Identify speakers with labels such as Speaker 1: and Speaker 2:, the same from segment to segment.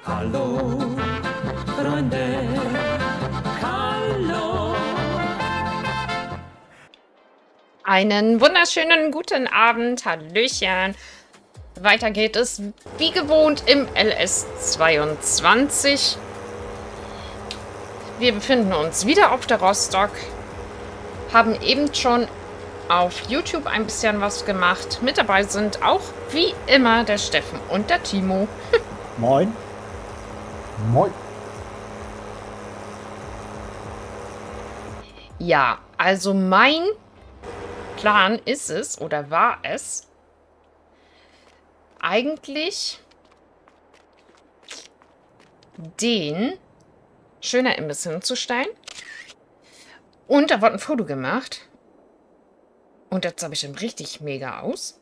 Speaker 1: Hallo, Freunde, hallo.
Speaker 2: Einen wunderschönen guten Abend, Hallöchen. Weiter geht es wie gewohnt im LS22. Wir befinden uns wieder auf der Rostock, haben eben schon auf YouTube ein bisschen was gemacht. Mit dabei sind auch wie immer der Steffen und der Timo.
Speaker 3: Moin. Moin.
Speaker 2: Ja, also mein Plan ist es, oder war es, eigentlich den schöner Imbiss hinzustellen. Und da wurde ein Foto gemacht. Und jetzt habe ich ihn richtig mega aus.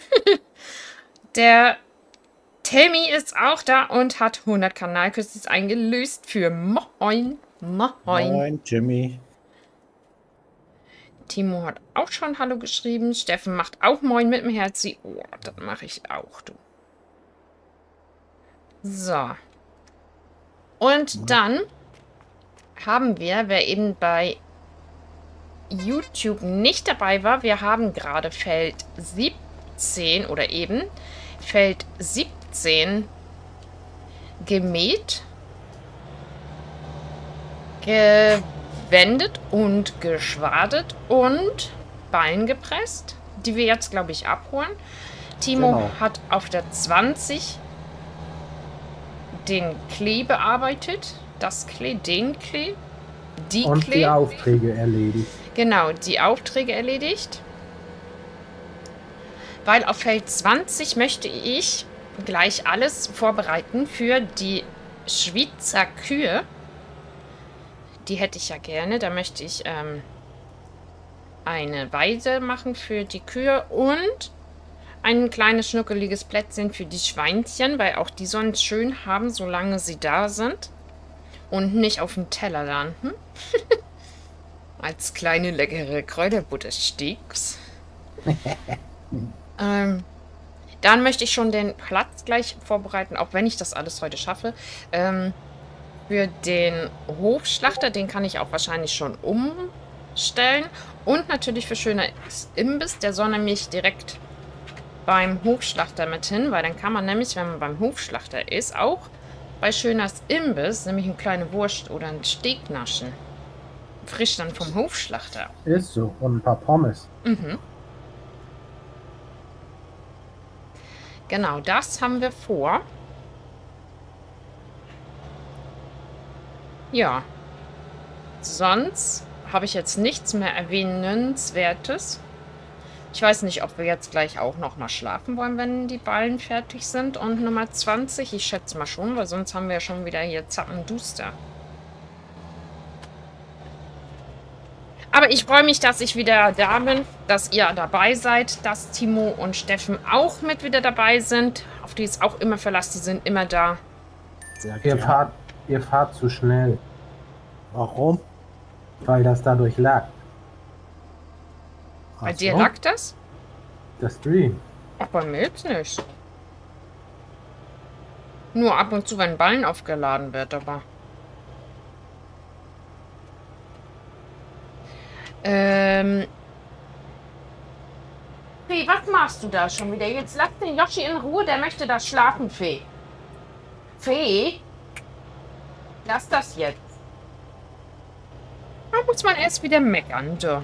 Speaker 2: Der Tammy ist auch da und hat 100 Kanalküssis eingelöst für Moin. Moin.
Speaker 3: Moin, Jimmy.
Speaker 2: Timo hat auch schon Hallo geschrieben. Steffen macht auch Moin mit dem Herzi. Oh, das mache ich auch, du. So. Und dann haben wir, wer eben bei YouTube nicht dabei war, wir haben gerade Feld 17 oder eben Feld 17 gemäht, gewendet und geschwadet und Ballen gepresst, die wir jetzt, glaube ich, abholen. Timo
Speaker 3: Genau.
Speaker 2: hat auf der 20 den Klee bearbeitet, das Klee, den Klee, die
Speaker 3: Und
Speaker 2: Klee.
Speaker 3: die Aufträge erledigt.
Speaker 2: Genau, die Aufträge erledigt. Weil auf Feld 20 möchte ich gleich alles vorbereiten für die Schweizer Kühe. Die hätte ich ja gerne. Da möchte ich eine Weide machen für die Kühe und ein kleines schnuckeliges Plätzchen für die Schweinchen, weil auch die sollen es schön haben, solange sie da sind. Und nicht auf dem Teller landen. Als kleine leckere Kräuterbuttersticks. Dann möchte ich schon den Platz gleich vorbereiten, auch wenn ich das alles heute schaffe. Für den Hofschlachter, den kann ich auch wahrscheinlich schon umstellen. Und natürlich für schönes Imbiss, der soll nämlich direkt beim Hofschlachter mit hin, weil dann kann man nämlich, wenn man beim Hofschlachter ist, auch bei schönes Imbiss, nämlich eine kleine Wurst oder ein Steak naschen. Frisch dann vom Hofschlachter.
Speaker 3: Ist so. Und ein paar Pommes.
Speaker 2: Mhm. Genau, das haben wir vor. Ja. Sonst habe ich jetzt nichts mehr Erwähnenswertes. Ich weiß nicht, ob wir jetzt gleich auch noch mal schlafen wollen, wenn die Ballen fertig sind. Und Nummer 20, ich schätze mal schon, weil sonst haben wir ja schon wieder hier Zappenduster. Aber ich freue mich, dass ich wieder da bin, dass ihr dabei seid, dass Timo und Steffen auch mit wieder dabei sind. Auf die ist auch immer Verlass, die sind immer da.
Speaker 3: Sehr gerne. Ihr fahrt zu schnell,
Speaker 1: Warum?
Speaker 3: weil das dadurch lag.
Speaker 2: Bei dir lag das?
Speaker 3: Der Stream.
Speaker 2: Ach, bei mir jetzt nicht. Nur ab und zu, wenn Ballen aufgeladen wird, aber... Fee, was machst du da schon wieder? Jetzt lass den Yoshi in Ruhe, der möchte da schlafen, Fee. Fee? Lass das jetzt. Da muss man erst wieder meckern, du.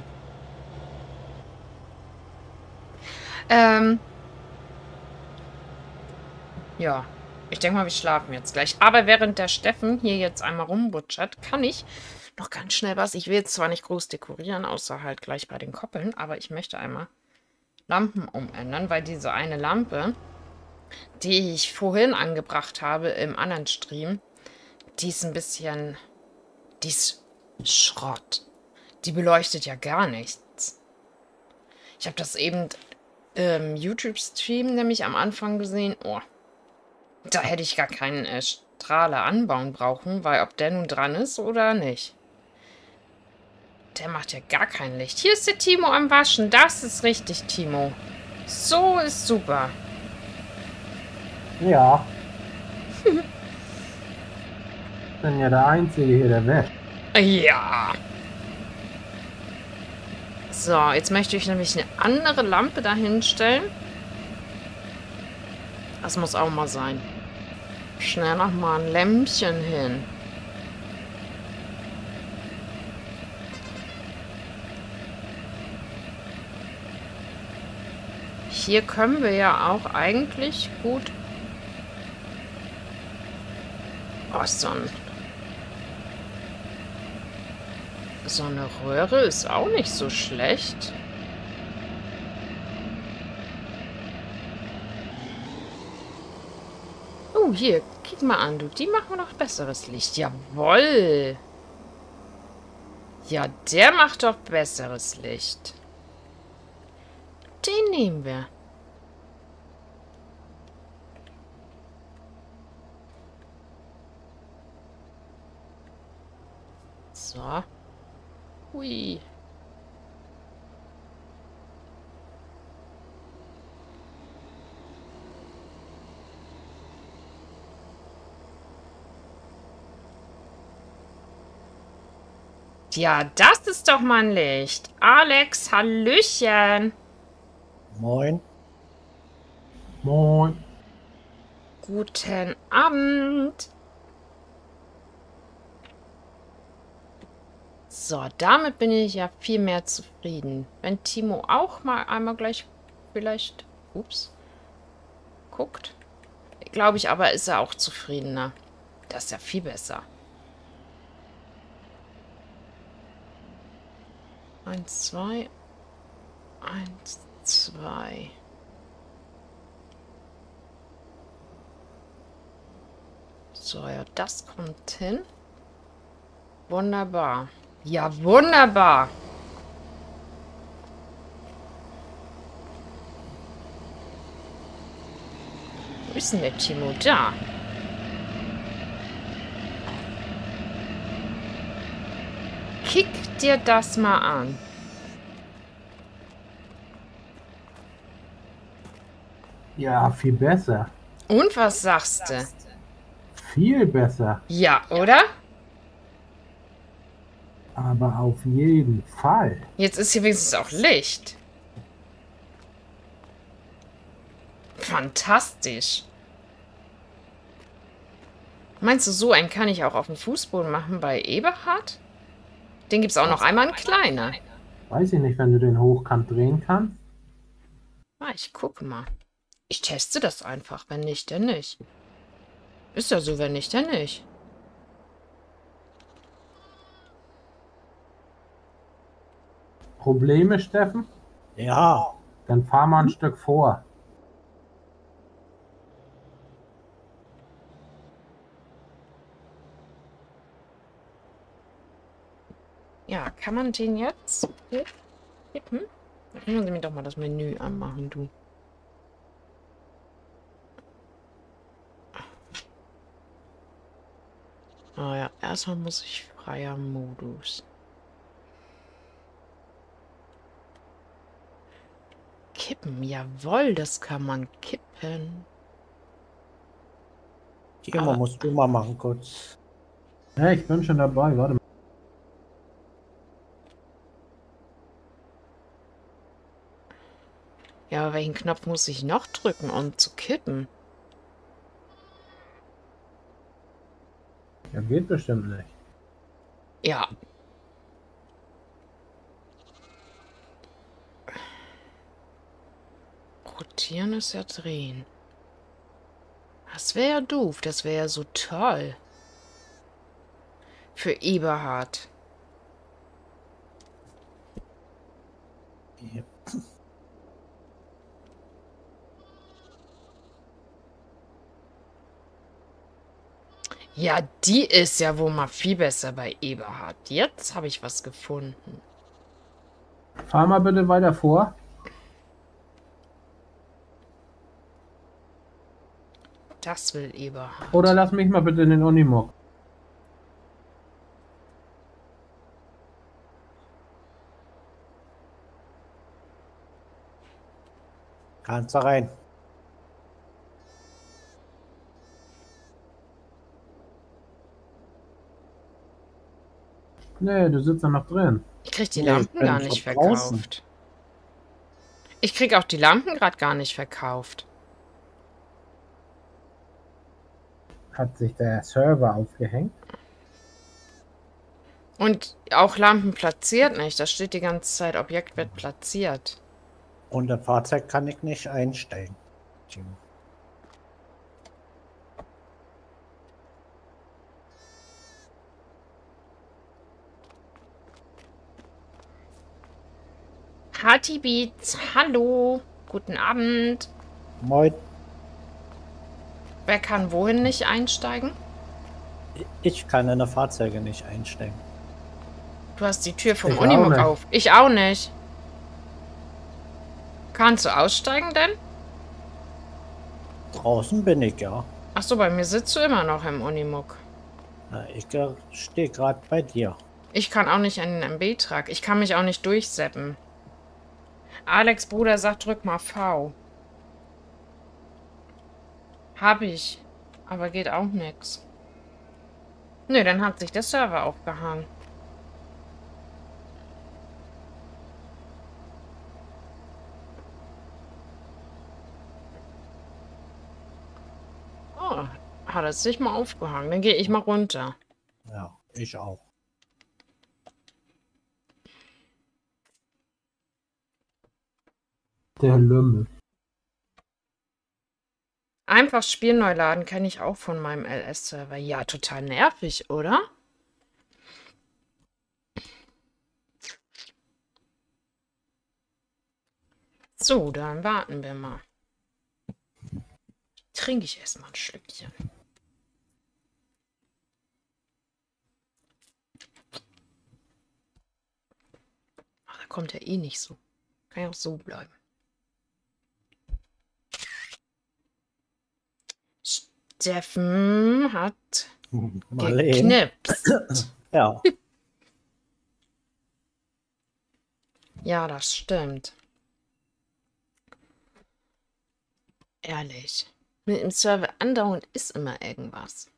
Speaker 2: Ja, ich denke mal, wir schlafen jetzt gleich. Aber während der Steffen hier jetzt einmal rumbutschert, kann ich noch ganz schnell was. Ich will jetzt zwar nicht groß dekorieren, außer halt gleich bei den Koppeln, aber ich möchte einmal Lampen umändern, weil diese eine Lampe, die ich vorhin angebracht habe im anderen Stream, die ist ein bisschen... Die ist Schrott. Die beleuchtet ja gar nichts. Ich habe das eben im YouTube-Stream nämlich am Anfang gesehen. Oh, da hätte ich gar keinen Strahler anbauen brauchen, weil ob der nun dran ist oder nicht. Der macht ja gar kein Licht. Hier ist der Timo am Waschen. Das ist richtig, Timo. So ist super.
Speaker 3: Ja. bin ja der Einzige hier, der wäscht.
Speaker 2: Ja. So, jetzt möchte ich nämlich eine andere Lampe dahin stellen. Das muss auch mal sein. Schnell noch mal ein Lämpchen hin. Hier können wir ja auch eigentlich gut... Oh, so eine Röhre ist auch nicht so schlecht. Oh, hier, guck mal an, du. Die machen noch besseres Licht. Jawoll. Ja, der macht doch besseres Licht. Den nehmen wir. So. Hui. Ja, das ist doch mal ein Licht. Alex, Hallöchen.
Speaker 1: Moin.
Speaker 3: Moin.
Speaker 2: Guten Abend. So, damit bin ich ja viel mehr zufrieden. Wenn Timo auch mal einmal gleich vielleicht, ups, guckt, glaube ich, aber ist er auch zufriedener. Das ist ja viel besser. 1, 2, 1, 2. So, ja, das kommt hin. Wunderbar. Ja, wunderbar. Wo ist denn der Timo? Da. Kick dir das mal an.
Speaker 3: Ja, viel besser.
Speaker 2: Und was sagst du?
Speaker 3: Viel besser.
Speaker 2: Ja, oder?
Speaker 3: Aber auf jeden Fall.
Speaker 2: Jetzt ist hier wenigstens auch Licht. Fantastisch. Meinst du, so einen kann ich auch auf dem Fußboden machen bei Eberhard? Den gibt es auch noch einmal in kleiner.
Speaker 3: Weiß ich nicht, wenn du den hochkant drehen kannst.
Speaker 2: Ah, ich gucke mal. Ich teste das einfach. Wenn nicht, dann nicht. Ist ja so, wenn nicht, dann nicht.
Speaker 3: Probleme, Steffen?
Speaker 1: Ja,
Speaker 3: Dann fahr mal ein Stück vor.
Speaker 2: Ja, kann man den jetzt kippen? Dann können Sie mir doch mal das Menü anmachen, du. Ah ja, erstmal muss ich freier Modus. Kippen, jawohl, das kann man kippen.
Speaker 1: Timo, musst du mal machen kurz.
Speaker 3: Ja, ich bin schon dabei, warte mal.
Speaker 2: Ja, aber welchen Knopf muss ich noch drücken, um zu kippen?
Speaker 3: Ja, geht bestimmt nicht.
Speaker 2: Ja. Rotieren ist ja drehen. Das wäre ja doof. Das wäre ja so toll. Für Eberhard.
Speaker 1: Ja.
Speaker 2: Ja, die ist ja wohl mal viel besser bei Eberhard. Jetzt habe ich was gefunden.
Speaker 3: Fahr mal bitte weiter vor.
Speaker 2: Das will Eberhard.
Speaker 3: Oder lass mich mal bitte in den Unimog.
Speaker 1: Kannst du rein.
Speaker 3: Nee, du sitzt da noch drin.
Speaker 2: Ich krieg die
Speaker 1: Nee, ich
Speaker 2: Lampen
Speaker 1: bin
Speaker 2: gar nicht
Speaker 1: schon draußen.
Speaker 2: verkauft. Ich krieg auch die Lampen gerade gar nicht verkauft.
Speaker 3: Hat sich der Server aufgehängt?
Speaker 2: Und auch Lampen platziert nicht. Da steht die ganze Zeit, Objekt wird platziert.
Speaker 1: Und das Fahrzeug kann ich nicht einstellen. Timo.
Speaker 2: Party Beats, hallo. Guten Abend.
Speaker 1: Moin.
Speaker 2: Wer kann wohin nicht einsteigen?
Speaker 1: Ich kann in der Fahrzeuge nicht einstellen.
Speaker 2: Du hast die Tür vom
Speaker 3: Ich auch
Speaker 2: Unimog
Speaker 3: nicht.
Speaker 2: auf. Ich auch nicht. Kannst du aussteigen denn?
Speaker 1: Draußen bin ich, ja.
Speaker 2: Ach so, bei mir sitzt du immer noch im Unimog.
Speaker 1: Na, ich stehe gerade bei dir.
Speaker 2: Ich kann auch nicht in den MB-Trag. Ich kann mich auch nicht durchseppen. Alex Bruder sagt, drück mal V. Hab ich. Aber geht auch nix. Nö, dann hat sich der Server aufgehangen. Oh, hat es sich mal aufgehangen. Dann gehe ich mal runter.
Speaker 1: Ja, ich auch.
Speaker 3: Der Lümmel.
Speaker 2: Einfach Spiel neu laden kann ich auch von meinem LS-Server. Ja, total nervig, oder? So, dann warten wir mal. Trinke ich erstmal ein Schlückchen. Ach, da kommt er eh nicht so. Kann ja auch so bleiben. Steffen hat
Speaker 1: Marleen.
Speaker 2: geknipst.
Speaker 1: Ja.
Speaker 2: Ja, das stimmt. Ehrlich. Mit dem Server andauernd ist immer irgendwas.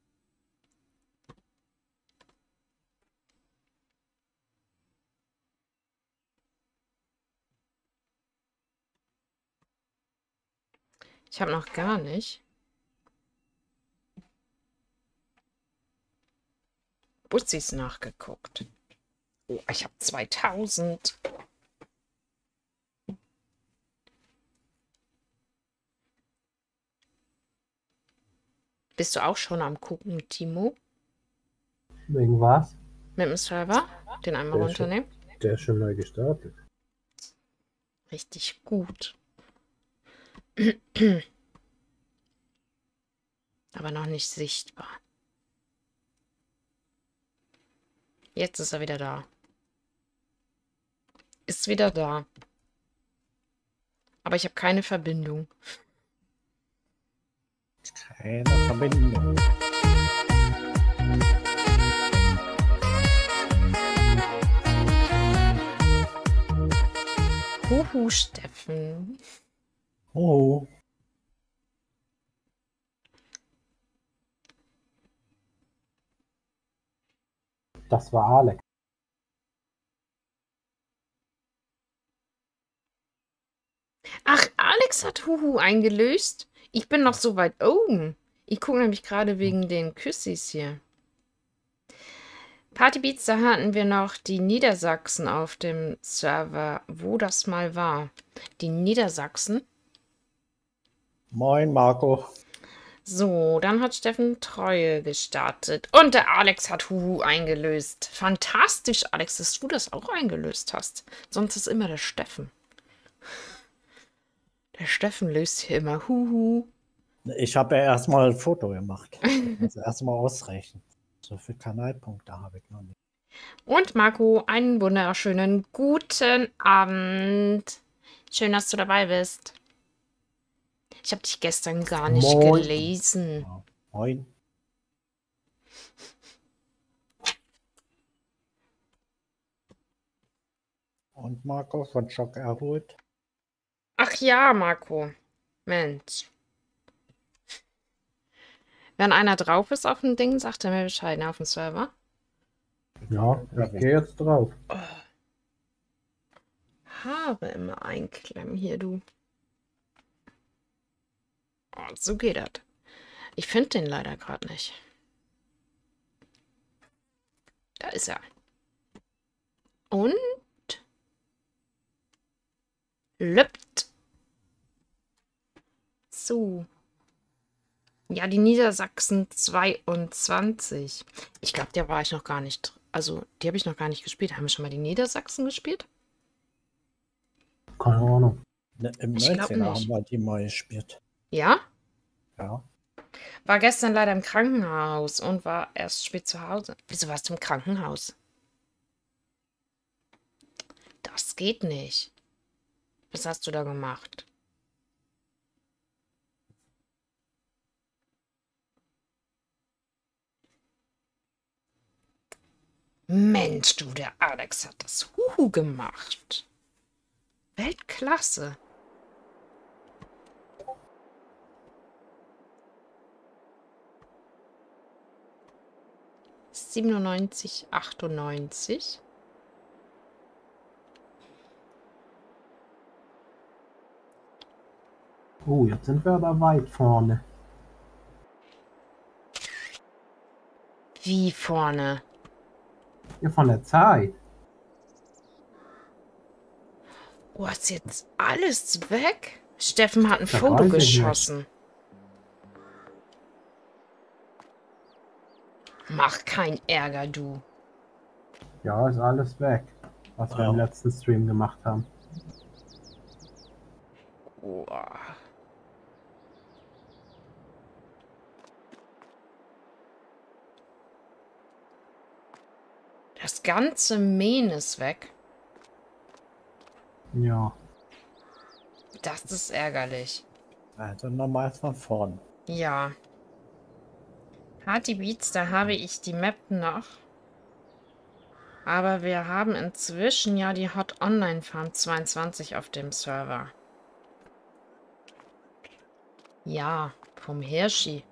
Speaker 2: Ich habe noch gar nicht Bussis nachgeguckt. Oh, ich habe 2000. Bist du auch schon am gucken, Timo?
Speaker 3: Wegen was?
Speaker 2: Mit dem Server? Den einmal
Speaker 3: Der ist schon-
Speaker 2: runternehmen?
Speaker 3: Der ist schon neu gestartet.
Speaker 2: Richtig gut. Aber noch nicht sichtbar. Jetzt ist er wieder da. Ist wieder da. Aber ich habe keine Verbindung.
Speaker 1: Keine Verbindung.
Speaker 2: Huhu, Steffen.
Speaker 1: Oh.
Speaker 3: Das war Alex.
Speaker 2: Ach, Alex hat Huhu eingelöst. Ich bin noch so weit oben. Ich gucke nämlich gerade wegen den Küssis hier. Partybeats, da hatten wir noch die Niedersachsen auf dem Server, wo das mal war. Die Niedersachsen.
Speaker 1: Moin, Marco.
Speaker 2: So, dann hat Steffen Treue gestartet. Und der Alex hat Huhu eingelöst. Fantastisch, Alex, dass du das auch eingelöst hast. Sonst ist immer der Steffen. Der Steffen löst hier immer Huhu.
Speaker 1: Ich habe ja erstmal ein Foto gemacht. Also erstmal ausrechnen. So viele Kanalpunkte habe ich noch nicht.
Speaker 2: Und Marco, einen wunderschönen guten Abend. Schön, dass du dabei bist. Ich habe dich gestern gar nicht
Speaker 3: Moin.
Speaker 2: gelesen.
Speaker 1: Ja. Moin. Und Marco von Schock erholt.
Speaker 2: Ach ja, Marco. Mensch. Wenn einer drauf ist auf dem Ding, sagt er mir Bescheid, ne, auf dem Server.
Speaker 3: Ja, ich gehe jetzt drauf.
Speaker 2: Haare immer einklemmen hier, du. Oh, so geht das. Ich finde den leider gerade nicht. Da ist er. Und lüppt. So. Ja, die Niedersachsen 22. Ich glaube, der war ich noch gar nicht. Also, die habe ich noch gar nicht gespielt. Haben wir schon mal die Niedersachsen gespielt?
Speaker 3: Keine Ahnung.
Speaker 1: Ne, im
Speaker 2: Ich glaub
Speaker 1: 19er
Speaker 2: nicht.
Speaker 1: haben wir die mal gespielt.
Speaker 2: Ja?
Speaker 1: Ja.
Speaker 2: War gestern leider im Krankenhaus und war erst spät zu Hause. Wieso warst du im Krankenhaus? Das geht nicht. Was hast du da gemacht? Mensch, du, der Alex hat das Huhu gemacht. Weltklasse. ...97, 98.
Speaker 3: Jetzt sind wir aber weit vorne.
Speaker 2: Wie vorne?
Speaker 3: Ja, von der Zeit.
Speaker 2: Oh, ist jetzt alles weg? Steffen hat ein
Speaker 3: Das
Speaker 2: Foto
Speaker 3: weiß ich nicht.
Speaker 2: geschossen. Mach keinen Ärger, du.
Speaker 3: Ja, ist alles weg, was wir
Speaker 1: Ja.
Speaker 3: im letzten Stream gemacht haben.
Speaker 2: Oh. Das ganze Mähen ist weg.
Speaker 3: Ja.
Speaker 2: Das ist ärgerlich.
Speaker 1: Also nochmal von vorn.
Speaker 2: Ja. Party Beats, da habe ich die Map noch. Aber wir haben inzwischen ja die Hot Online Farm 22 auf dem Server. Ja, vom Hirschi.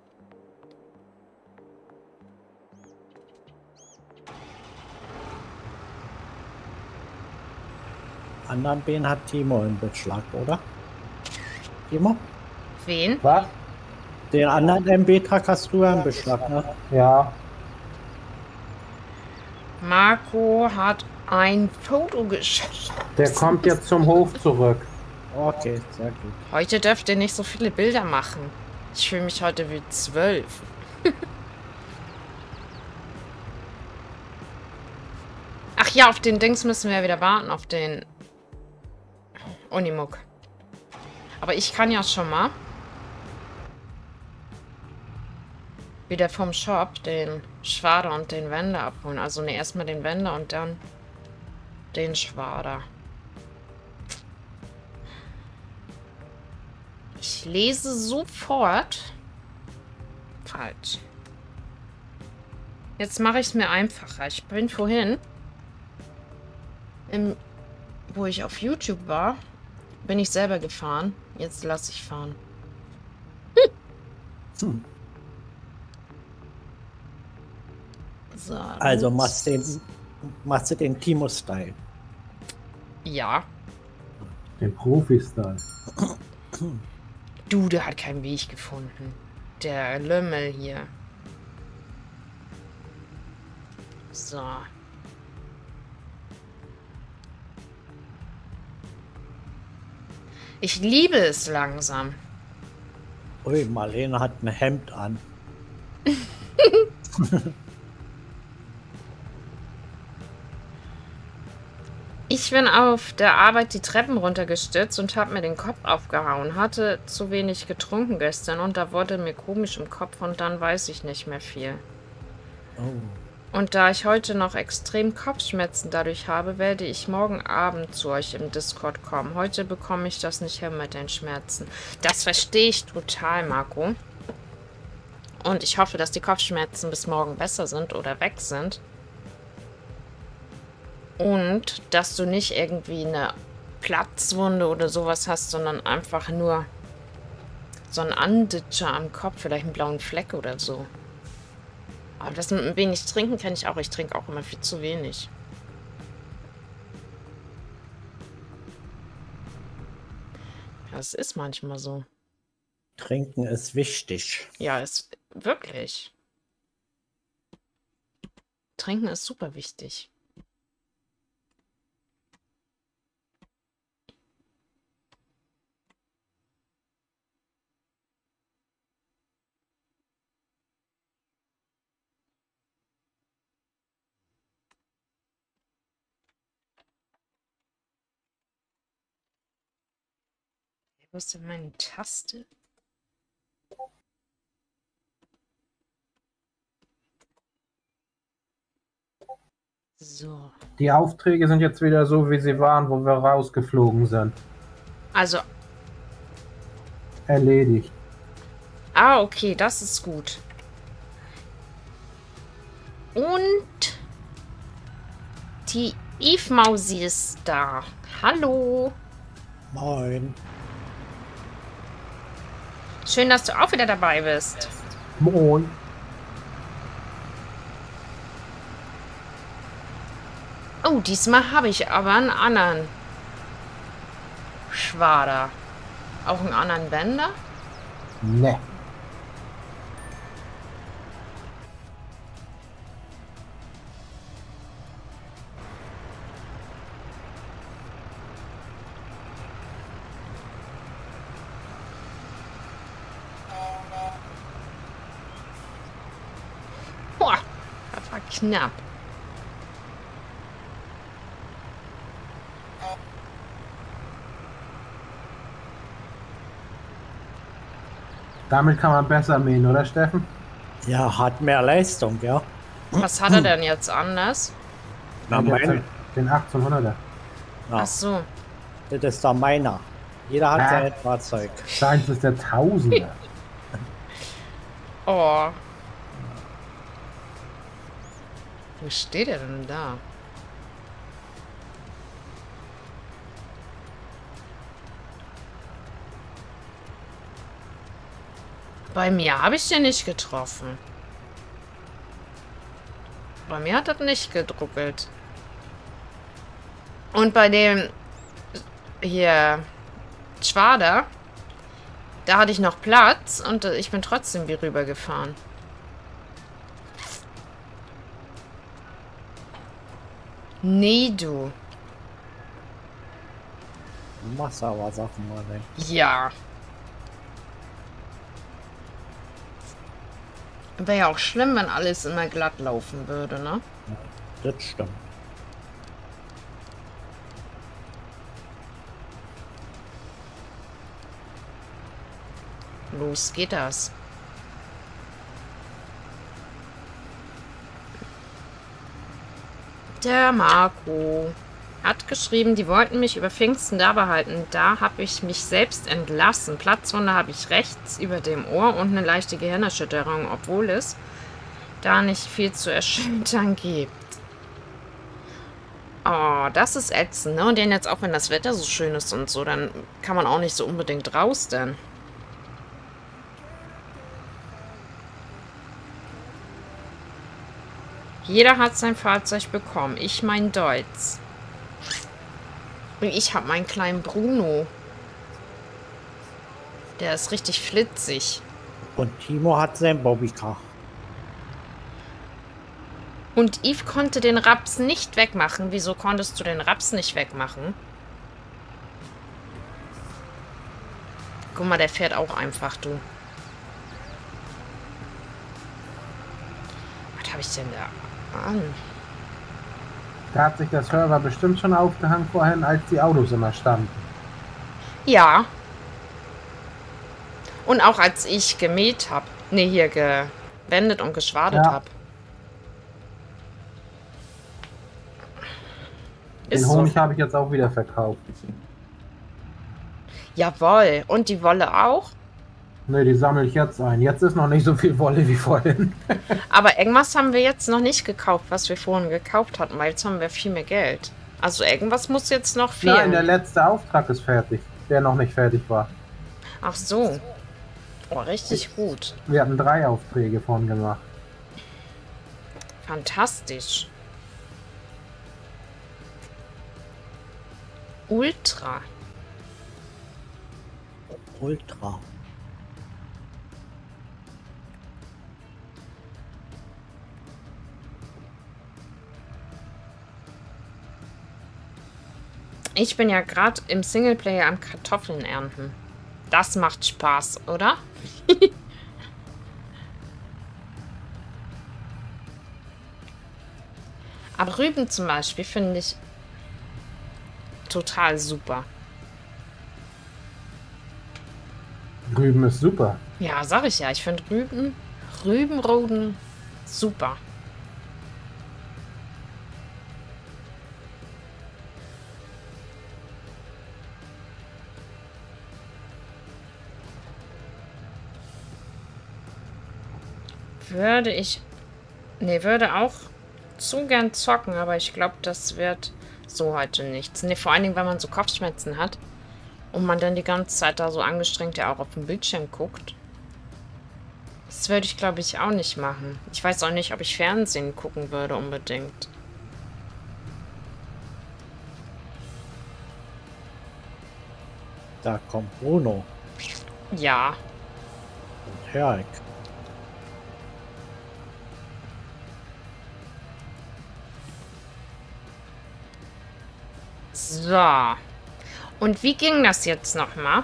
Speaker 1: Anderen Ben hat Timo im Beschlag, oder? Timo?
Speaker 2: Wen?
Speaker 3: Was?
Speaker 1: Den anderen MB-Tag hast du ja im Beschlag, ne?
Speaker 3: Ja.
Speaker 2: Marco hat ein Foto geschossen.
Speaker 3: Der kommt jetzt zum Hof zurück.
Speaker 1: Okay, sehr gut.
Speaker 2: Heute dürft ihr nicht so viele Bilder machen. Ich fühle mich heute wie 12. Ach ja, auf den Dings müssen wir ja wieder warten, auf den Unimog. Aber ich kann ja schon mal wieder vom Shop den Schwader und den Wender abholen. Also ne, erstmal den Wender und dann den Schwader. Ich lese sofort. Falsch. Jetzt mache ich es mir einfacher. Ich bin vorhin, wo ich auf YouTube war, bin ich selber gefahren. Jetzt lasse ich fahren. So,
Speaker 1: Also
Speaker 2: los.
Speaker 1: machst du den Timo-Style.
Speaker 2: Ja.
Speaker 3: Den Profi-Style.
Speaker 2: Du, der hat keinen Weg gefunden. Der Lümmel hier. So. Ich liebe es langsam.
Speaker 1: Ui, Marlene hat ein Hemd an.
Speaker 2: Ich bin auf der Arbeit die Treppen runtergestürzt und habe mir den Kopf aufgehauen. Hatte zu wenig getrunken gestern und da wurde mir komisch im Kopf und dann weiß ich nicht mehr viel.
Speaker 1: Oh.
Speaker 2: Und da ich heute noch extrem Kopfschmerzen dadurch habe, werde ich morgen Abend zu euch im Discord kommen. Heute bekomme ich das nicht hin mit den Schmerzen. Das verstehe ich total, Marco. Und ich hoffe, dass die Kopfschmerzen bis morgen besser sind oder weg sind. Und dass du nicht irgendwie eine Platzwunde oder sowas hast, sondern einfach nur so ein Anditscher am Kopf, vielleicht einen blauen Fleck oder so. Aber das mit wenig trinken kenne ich auch. Ich trinke auch immer viel zu wenig. Ja, es ist manchmal so.
Speaker 1: Trinken ist wichtig.
Speaker 2: Ja, ist wirklich. Trinken ist super wichtig. Wo ist denn meine Taste? So.
Speaker 3: Die Aufträge sind jetzt wieder so, wie sie waren, wo wir rausgeflogen sind.
Speaker 2: Also,
Speaker 3: Erledigt.
Speaker 2: okay, das ist gut. Und die Eve Mausi ist da. Hallo.
Speaker 1: Moin.
Speaker 2: Schön, dass du auch wieder dabei bist.
Speaker 3: Moin.
Speaker 2: Oh, diesmal habe ich aber einen anderen Schwader. Auch einen anderen Wender?
Speaker 3: Ne.
Speaker 2: Boah, das war knapp.
Speaker 3: Damit kann man besser mähen, oder Steffen?
Speaker 1: Ja, hat mehr Leistung, ja.
Speaker 2: Was hat er denn jetzt anders?
Speaker 1: Na, mein,
Speaker 3: Den 1800er.
Speaker 1: ja,
Speaker 2: Ach so.
Speaker 1: das ist doch meiner. Jeder hat
Speaker 3: Ja.
Speaker 1: sein Fahrzeug.
Speaker 3: Seins ist der Tausender.
Speaker 2: Oh. Wo steht er denn da? Bei mir habe ich den nicht getroffen. Bei mir hat das nicht gedruckelt. Und bei dem hier Schwader, da hatte ich noch Platz und ich bin trotzdem wie rübergefahren. Nee, du.
Speaker 1: Du machst aber Sachen mal weg.
Speaker 2: Ja. Wäre ja auch schlimm, wenn alles immer glatt laufen würde, ne?
Speaker 1: Das stimmt.
Speaker 2: Los geht das. Der Marco hat geschrieben, die wollten mich über Pfingsten da behalten. Da habe ich mich selbst entlassen. Platzwunde habe ich rechts über dem Ohr und eine leichte Gehirnerschütterung, obwohl es da nicht viel zu erschüttern gibt. Oh, das ist ätzend, ne? Und den jetzt auch, wenn das Wetter so schön ist und so, dann kann man auch nicht so unbedingt raus, denn. Jeder hat sein Fahrzeug bekommen. Ich mein Deutz. Und ich habe meinen kleinen Bruno. Der ist richtig flitzig.
Speaker 1: Und Timo hat sein Bobbycar.
Speaker 2: Und Yves konnte den Raps nicht wegmachen. Wieso konntest du den Raps nicht wegmachen? Guck mal, der fährt auch einfach, du. Was habe ich denn da an?
Speaker 3: Da hat sich der Server bestimmt schon aufgehangen vorhin, als die Autos immer standen.
Speaker 2: Ja. Und auch als ich gemäht habe. Ne, hier gewendet und geschwadet
Speaker 3: Ja.
Speaker 2: habe.
Speaker 3: Den Honig habe ich jetzt auch wieder verkauft.
Speaker 2: Jawohl. Und die Wolle auch?
Speaker 3: Ne, die sammle ich jetzt ein. Jetzt ist noch nicht so viel Wolle wie vorhin.
Speaker 2: Aber irgendwas haben wir jetzt noch nicht gekauft, was wir vorhin gekauft hatten, weil jetzt haben wir viel mehr Geld. Also irgendwas muss jetzt noch
Speaker 3: Nein,
Speaker 2: fehlen.
Speaker 3: der letzte Auftrag ist fertig, der noch nicht fertig war.
Speaker 2: Ach so. Oh, richtig gut.
Speaker 3: Wir hatten 3 Aufträge von gemacht.
Speaker 2: Fantastisch. Ultra.
Speaker 1: Ultra.
Speaker 2: Ich bin ja gerade im Singleplayer am Kartoffeln ernten. Das macht Spaß, oder? Aber Rüben zum Beispiel finde ich total super.
Speaker 3: Rüben ist super.
Speaker 2: Ja, sag ich ja. Ich finde Rübenroden super. Würde auch zu gern zocken, aber ich glaube, das wird so heute nichts. Ne, vor allen Dingen, wenn man so Kopfschmerzen hat und man dann die ganze Zeit da so angestrengt ja auch auf dem Bildschirm guckt. Das würde ich, glaube ich, auch nicht machen. Ich weiß auch nicht, ob ich Fernsehen gucken würde unbedingt.
Speaker 1: Da kommt Bruno
Speaker 2: Ja.
Speaker 1: und Herk.
Speaker 2: So. Und wie ging das jetzt nochmal?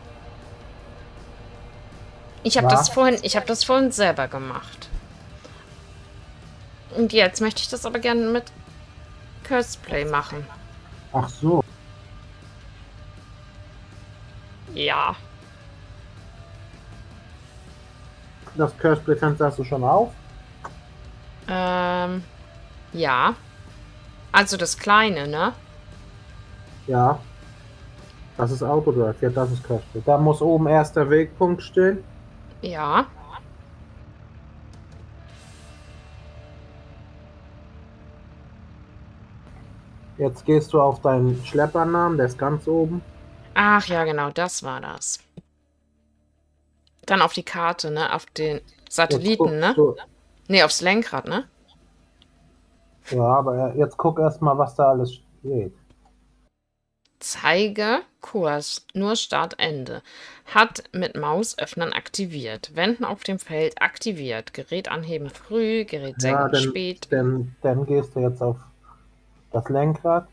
Speaker 2: Ich habe das vorhin selber gemacht. Und jetzt möchte ich das aber gerne mit Curseplay machen.
Speaker 3: Ach so.
Speaker 2: Ja.
Speaker 3: Das Curseplay-Fenster hast du schon auf?
Speaker 2: Ja. Also das kleine, ne?
Speaker 3: Ja. Das ist Autodrive. Ja, das ist Curseplay. Da muss oben erster Wegpunkt stehen.
Speaker 2: Ja.
Speaker 3: Jetzt gehst du auf deinen Schleppernamen, der ist ganz oben.
Speaker 2: Ach ja, genau, das war das. Dann auf die Karte, ne? Auf den Satelliten, ne? Ne, aufs Lenkrad, ne?
Speaker 3: Ja, aber jetzt guck erstmal, was da alles steht.
Speaker 2: Zeige Kurs, nur Start, Ende. Hat mit Maus öffnen aktiviert. Wenden auf dem Feld aktiviert. Gerät anheben früh, Gerät senken spät.
Speaker 3: Dann gehst du jetzt auf das Lenkrad.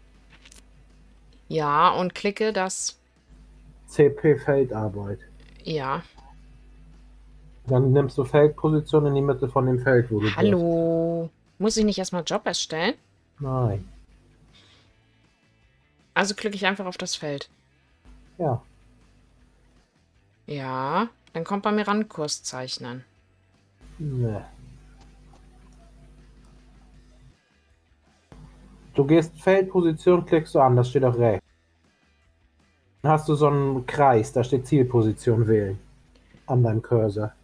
Speaker 2: Ja, und klicke das.
Speaker 3: CP Feldarbeit.
Speaker 2: Ja.
Speaker 3: Dann nimmst du Feldposition in die Mitte von dem Feld, wo du bist.
Speaker 2: Hallo. Muss ich nicht erstmal Job erstellen?
Speaker 3: Nein.
Speaker 2: Also klicke ich einfach auf das Feld.
Speaker 3: Ja.
Speaker 2: Ja, dann kommt bei mir ran Kurs zeichnen.
Speaker 3: Ne. Du gehst Feldposition, klickst du an, das steht auch rechts. Dann hast du so einen Kreis, da steht Zielposition wählen. An deinem Cursor.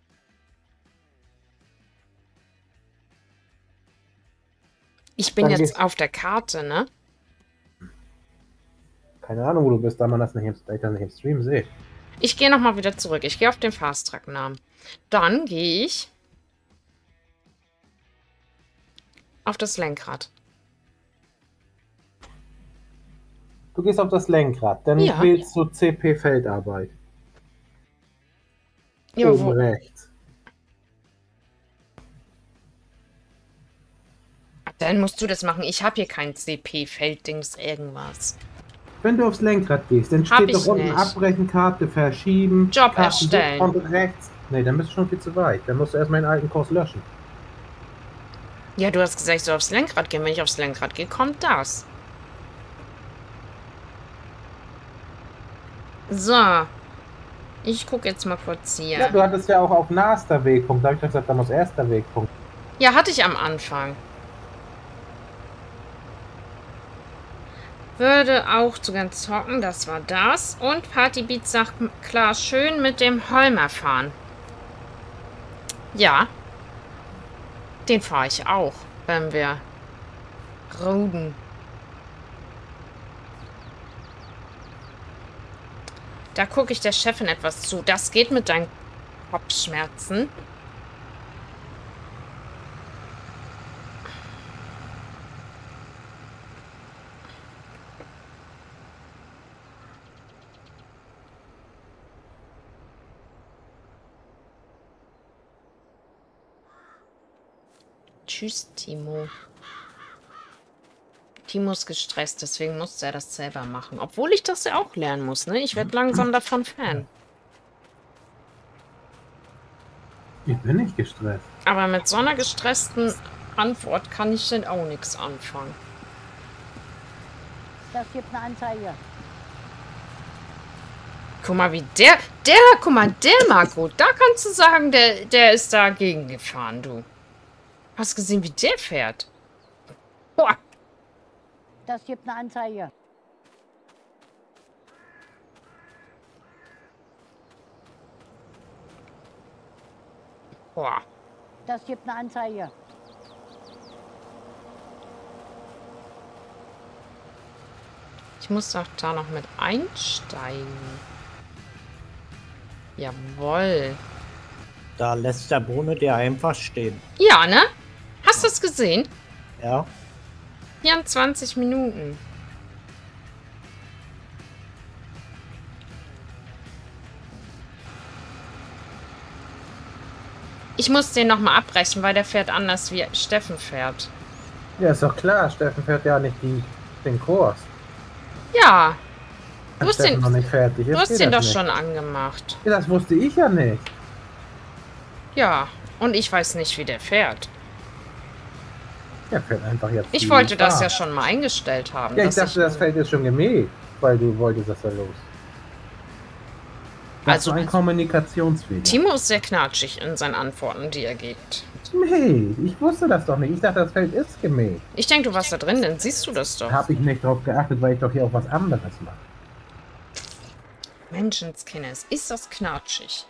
Speaker 2: Ich bin
Speaker 3: Dann
Speaker 2: jetzt auf der Karte, ne?
Speaker 3: Keine Ahnung, wo du bist, da man das nicht im Stream sieht.
Speaker 2: Ich gehe nochmal wieder zurück. Ich gehe auf den Fast-Track-Namen. Dann gehe ich auf das Lenkrad.
Speaker 3: Du gehst auf das Lenkrad, dann
Speaker 2: Ja.
Speaker 3: wählst du CP Feldarbeit.
Speaker 2: Ja,
Speaker 3: Oben
Speaker 2: wo?
Speaker 3: rechts.
Speaker 2: Dann musst du das machen. Ich habe hier kein CP-Felddings irgendwas.
Speaker 3: Wenn du aufs Lenkrad gehst, dann
Speaker 2: Hab
Speaker 3: steht
Speaker 2: ich
Speaker 3: doch unten
Speaker 2: nicht.
Speaker 3: Abbrechen, Karte verschieben.
Speaker 2: Job
Speaker 3: Karten
Speaker 2: erstellen.
Speaker 3: Und rechts. Nee, dann bist du schon viel zu weit. Dann musst du erstmal den alten Kurs löschen.
Speaker 2: Ja, du hast gesagt, ich soll aufs Lenkrad gehen. Wenn ich aufs Lenkrad gehe, kommt das. So. Ich gucke jetzt mal kurz
Speaker 3: Ja,
Speaker 2: hier.
Speaker 3: du hattest ja auch auf Naster Wegpunkt. Da habe ich doch gesagt, da muss erster Wegpunkt.
Speaker 2: Ja, hatte ich am Anfang. Würde auch zu gern zocken, das war das. Und Partybeat sagt, klar, schön mit dem Holmer fahren. Ja. Den fahre ich auch, wenn wir roden. Da gucke ich der Chefin etwas zu. Das geht mit deinen Kopfschmerzen. Tschüss, Timo. Timo ist gestresst, deswegen musste er das selber machen. Obwohl ich das ja auch lernen muss, ne? Ich werde langsam davon Fan.
Speaker 3: Ich bin nicht gestresst.
Speaker 2: Aber mit so einer gestressten Antwort kann ich denn auch nichts anfangen.
Speaker 4: Das gibt eine Anzeige.
Speaker 2: Guck mal, wie guck mal, der Marco, da kannst du sagen, der ist dagegen gefahren, du. Hast gesehen, wie der fährt? Boah.
Speaker 4: Das gibt eine Anzeige.
Speaker 2: Boah.
Speaker 4: Das gibt eine Anzeige.
Speaker 2: Ich muss doch da noch mit einsteigen. Jawohl.
Speaker 1: Da lässt der Bohne dir einfach stehen.
Speaker 2: Ja, ne? Hast du es gesehen?
Speaker 1: Ja.
Speaker 2: 24 Minuten. Ich muss den nochmal abbrechen, weil der fährt anders, wie Steffen fährt.
Speaker 3: Ja, ist doch klar. Steffen fährt ja nicht den Kurs.
Speaker 2: Ja.
Speaker 3: Wenn
Speaker 2: Du hast
Speaker 3: Steffen
Speaker 2: den,
Speaker 3: noch nicht fertig ist,
Speaker 2: du hast
Speaker 3: geht
Speaker 2: den doch
Speaker 3: das nicht.
Speaker 2: schon angemacht.
Speaker 3: Ja, das wusste ich ja nicht.
Speaker 2: Ja. Und ich weiß nicht, wie der fährt.
Speaker 3: Der fährt einfach jetzt.
Speaker 2: Ich
Speaker 3: die
Speaker 2: wollte das
Speaker 3: Bahn.
Speaker 2: ja schon mal eingestellt haben.
Speaker 3: Ja, ich
Speaker 2: dass
Speaker 3: dachte, das Feld ist schon gemäht, weil du wolltest das ja los. Das
Speaker 2: Also,
Speaker 3: war ein Kommunikationsfehler.
Speaker 2: Timo ist sehr knatschig in seinen Antworten, die er gibt.
Speaker 3: Nee, ich wusste das doch nicht. Ich dachte, das Feld ist gemäht.
Speaker 2: Ich denke, du warst da drin, dann siehst du das doch.
Speaker 3: Habe ich nicht drauf geachtet, weil ich doch hier auch was anderes mache.
Speaker 2: Menschenskinder, ist das knatschig.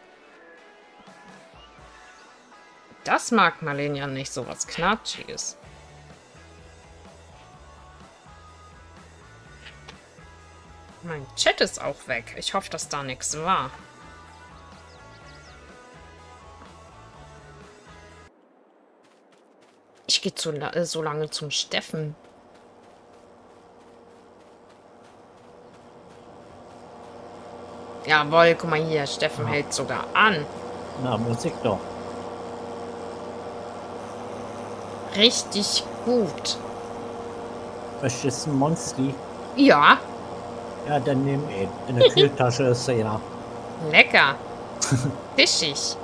Speaker 2: Das mag Marlene ja nicht, so was Knatschiges. Mein Chat ist auch weg. Ich hoffe, dass da nichts war. Ich gehe so lange zum Steffen. Jawohl, guck mal hier. Steffen hält sogar an.
Speaker 1: Na, Musik doch.
Speaker 2: Richtig gut.
Speaker 1: Möchtest du ein Monster?
Speaker 2: Ja,
Speaker 1: Ja, dann nimm ihn. In der Kühltasche ist er ja.
Speaker 2: lecker. Fischig.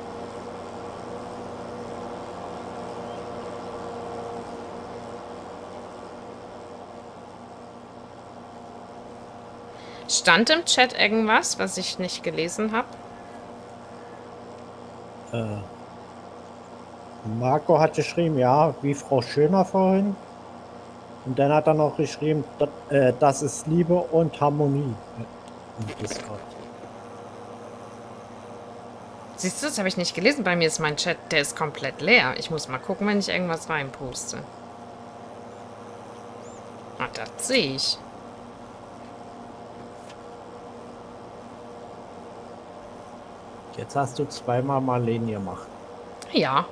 Speaker 2: Stand im Chat irgendwas, was ich nicht gelesen habe?
Speaker 1: Marco hat geschrieben, ja, wie Frau Schöner vorhin. Und dann hat er noch geschrieben, das ist Liebe und Harmonie. Im Discord.
Speaker 2: Siehst du, das habe ich nicht gelesen. Bei mir ist mein Chat, der ist komplett leer. Ich muss mal gucken, wenn ich irgendwas reinposte. Ah, das sehe ich.
Speaker 1: Jetzt hast du zweimal Marlene gemacht.
Speaker 2: Ja.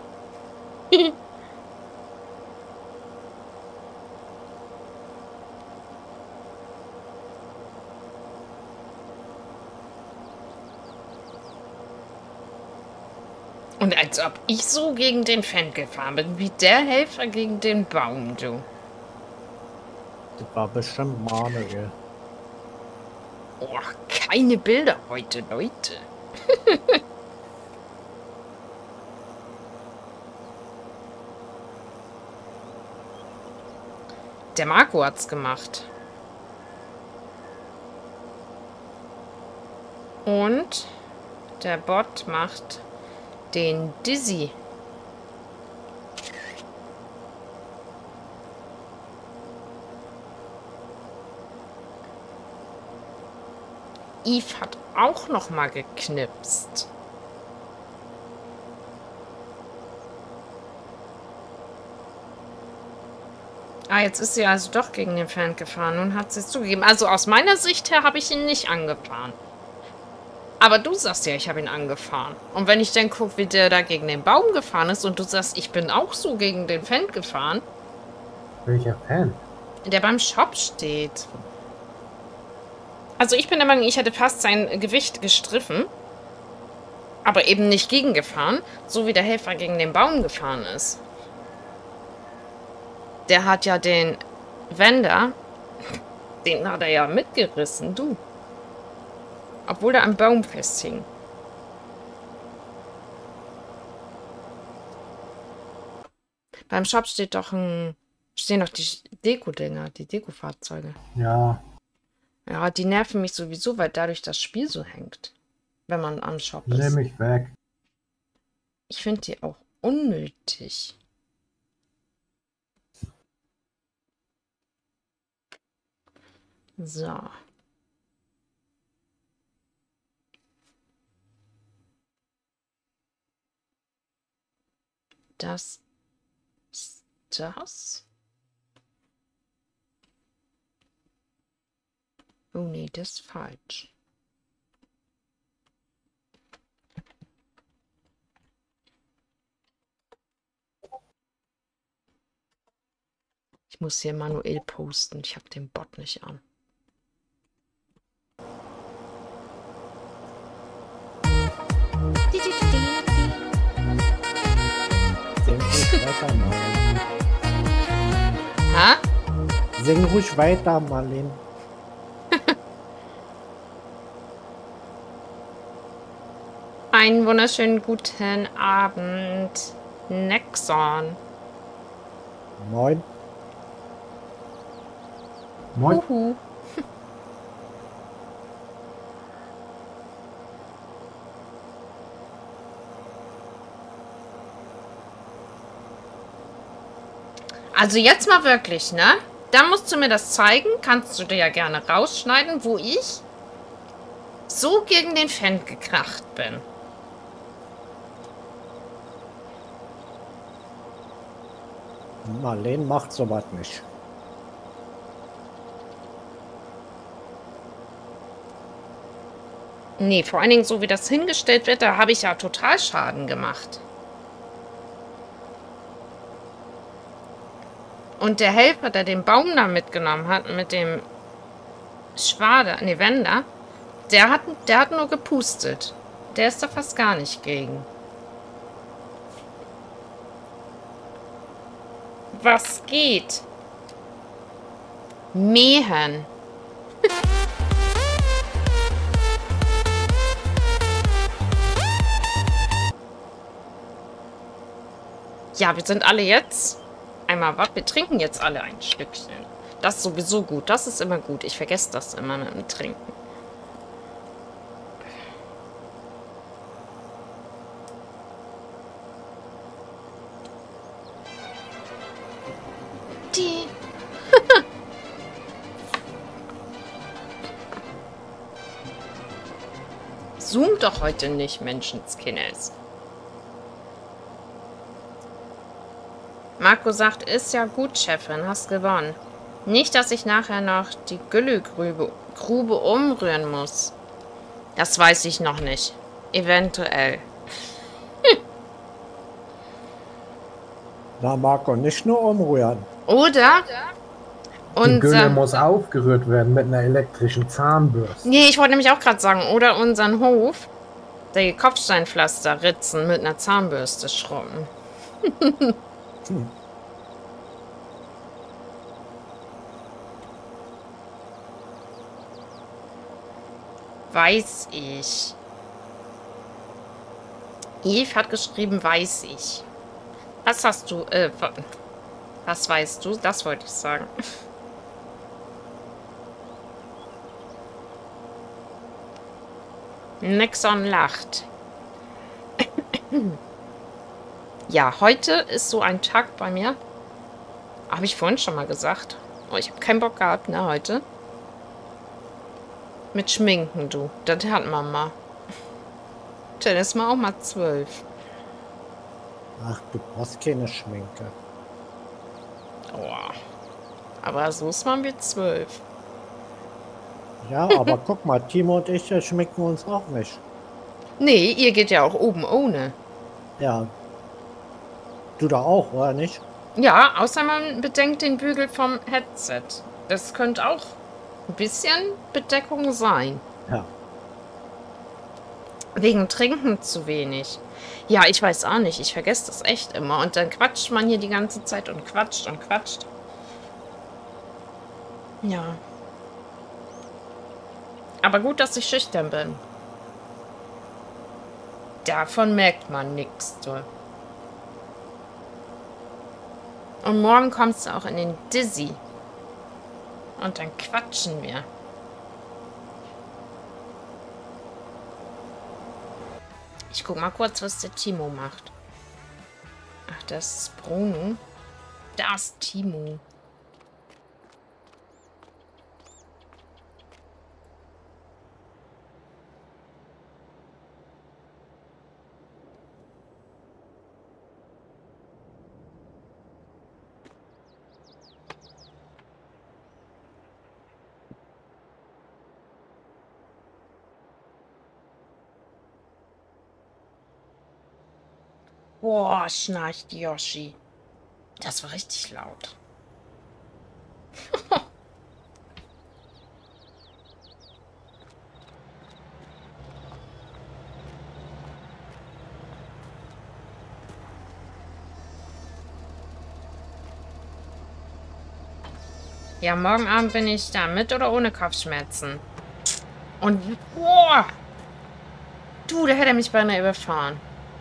Speaker 2: Und als ob ich so gegen den Fan gefahren bin, wie der Helfer gegen den Baum, du.
Speaker 1: Das war bestimmt Manuel.
Speaker 2: Oh, keine Bilder heute, Leute. Der Marco hat's gemacht. Und der Bot macht den Dizzy. Eve hat auch noch mal geknipst. Ah, jetzt ist sie also doch gegen den Fan gefahren. Nun hat sie es zugegeben. Also aus meiner Sicht her habe ich ihn nicht angefahren. Aber du sagst ja, ich habe ihn angefahren. Und wenn ich dann gucke, wie der da gegen den Baum gefahren ist und du sagst, ich bin auch so gegen den Fan gefahren.
Speaker 3: Welcher Fan?
Speaker 2: Der beim Shop steht. Also ich bin der Meinung, ich hätte fast sein Gewicht gestriffen. Aber eben nicht gegengefahren, so wie der Helfer gegen den Baum gefahren ist. Der hat ja den Wender, den hat er ja mitgerissen, du. Obwohl er am Baum festhing. Beim Shop stehen doch die Deko-Dinger, die Deko-Fahrzeuge.
Speaker 3: Ja.
Speaker 2: Ja, die nerven mich sowieso, weil dadurch das Spiel so hängt. Wenn man am Shop ist.
Speaker 3: Nimm mich weg.
Speaker 2: Ich finde die auch unnötig. So. Das ist das. Oh nee, das ist falsch. Ich muss hier manuell posten. Ich habe den Bot nicht an.
Speaker 1: Sing ruhig weiter, Marlene.
Speaker 2: Einen wunderschönen guten Abend, Nexon.
Speaker 1: Moin.
Speaker 3: Moin.
Speaker 2: Uhu. Also jetzt mal wirklich, ne? Da musst du mir das zeigen. Kannst du dir ja gerne rausschneiden, wo ich so gegen den Fan gekracht bin.
Speaker 1: Marlene macht sowas nicht.
Speaker 2: Nee, vor allen Dingen so wie das hingestellt wird, da habe ich ja total Schaden gemacht. Und der Helfer, der den Baum da mitgenommen hat, mit dem Schwader, nee, Wender, der hat nur gepustet. Der ist da fast gar nicht gegen. Was geht? Mähen. Ja, wir sind alle jetzt... Einmal was? Wir trinken jetzt alle ein Stückchen. Das ist sowieso gut. Das ist immer gut. Ich vergesse das immer mit dem Trinken. Die. Zoom doch heute nicht, Menschenskinders. Marco sagt, ist ja gut, Chefin, hast gewonnen. Nicht, dass ich nachher noch die Güllegrube umrühren muss. Das weiß ich noch nicht. Eventuell.
Speaker 1: Na, Marco, nicht nur umrühren.
Speaker 2: Oder?
Speaker 3: Die Gülle muss aufgerührt werden mit einer elektrischen Zahnbürste.
Speaker 2: Nee, ich wollte nämlich auch gerade sagen, oder unseren Hof, die Kopfsteinpflaster ritzen mit einer Zahnbürste schrubben. Weiß ich. Eve hat geschrieben, weiß ich. Was hast du, was weißt du? Das wollte ich sagen. Nexon lacht. Ja, heute ist so ein Tag bei mir. Habe ich vorhin schon mal gesagt. Oh, ich habe keinen Bock gehabt, ne, heute. Mit Schminken, du. Das hat Mama. Dann ist man auch mal 12.
Speaker 1: Ach, du brauchst keine Schminke.
Speaker 2: Oh. Aber so ist man wie 12.
Speaker 1: Ja, aber guck mal, Timo und ich schminken uns auch nicht.
Speaker 2: Nee, ihr geht ja auch oben ohne.
Speaker 1: Ja. Du da auch, oder nicht?
Speaker 2: Ja, außer man bedenkt den Bügel vom Headset. Das könnte auch ein bisschen Bedeckung sein.
Speaker 1: Ja.
Speaker 2: Wegen Trinken zu wenig. Ja, ich weiß auch nicht. Ich vergesse das echt immer. Und dann quatscht man hier die ganze Zeit und quatscht und quatscht. Ja. Aber gut, dass ich schüchtern bin. Davon merkt man nichts. Und morgen kommst du auch in den Dizzy. Und dann quatschen wir. Ich guck mal kurz, was der Timo macht. Ach, das ist Bruno. Das ist Timo. Boah, schnarcht Yoshi. Das war richtig laut. Ja, morgen Abend bin ich da, mit oder ohne Kopfschmerzen. Und, boah! Du, da hätte er mich beinahe überfahren.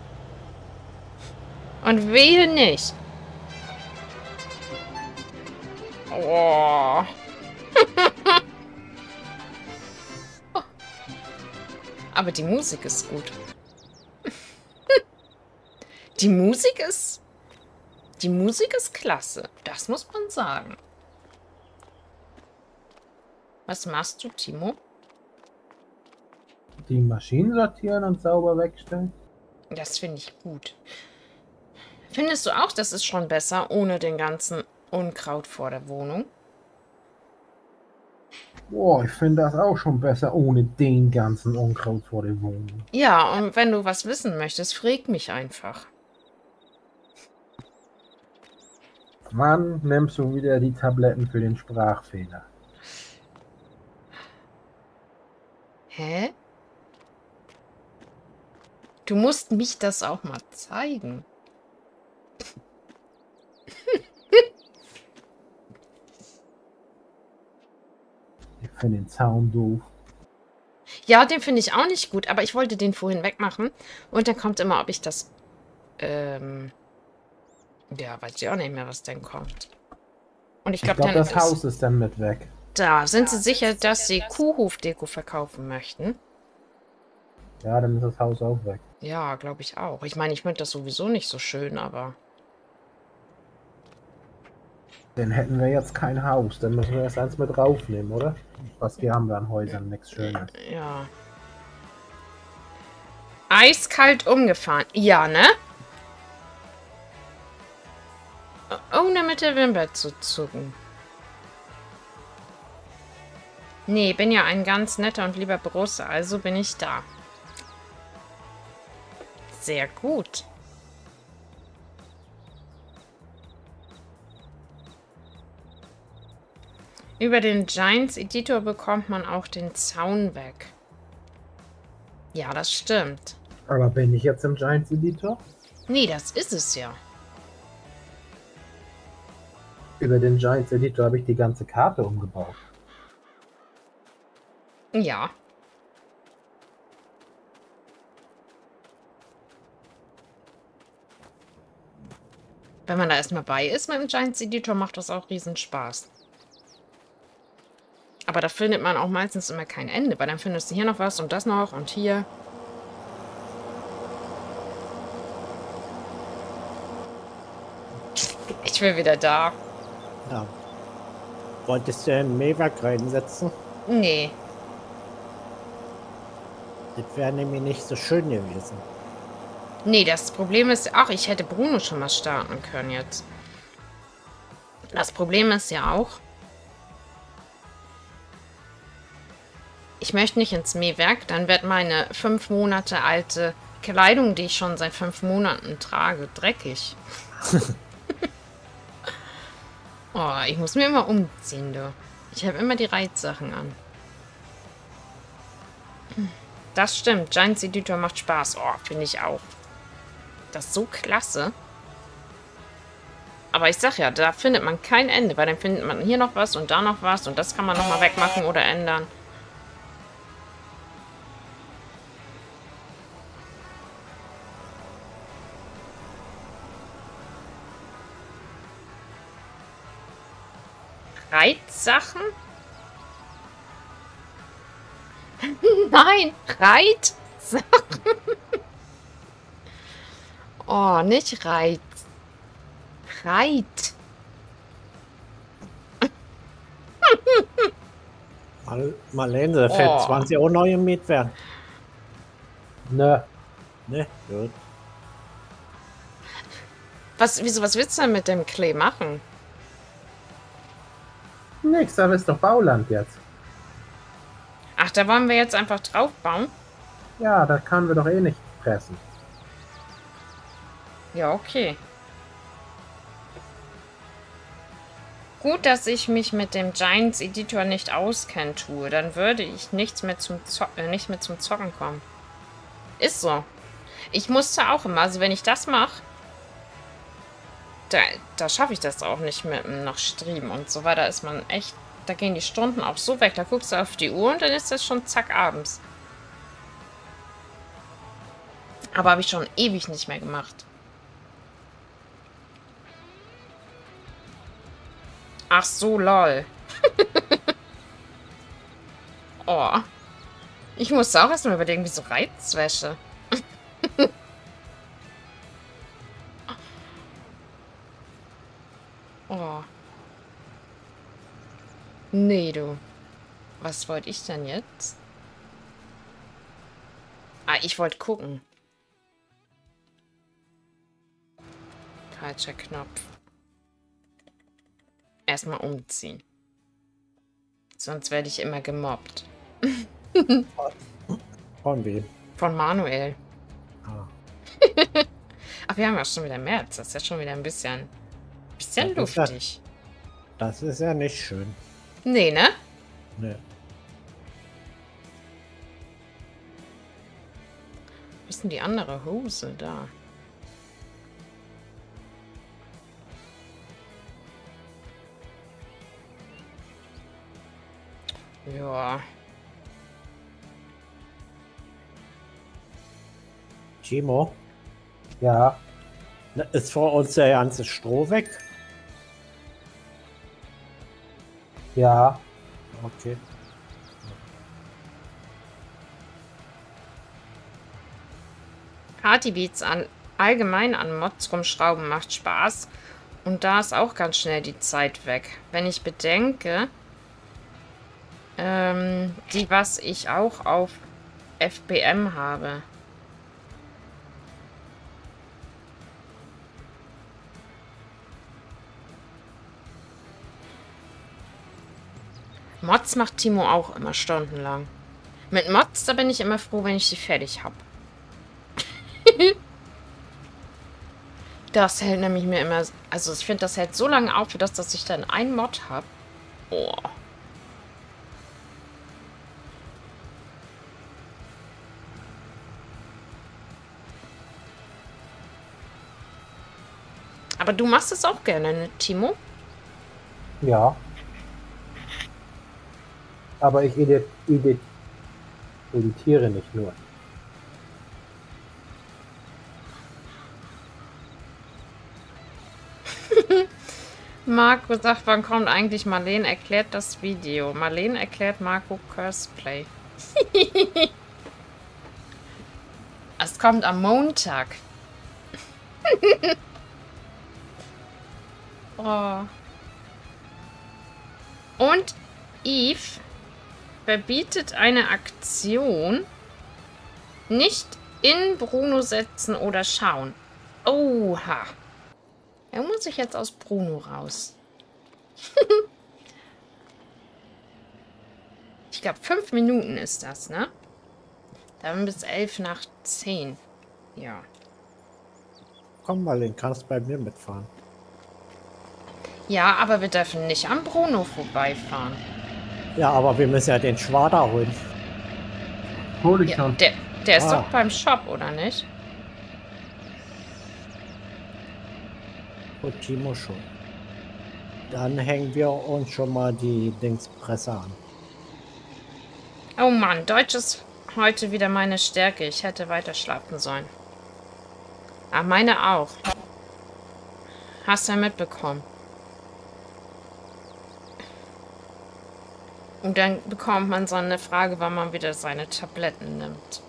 Speaker 2: Und wehe nicht. Oh. Aber die Musik ist gut. Die Musik ist klasse. Das muss man sagen. Was machst du, Timo?
Speaker 3: Die Maschinen sortieren und sauber wegstellen.
Speaker 2: Das finde ich gut. Findest du auch, das ist schon besser, ohne den ganzen Unkraut vor der Wohnung?
Speaker 3: Boah, ich finde das auch schon besser, ohne den ganzen Unkraut vor der Wohnung.
Speaker 2: Ja, und wenn du was wissen möchtest, frag mich einfach.
Speaker 3: Wann nimmst du wieder die Tabletten für den Sprachfehler?
Speaker 2: Hä? Du musst mich das auch mal zeigen.
Speaker 3: Ich finde den Zaun doof.
Speaker 2: Ja, den finde ich auch nicht gut, aber ich wollte den vorhin wegmachen. Und dann kommt immer, ob ich das... ja, weiß ich auch nicht mehr, was denn kommt. Und ich glaube,
Speaker 3: das Haus ist dann mit weg.
Speaker 2: Da, sind Sie sicher, dass Sie Kuhhofdeko verkaufen möchten?
Speaker 3: Ja, dann ist das Haus auch weg.
Speaker 2: Ja, glaube ich auch. Ich meine, ich finde das sowieso nicht so schön, aber...
Speaker 3: Dann hätten wir jetzt kein Haus. Dann müssen wir erst eins mit raufnehmen, oder? Was hier haben wir an Häusern? Nichts Schönes.
Speaker 2: Ja. Eiskalt umgefahren. Ja, ne? Ohne mit der Wimper zu zucken. Nee, bin ja ein ganz netter und lieber Brusse, also bin ich da. Sehr gut. Über den Giants Editor bekommt man auch den Zaun weg. Ja, das stimmt.
Speaker 3: Aber bin ich jetzt im Giants Editor?
Speaker 2: Nee, das ist es ja.
Speaker 3: Über den Giants Editor habe ich die ganze Karte umgebaut.
Speaker 2: Ja. Wenn man da erstmal bei ist mit dem Giants Editor, macht das auch riesen Spaß. Aber da findet man auch meistens immer kein Ende, weil dann findest du hier noch was und das noch und hier. Ich bin wieder da.
Speaker 1: Ja. Wolltest du ein Mähwerk reinsetzen?
Speaker 2: Nee.
Speaker 1: Das wäre nämlich nicht so schön gewesen.
Speaker 2: Nee, das Problem ist... Ach, ich hätte Bruno schon mal starten können jetzt. Das Problem ist ja auch... Ich möchte nicht ins Mähwerk, dann wird meine 5 Monate alte Kleidung, die ich schon seit 5 Monaten trage, dreckig. Oh, ich muss mir immer umziehen, du. Ich habe immer die Reitsachen an. Das stimmt, Giants Editor macht Spaß. Oh, finde ich auch. Das ist so klasse. Aber ich sag ja, da findet man kein Ende, weil dann findet man hier noch was und da noch was und das kann man nochmal wegmachen oder ändern. Reitsachen? Nein, Reitsachen. Oh, nicht Reit. Reit.
Speaker 1: Marlene, da fällt 20 Euro neue Mietwert.
Speaker 3: Ne.
Speaker 1: Ne, gut.
Speaker 2: Wieso, was willst du denn mit dem Klee machen?
Speaker 3: Nix, aber ist doch Bauland jetzt.
Speaker 2: Ach, da wollen wir jetzt einfach drauf bauen?
Speaker 3: Ja, das können wir doch eh nicht fressen.
Speaker 2: Ja, okay. Gut, dass ich mich mit dem Giants Editor nicht auskenne, tue. Dann würde ich nicht mehr zum Zocken kommen. Ist so. Ich musste auch immer, also wenn ich das mache, da schaffe ich das auch nicht mit noch Streamen und so, weil da ist man echt, da gehen die Stunden auch so weg. Da guckst du auf die Uhr und dann ist das schon zack abends. Aber habe ich schon ewig nicht mehr gemacht. Ach so, lol. Oh. Ich musste auch erstmal überlegen, wieso Reizwäsche? Oh. Nee, du. Was wollte ich denn jetzt? Ah, ich wollte gucken. Falscher Knopf. Erstmal umziehen. Sonst werde ich immer gemobbt.
Speaker 1: Von wem?
Speaker 2: Von Manuel.
Speaker 1: Ah.
Speaker 2: Ach, wir haben ja schon wieder März. Das ist ja schon wieder ein bisschen luftig.
Speaker 1: Das ist ja nicht schön.
Speaker 2: Nee, ne?
Speaker 1: Ne.
Speaker 2: Wo ist denn die andere Hose da? Ja.
Speaker 1: Timo,
Speaker 3: Ja,
Speaker 1: ist vor uns der ganze Stroh weg?
Speaker 3: ja.
Speaker 1: Okay.
Speaker 2: Partybeats allgemein an Mods rumschrauben macht Spaß. Und da ist auch ganz schnell die Zeit weg. Wenn ich bedenke, was ich auch auf FBM habe. Mods macht Timo auch immer stundenlang. Mit Mods, da bin ich immer froh, wenn ich sie fertig habe. Das hält nämlich mir immer... Also ich finde, das hält so lange auf, für das, dass ich dann einen Mod habe. Oh. Aber du machst es auch gerne, ne, Timo?
Speaker 3: Ja. Aber ich editiere nicht nur.
Speaker 2: Marco sagt, wann kommt eigentlich Marlene erklärt das Video? Marlene erklärt Marco Curseplay. Es kommt am Montag. Oh. Und Eve verbietet eine Aktion. Nicht in Bruno setzen oder schauen. Oha. Er muss sich jetzt aus Bruno raus. Ich glaube, 5 Minuten ist das, ne? Dann bis 11:10. Ja.
Speaker 1: Komm mal, den kannst bei mir mitfahren.
Speaker 2: Ja, aber wir dürfen nicht am Bruno vorbeifahren.
Speaker 1: Ja, aber wir müssen ja den Schwader holen.
Speaker 3: Hol ich
Speaker 2: Ja,
Speaker 3: schon.
Speaker 2: der ist doch beim Shop, oder nicht?
Speaker 1: Und Timo schon. Dann hängen wir uns schon mal die Dingspresse an.
Speaker 2: Oh Mann, Deutsch ist heute wieder meine Stärke. Ich hätte weiter schlafen sollen. Ah, meine auch. Hast du ja mitbekommen. Und dann bekommt man so eine Frage, wann man wieder seine Tabletten nimmt.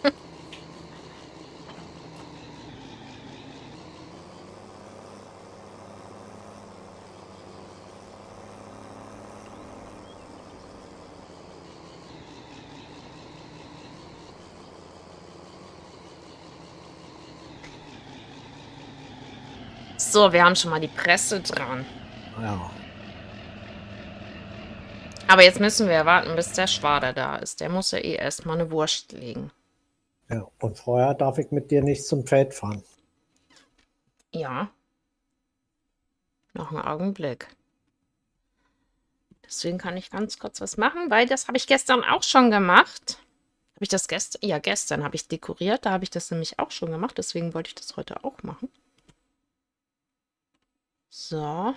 Speaker 2: So, wir haben schon mal die Presse dran.
Speaker 1: Ja.
Speaker 2: Aber jetzt müssen wir warten, bis der Schwader da ist. Der muss ja eh erstmal eine Wurst legen.
Speaker 1: Ja. Und vorher darf ich mit dir nicht zum Feld fahren.
Speaker 2: Ja. Noch einen Augenblick. Deswegen kann ich ganz kurz was machen, weil das habe ich gestern auch schon gemacht. Habe ich das gestern? Ja, gestern habe ich dekoriert. Da habe ich das nämlich auch schon gemacht. Deswegen wollte ich das heute auch machen. So.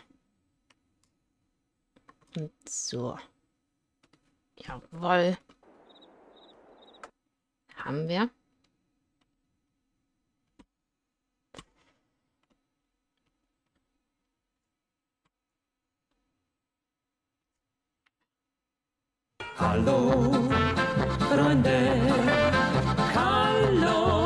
Speaker 2: Und so. Jawohl. Haben wir.
Speaker 5: Hallo, Freunde, hallo.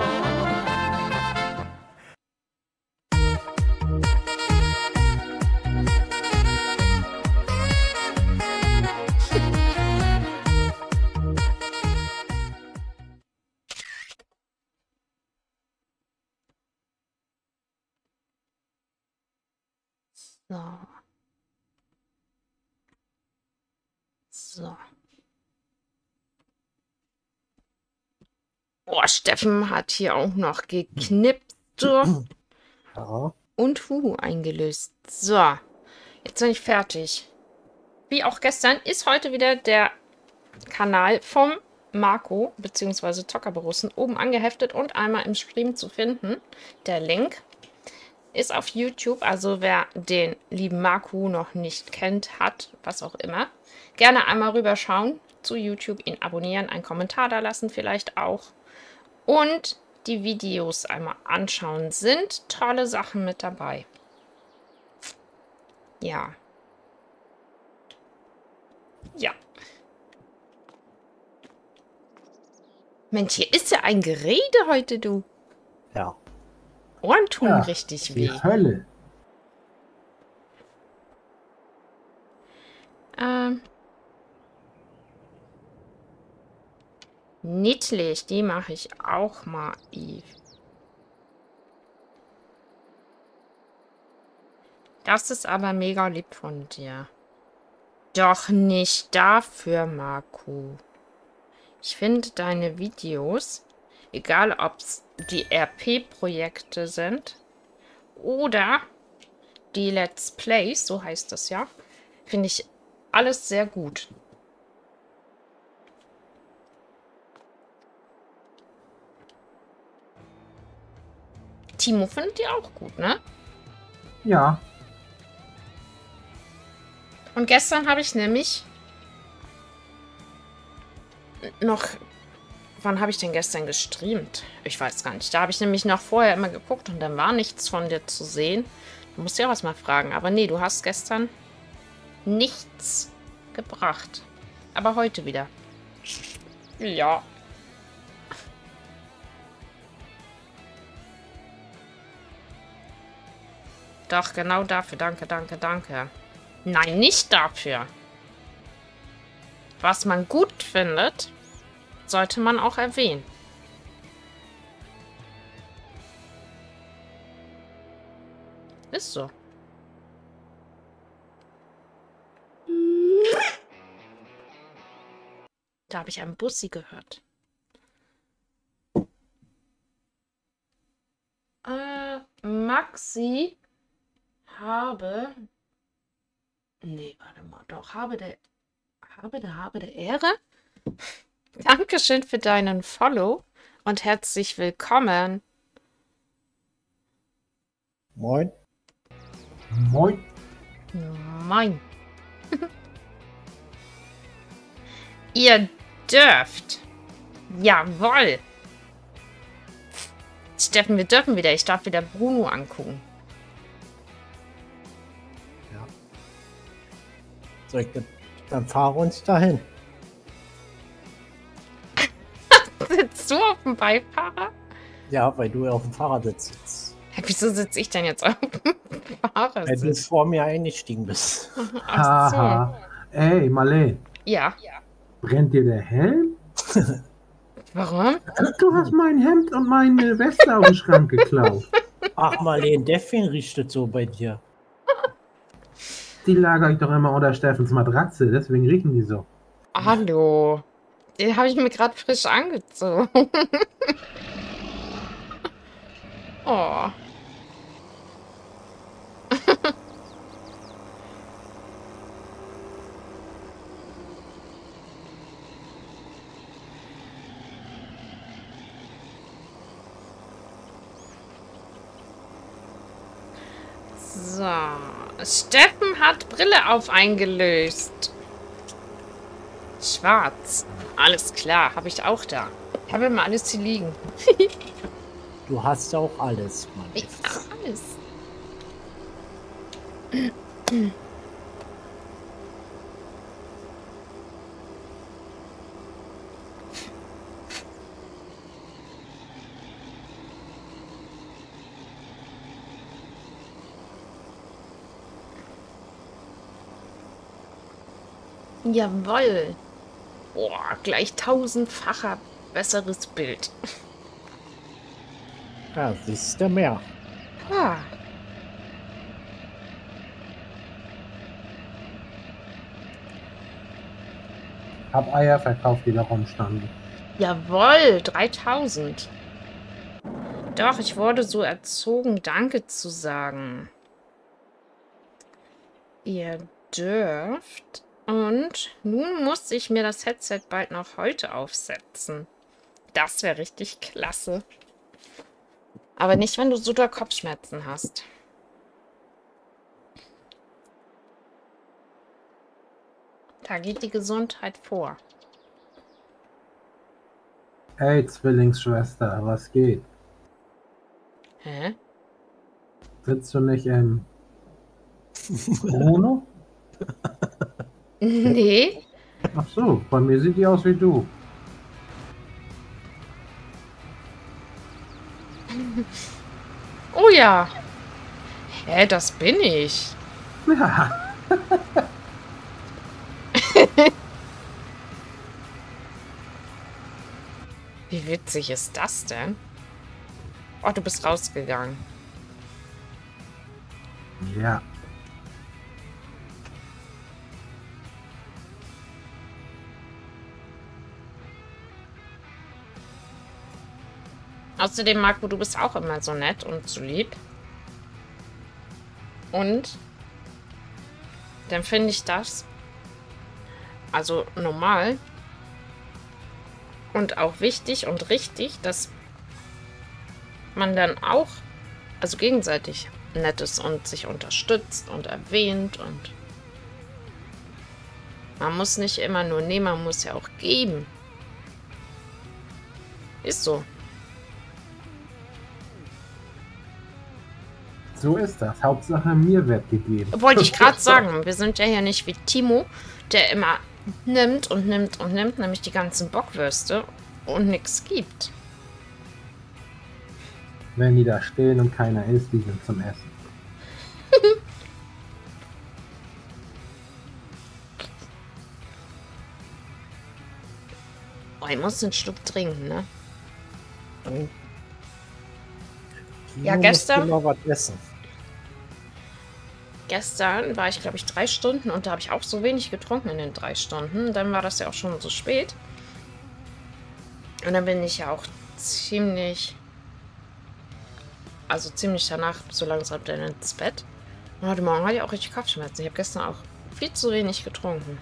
Speaker 2: So. So. Oh, Steffen hat hier auch noch geknipst. So.
Speaker 1: Ja.
Speaker 2: Und Huhu eingelöst. So. Jetzt bin ich fertig. Wie auch gestern ist heute wieder der Kanal vom Marco bzw. Zockerborussen oben angeheftet und einmal im Stream zu finden. Der Link ist auf YouTube, also wer den lieben Marco noch nicht kennt, hat, was auch immer, gerne einmal rüberschauen zu YouTube, ihn abonnieren, einen Kommentar da lassen vielleicht auch und die Videos einmal anschauen. Sind tolle Sachen mit dabei. Ja. Ja. Mensch, hier ist ja ein Gerede heute, du.
Speaker 1: Ja.
Speaker 2: Ohren tun
Speaker 3: Ja,
Speaker 2: richtig
Speaker 3: Die
Speaker 2: weh.
Speaker 3: Hölle.
Speaker 2: Niedlich, die mache ich auch mal, Eve. Das ist aber mega lieb von dir. Doch nicht dafür, Marco. Ich finde deine Videos, egal ob es die RP-Projekte sind oder die Let's Plays, so heißt das ja, finde ich alles sehr gut. Timo findet die auch gut, ne?
Speaker 3: Ja.
Speaker 2: Und gestern habe ich nämlich noch... Wann habe ich denn gestern gestreamt? Ich weiß gar nicht. Da habe ich nämlich noch vorher immer geguckt und dann war nichts von dir zu sehen. Du musst ja auch was mal fragen. Aber nee, du hast gestern nichts gebracht. Aber heute wieder. Ja. Doch, genau dafür. Danke, danke, danke. Nein, nicht dafür. Was man gut findet, sollte man auch erwähnen. Ist so. Da habe ich einen Bussi gehört. Maxi habe... Nee, warte mal. Doch, habe der Ehre. Dankeschön für deinen Follow und herzlich willkommen.
Speaker 1: Moin.
Speaker 3: Moin.
Speaker 2: Moin. Ihr dürft. Jawohl. Steffen, wir dürfen wieder. Ich darf wieder Bruno angucken.
Speaker 1: Ja. Dann fahren wir uns dahin.
Speaker 2: Sitzt du auf dem Beifahrer?
Speaker 1: Ja, weil du auf dem Fahrersitz sitzt.
Speaker 2: Hä, wieso sitze ich denn jetzt auf dem
Speaker 1: Weil du
Speaker 2: Fahrersitz?
Speaker 1: vor mir eingestiegen bist.
Speaker 2: Ach so.
Speaker 3: Haha. Ey, Marlene,
Speaker 2: Ja.
Speaker 3: brennt dir der Helm?
Speaker 2: Warum?
Speaker 3: Du hast mein Hemd und meine Weste aus dem Schrank geklaut.
Speaker 1: Ach, Marlene, deswegen riecht es so bei dir.
Speaker 3: Die lagere ich doch immer unter Steffens Matratze, deswegen riechen die so.
Speaker 2: Hallo. Den habe ich mir gerade frisch angezogen. Oh. So. Steffen hat Brille auf eingelöst. Schwarz. Alles klar, habe ich auch da. Ich habe immer alles hier liegen.
Speaker 1: Du hast auch alles, Mann.
Speaker 2: Ja, alles. Jawohl. Boah, gleich 1000-facher besseres Bild.
Speaker 1: Ja, siehst du mehr.
Speaker 2: Ah.
Speaker 3: Hab Eier verkauft, die da rumstanden.
Speaker 2: Jawohl, 3000. Doch, ich wurde so erzogen, Danke zu sagen. Ihr dürft. Und nun muss ich mir das Headset bald noch heute aufsetzen. Das wäre richtig klasse. Aber nicht, wenn du so doll Kopfschmerzen hast. Da geht die Gesundheit vor.
Speaker 3: Ey, Zwillingsschwester, was geht?
Speaker 2: Hä?
Speaker 3: Sitzt du nicht im Bruno?
Speaker 2: Nee.
Speaker 3: Ach so, bei mir sieht die aus wie du.
Speaker 2: Oh ja. Hä, das bin ich.
Speaker 3: Ja,
Speaker 2: Wie witzig ist das denn? Oh, du bist rausgegangen.
Speaker 3: ja.
Speaker 2: Außerdem, Marco, du bist auch immer so nett und so lieb. Und dann finde ich das also normal und auch wichtig und richtig, dass man dann auch, also gegenseitig nett ist und sich unterstützt und erwähnt und man muss nicht immer nur nehmen, man muss ja auch geben. Ist so.
Speaker 3: So ist das. Hauptsache mir wird gegeben.
Speaker 2: Wollte ich gerade sagen, wir sind ja hier nicht wie Timo, der immer nimmt und nimmt und nimmt, nämlich die ganzen Bockwürste und nichts gibt.
Speaker 3: Wenn die da stehen und keiner isst, die sind zum Essen.
Speaker 2: Oh, ich muss einen Schluck trinken, ne?
Speaker 1: Dann
Speaker 2: Ja,
Speaker 1: musst
Speaker 2: gestern-
Speaker 1: du noch was essen.
Speaker 2: Gestern war ich, glaube ich, 3 Stunden und da habe ich auch so wenig getrunken in den 3 Stunden. Dann war das ja auch schon so spät. Und dann bin ich ja auch ziemlich danach so langsam dann ins Bett. Und heute Morgen hatte ich auch richtig Kopfschmerzen. Ich habe gestern auch viel zu wenig getrunken.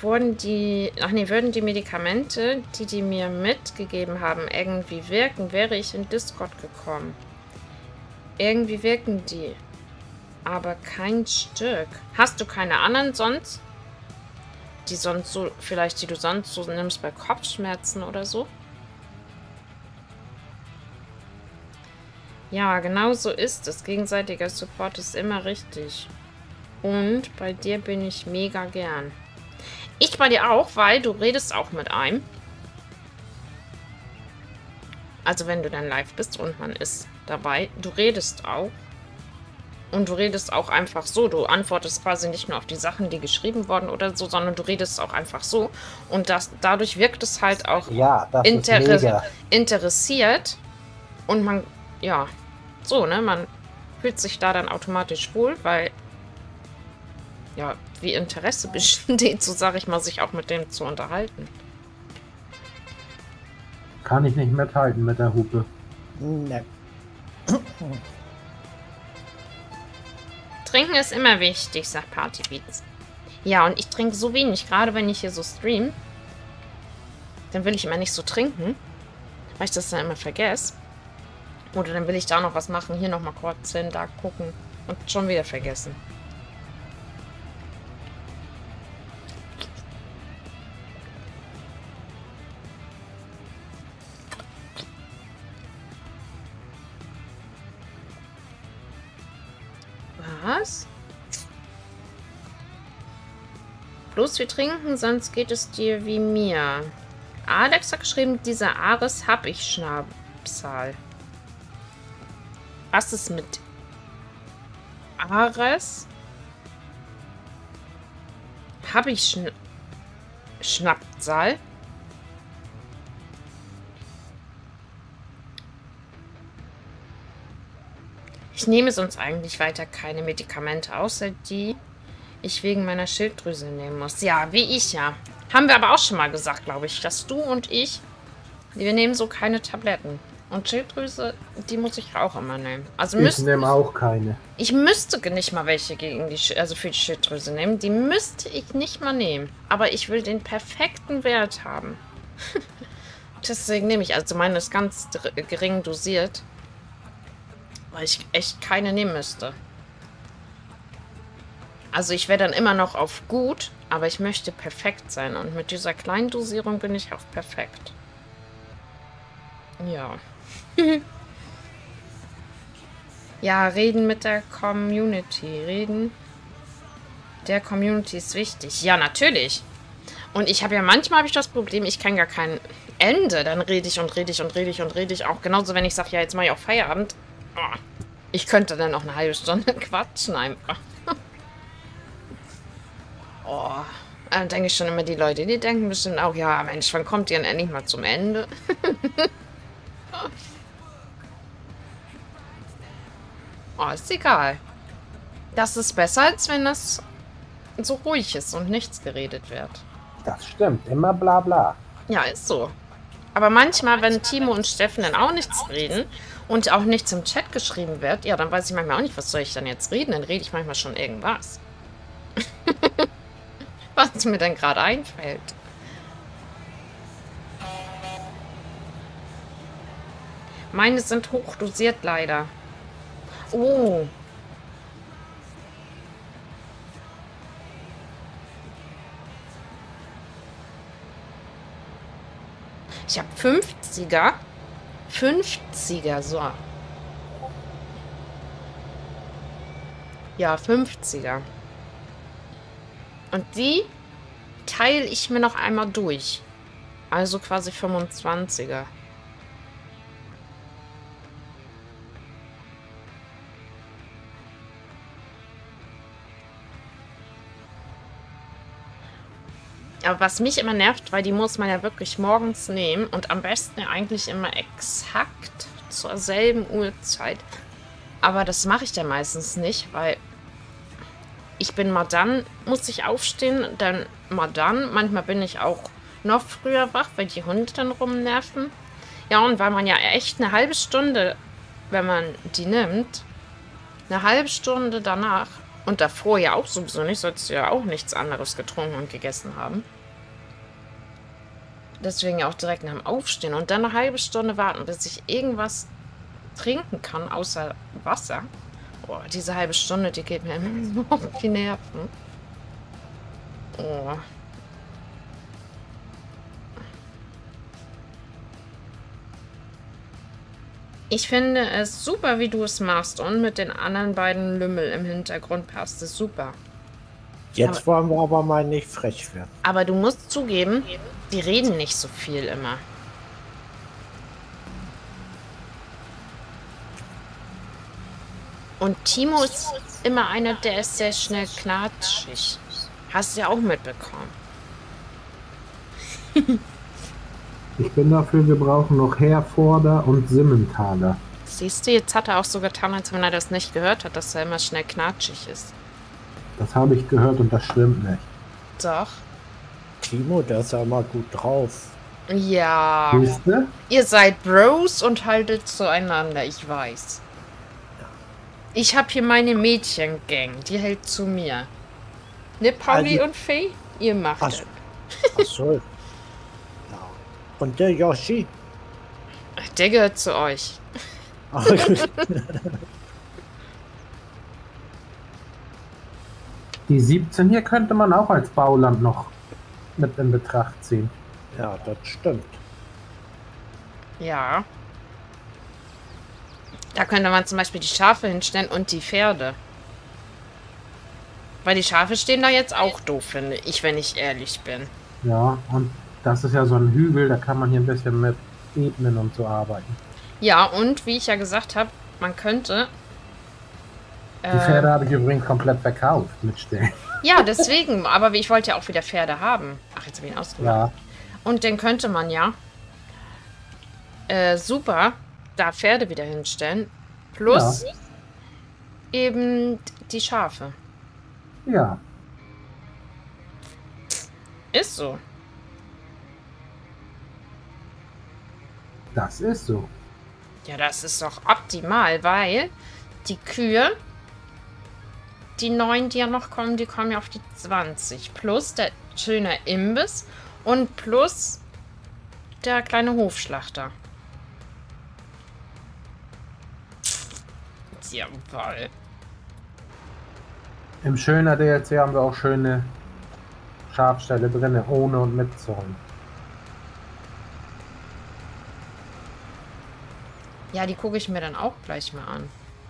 Speaker 2: würden die Medikamente, die mir mitgegeben haben, irgendwie wirken, wäre ich in Discord gekommen. Irgendwie wirken die. Aber kein Stück. Hast du keine anderen sonst? Die sonst so, vielleicht die du sonst so nimmst bei Kopfschmerzen oder so? Ja, genau so ist es. Gegenseitiger Support ist immer richtig. Und bei dir bin ich mega gern. Ich bei dir auch, weil du redest auch mit einem. Also wenn du dann live bist und man ist dabei, du redest auch. Und du redest auch einfach so. Du antwortest quasi nicht nur auf die Sachen, die geschrieben wurden oder so, sondern du redest auch einfach so. Und dadurch wirkt es halt auch interessiert. Und man, ja, so, ne? Man fühlt sich da dann automatisch wohl, weil, ja, wie Interesse besteht, so sage ich mal, sich auch mit dem zu unterhalten.
Speaker 3: Kann ich nicht mithalten mit der Hupe.
Speaker 1: Ne.
Speaker 2: Trinken ist immer wichtig, sagt Partybeats. Ja, und ich trinke so wenig, gerade wenn ich hier so stream. Dann will ich immer nicht so trinken, weil ich das dann immer vergesse. Oder dann will ich da noch was machen, hier nochmal kurz hin, da gucken und schon wieder vergessen. Was? Bloß wir trinken, sonst geht es dir wie mir. Alex hat geschrieben, dieser Ares hab ich Schnapsal. Was ist mit Ares? Hab ich Schnapsal? Ich nehme sonst eigentlich weiter keine Medikamente, außer die ich wegen meiner Schilddrüse nehmen muss. Ja, wie ich ja. Haben wir aber auch schon mal gesagt, glaube ich, dass du und ich, wir nehmen so keine Tabletten. Und Schilddrüse, die muss ich auch immer nehmen. Also
Speaker 3: ich nehme auch keine.
Speaker 2: Ich müsste nicht mal welche gegen die, also für die Schilddrüse nehmen. Die müsste ich nicht mal nehmen. Aber ich will den perfekten Wert haben. Deswegen nehme ich, also meine ist ganz gering dosiert. Weil ich echt keine nehmen müsste. Also ich wäre dann immer noch auf gut, aber ich möchte perfekt sein. Und mit dieser kleinen Dosierung bin ich auf perfekt. Ja. Ja, reden mit der Community. Reden der Community ist wichtig. Ja, natürlich. Und ich habe ja manchmal das Problem, ich kann gar kein Ende. Dann rede ich und rede ich und rede ich und rede ich auch. Genauso, wenn ich sage, ja, jetzt mache ich auch Feierabend. Oh, ich könnte dann noch eine halbe Stunde quatschen einfach. Oh, dann denke ich schon immer, die Leute, die denken bestimmt auch, ja, Mensch, wann kommt ihr denn endlich mal zum Ende? Oh, ist egal. Das ist besser, als wenn das so ruhig ist und nichts geredet wird.
Speaker 3: Das stimmt, immer bla bla.
Speaker 2: Ja, ist so. Aber manchmal, wenn Timo und Steffen dann auch nichts reden und auch nichts im Chat geschrieben wird, ja, dann weiß ich manchmal auch nicht, was soll ich dann jetzt reden. Dann rede ich manchmal schon irgendwas. Was mir dann gerade einfällt. Meine sind hochdosiert leider. Oh. Ich habe 50er. 50er, so. Ja, 50er. Und die teile ich mir noch einmal durch. Also quasi 25er. Aber was mich immer nervt, weil die muss man ja wirklich morgens nehmen und am besten ja eigentlich immer exakt zur selben Uhrzeit. Aber das mache ich dann meistens nicht, weil ich bin mal dann, muss ich aufstehen, dann mal dann. Manchmal bin ich auch noch früher wach, weil die Hunde dann rumnerven. Ja, und weil man ja echt eine halbe Stunde, wenn man die nimmt, eine halbe Stunde danach Und davor ja auch sowieso nicht. Sollst du ja auch nichts anderes getrunken und gegessen haben. Deswegen auch direkt nach dem Aufstehen. Und dann eine halbe Stunde warten, bis ich irgendwas trinken kann, außer Wasser. Boah, diese halbe Stunde, die geht mir immer so auf die Nerven. Oh. Ich finde es super, wie du es machst. Und mit den anderen beiden Lümmel im Hintergrund passt es super.
Speaker 1: Jetzt wollen wir aber mal nicht frech werden.
Speaker 2: Aber du musst zugeben, die reden nicht so viel immer. Und Timo ist immer einer, der ist sehr schnell knatschig. Hast du ja auch mitbekommen.
Speaker 3: Ich bin dafür, wir brauchen noch Herforder und Simmentaler.
Speaker 2: Siehst du, jetzt hat er auch so getan, als wenn er das nicht gehört hat, dass er immer schnell knatschig ist.
Speaker 3: Das habe ich gehört und das stimmt nicht.
Speaker 2: Doch.
Speaker 1: Timo, der ist ja immer gut drauf.
Speaker 2: Ja.
Speaker 3: Siehst du?
Speaker 2: Ihr seid Bros und haltet zueinander, ich weiß. Ich habe hier meine Mädchengang, die hält zu mir. Ne, Pauli
Speaker 1: Also-
Speaker 2: und Fee? Ihr macht
Speaker 1: Ach,
Speaker 2: es.
Speaker 1: ach so. Ja. Und der Yoshi?
Speaker 2: Der gehört zu euch.
Speaker 3: Die 17 hier könnte man auch als Bauland noch mit in Betracht ziehen.
Speaker 1: Ja, das stimmt.
Speaker 2: Ja. Da könnte man zum Beispiel die Schafe hinstellen und die Pferde. Weil die Schafe stehen da jetzt auch doof, finde ich, wenn ich ehrlich bin.
Speaker 3: Ja, und das ist ja so ein Hügel, da kann man hier ein bisschen mit Ebnen und so arbeiten.
Speaker 2: Ja, und wie ich ja gesagt habe, man könnte...
Speaker 3: Die Pferde habe ich übrigens komplett verkauft mit Stellen.
Speaker 2: Ja, deswegen. Aber ich wollte ja auch wieder Pferde haben. Ach, jetzt habe ich ihn ausgemacht.
Speaker 3: Ja,
Speaker 2: Und dann könnte man ja super da Pferde wieder hinstellen. Plus eben die Schafe.
Speaker 3: ja,
Speaker 2: Ist so.
Speaker 3: das ist so.
Speaker 2: Ja, das ist doch optimal, weil die Kühe, die 9, die ja noch kommen, die kommen ja auf die 20. Plus der schöne Imbiss und plus der kleine Hofschlachter. Jawohl.
Speaker 3: Im schöner DLC haben wir auch schöne Schafställe drin, ohne und mit Zäunen.
Speaker 2: Ja, die gucke ich mir dann auch gleich mal an.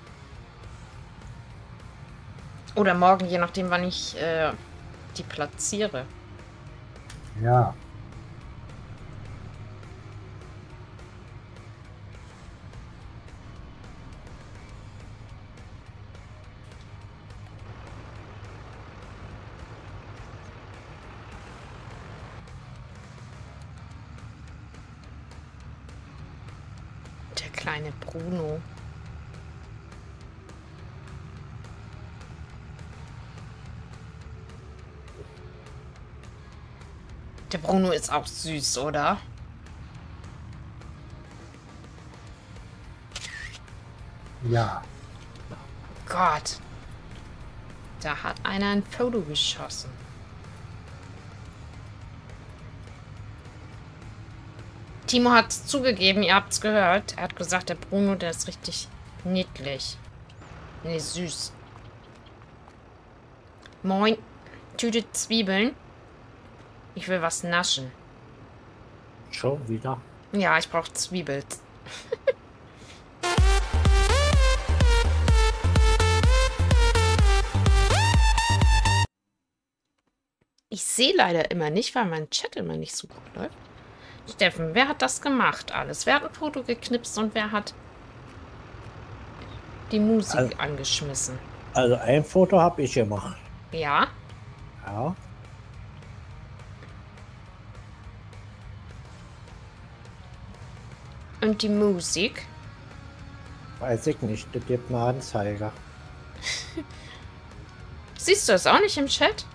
Speaker 2: Oder morgen, je nachdem, wann ich die platziere.
Speaker 3: Ja,
Speaker 2: Der kleine Bruno. Der Bruno ist auch süß, oder?
Speaker 3: ja.
Speaker 2: Gott. Da hat einer ein Foto geschossen. Timo hat es zugegeben, ihr habt es gehört. Er hat gesagt, der Bruno, der ist richtig niedlich. Nee, süß. Moin. Tüte Zwiebeln. Ich will was naschen.
Speaker 1: Schon wieder.
Speaker 2: Ja, ich brauche Zwiebeln. Ich sehe leider immer nicht, weil mein Chat immer nicht so gut läuft. Steffen, wer hat das gemacht alles? Wer hat ein Foto geknipst und wer hat die Musik angeschmissen?
Speaker 1: Also ein Foto habe ich gemacht.
Speaker 2: Ja?
Speaker 1: Ja.
Speaker 2: Und die Musik?
Speaker 1: Weiß ich nicht. Das gibt eine Anzeige.
Speaker 2: Siehst du das auch nicht im Chat?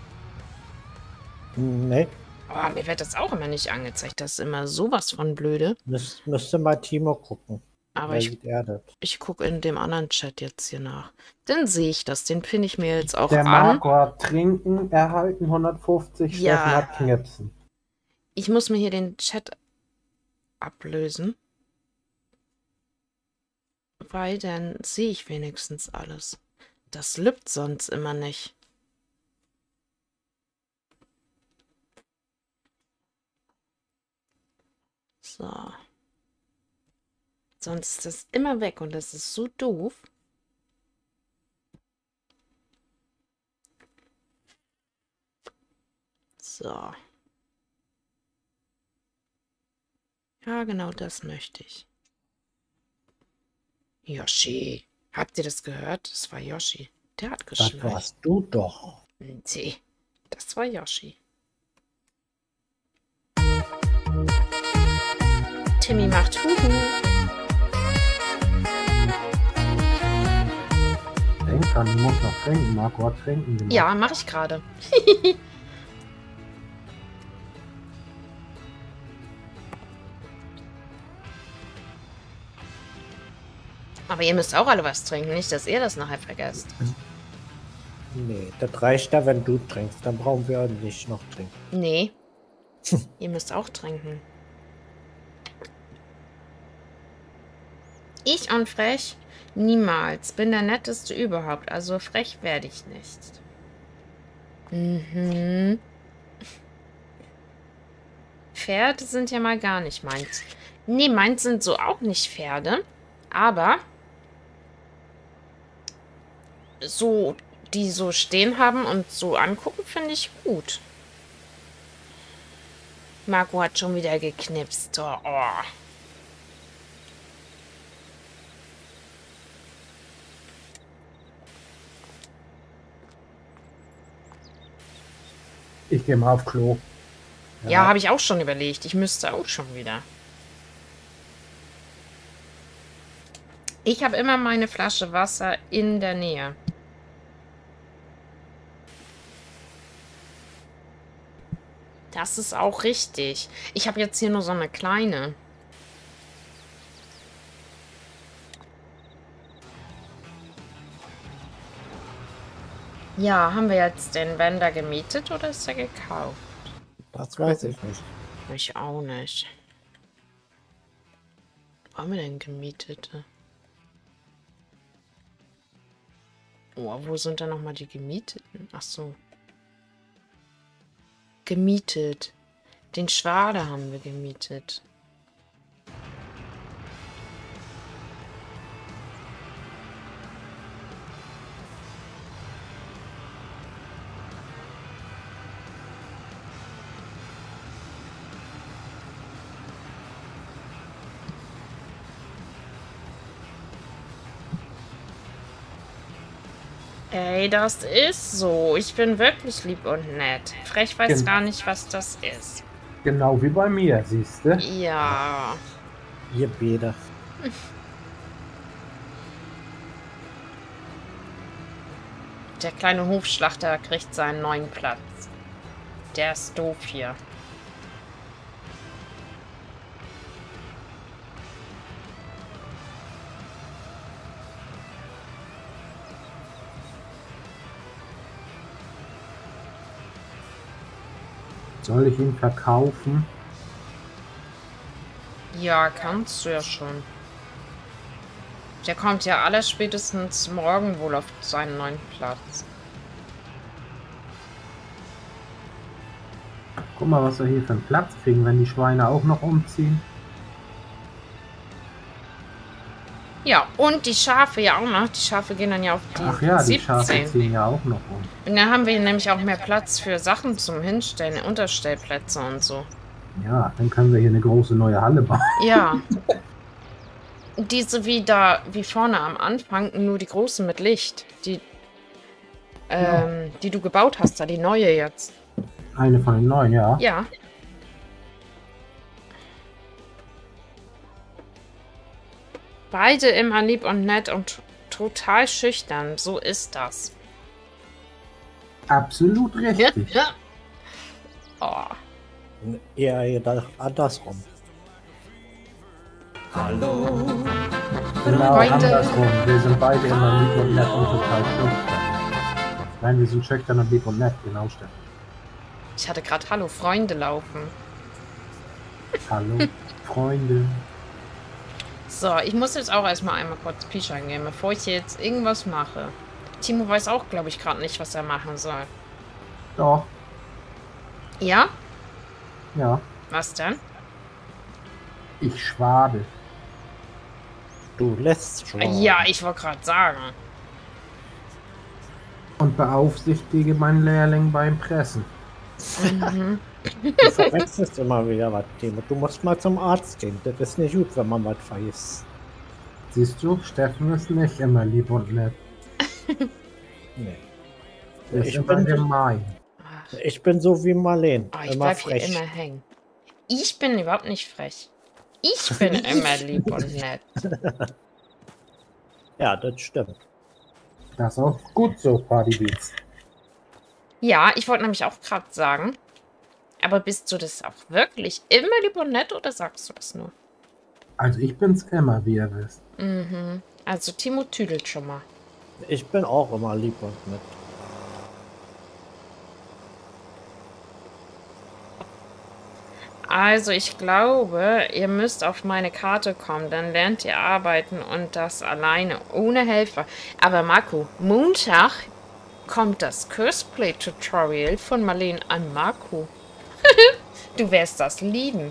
Speaker 1: Nee.
Speaker 2: Oh, mir wird das auch immer nicht angezeigt. Das ist immer sowas von blöde.
Speaker 1: Müsste mal Timo gucken.
Speaker 2: Aber
Speaker 1: Wer sieht er das?
Speaker 2: ich gucke in dem anderen Chat jetzt hier nach. Dann sehe ich das. Den pinne ich mir jetzt auch
Speaker 3: Der
Speaker 2: an.
Speaker 3: Marco hat Trinken erhalten, 150,
Speaker 2: Ja.
Speaker 3: Steffen hat Knipsen.
Speaker 2: Ich muss mir hier den Chat ablösen. Weil dann sehe ich wenigstens alles. Das lübt sonst immer nicht. So. Sonst ist das immer weg und das ist so doof. So. Ja, genau das möchte ich. Yoshi. Habt ihr das gehört? Das war Yoshi. Der hat
Speaker 1: Das
Speaker 2: geschnarcht.
Speaker 1: warst du doch.
Speaker 2: Nee, das war Yoshi. Timmy macht Huhu.
Speaker 3: Denk dran, du musst noch trinken. Marco hat Trinken gemacht.
Speaker 2: Ja, mache ich gerade. Aber ihr müsst auch alle was trinken, nicht, dass ihr das nachher vergesst.
Speaker 1: Nee, das reicht ja, wenn du trinkst. Dann brauchen wir nicht noch trinken.
Speaker 2: Nee. Ihr müsst auch trinken. Ich und frech? Niemals. Bin der Netteste überhaupt. Also frech werde ich nicht. Mhm. Pferde sind ja mal gar nicht meins. Nee, meins sind so auch nicht Pferde. Aber so, die so stehen haben und so angucken, finde ich gut. Marco hat schon wieder geknipst. Oh.
Speaker 3: Ich gehe mal auf Klo.
Speaker 2: Ja, habe ich auch schon überlegt. Ich müsste auch schon wieder. Ich habe immer meine Flasche Wasser in der Nähe. Das ist auch richtig. Ich habe jetzt hier nur so eine kleine. Ja, haben wir jetzt den Wender gemietet oder ist er gekauft?
Speaker 1: Das weiß ich nicht.
Speaker 2: Ich auch nicht. Wo haben wir denn gemietet? Oh, wo sind denn nochmal die Gemieteten? Ach so. Gemietet. Den Schwader haben wir gemietet. Ey, das ist so. Ich bin wirklich lieb und nett. Frech weiß gar nicht, was das ist.
Speaker 3: Genau wie bei mir, siehst du?
Speaker 2: Ja.
Speaker 1: Ihr beide.
Speaker 2: Der kleine Hofschlachter kriegt seinen neuen Platz. Der ist doof hier.
Speaker 3: Soll ich ihn verkaufen?
Speaker 2: Ja, kannst du ja schon. Der kommt ja allerspätestens morgen wohl auf seinen neuen Platz.
Speaker 3: Guck mal, was wir hier für einen Platz kriegen, wenn die Schweine auch noch umziehen.
Speaker 2: Ja, und die Schafe ja auch noch. Die Schafe gehen dann ja auf die
Speaker 3: Ach ja, die
Speaker 2: 17.
Speaker 3: Schafe ziehen ja auch noch um.
Speaker 2: Und dann haben wir nämlich auch mehr Platz für Sachen zum Hinstellen, Unterstellplätze und so.
Speaker 3: Ja, dann können wir hier eine große neue Halle bauen.
Speaker 2: Ja. Diese wie vorne am Anfang, nur die großen mit Licht. Die du gebaut hast, da die neue jetzt.
Speaker 3: Eine von den neuen, ja.
Speaker 2: Ja. Beide immer lieb und nett und total schüchtern. So ist das.
Speaker 3: Absolut richtig.
Speaker 2: Ja. Oh.
Speaker 1: Eher gedacht andersrum.
Speaker 5: Hallo,
Speaker 3: Genau,
Speaker 2: Freunde.
Speaker 3: andersrum. Wir sind beide immer lieb und nett und total schüchtern. Nein, wir sind schüchtern und lieb und nett, genau, Steffen.
Speaker 2: Ich hatte gerade Hallo Freunde laufen.
Speaker 3: Hallo, Freunde.
Speaker 2: So, ich muss jetzt auch erstmal einmal kurz Pischern gehen, bevor ich jetzt irgendwas mache. Timo weiß auch, glaube ich, gerade nicht, was er machen soll.
Speaker 3: Doch,
Speaker 2: Ja?
Speaker 3: ja.
Speaker 2: Was denn?
Speaker 3: Ich schwade.
Speaker 1: Du lässt schon.
Speaker 2: Ja, ich wollte gerade sagen.
Speaker 3: Und beaufsichtige meinen Lehrling beim Pressen.
Speaker 1: Du verwechselst immer wieder was, Timo. Du musst mal zum Arzt gehen. Das ist nicht gut, wenn man was weiß.
Speaker 3: Siehst du, Steffen ist nicht immer lieb und nett.
Speaker 1: Nee.
Speaker 3: Er ist
Speaker 1: Ich
Speaker 3: immer
Speaker 1: bin,
Speaker 3: gemein.
Speaker 1: ich bin so wie Marlene.
Speaker 2: Oh, ich
Speaker 1: immer
Speaker 2: bleib hier
Speaker 1: frech.
Speaker 2: immer hängen. Ich bin überhaupt nicht frech. Ich bin immer lieb und nett.
Speaker 1: Ja, das stimmt.
Speaker 3: Das ist auch gut so, Partybeats.
Speaker 2: Ja, ich wollte nämlich auch gerade sagen. Aber bist du das auch wirklich immer lieb und nett oder sagst du das nur?
Speaker 3: Also ich bin's immer, wie ihr wisst.
Speaker 2: Mhm. Also Timo tüdelt schon mal.
Speaker 1: Ich bin auch immer lieb und nett.
Speaker 2: Also ich glaube, ihr müsst auf meine Karte kommen, dann lernt ihr arbeiten und das alleine, ohne Helfer. Aber Marco, Montag kommt das Curseplay-Tutorial von Marlene an Marco. Du wirst das lieben.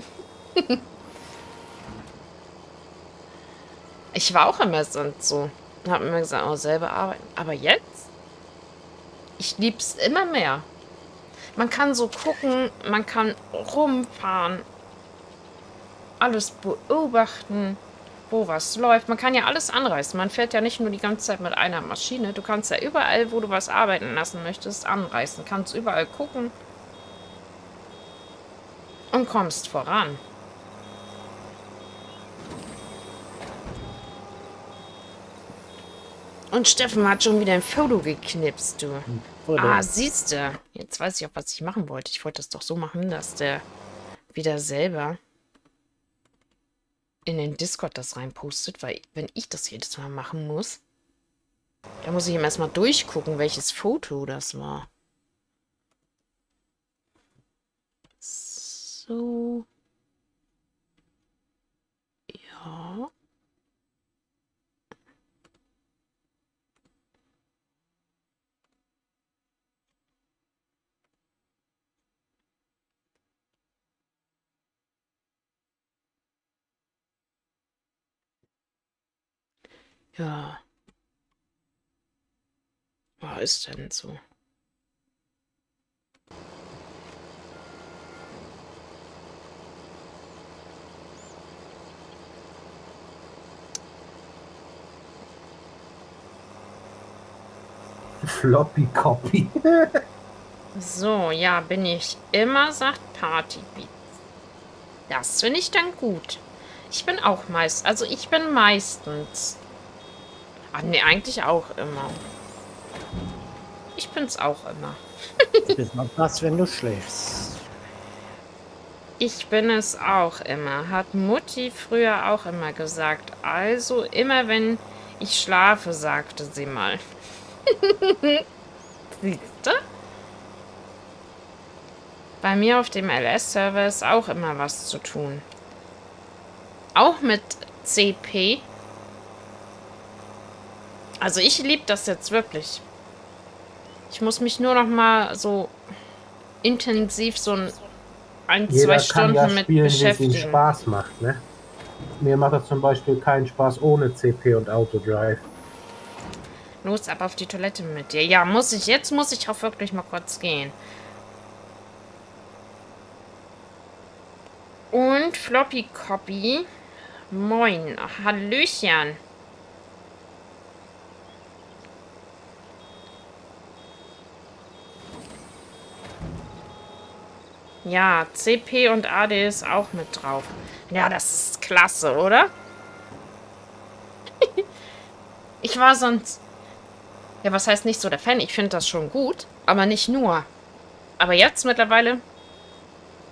Speaker 2: Ich war auch immer sonst so. Hab immer gesagt, oh, selber arbeiten. Aber jetzt? Ich lieb's immer mehr. Man kann so gucken, man kann rumfahren, alles beobachten, wo was läuft. Man kann ja alles anreißen. Man fährt ja nicht nur die ganze Zeit mit einer Maschine. Du kannst ja überall, wo du was arbeiten lassen möchtest, anreißen. Kannst überall gucken und kommst voran. Und Steffen hat schon wieder ein Foto geknipst, du. Ah, siehst du. Jetzt weiß ich auch, was ich machen wollte. Ich wollte das doch so machen, dass der wieder selber in den Discord das reinpostet, weil wenn ich das jedes Mal machen muss, dann muss ich ihm erstmal durchgucken, welches Foto das war. So. Ja. Ja. Was ist denn so?
Speaker 3: Floppy Copy.
Speaker 2: So, ja, bin ich immer, sagt Partybeat. Das finde ich dann gut. Ich bin auch also ich bin meistens. Ach nee, eigentlich auch immer. Ich bin's auch immer.
Speaker 1: Besonders wenn du schläfst.
Speaker 2: Ich bin es auch immer. Hat Mutti früher auch immer gesagt. Also immer wenn ich schlafe, sagte sie mal. Siehst du? Bei mir auf dem LS-Server ist auch immer was zu tun. Auch mit CP. Also ich liebe das jetzt wirklich. Ich muss mich nur noch mal so intensiv so ein,
Speaker 3: Jeder
Speaker 2: zwei
Speaker 3: kann
Speaker 2: Stunden
Speaker 3: ja
Speaker 2: mit
Speaker 3: spielen, wie es ihm
Speaker 2: beschäftigen.
Speaker 3: Spaß macht, ne? Mir macht das zum Beispiel keinen Spaß ohne CP und Autodrive.
Speaker 2: Los, ab auf die Toilette mit dir. Ja, muss ich. Jetzt muss ich auch wirklich mal kurz gehen. Und Floppy Copy. Moin. Hallöchen. Ja, CP und AD ist auch mit drauf. Ja, das ist klasse, oder? Ich war sonst... Ja, was heißt nicht so der Fan? Ich finde das schon gut, aber nicht nur. Aber jetzt mittlerweile...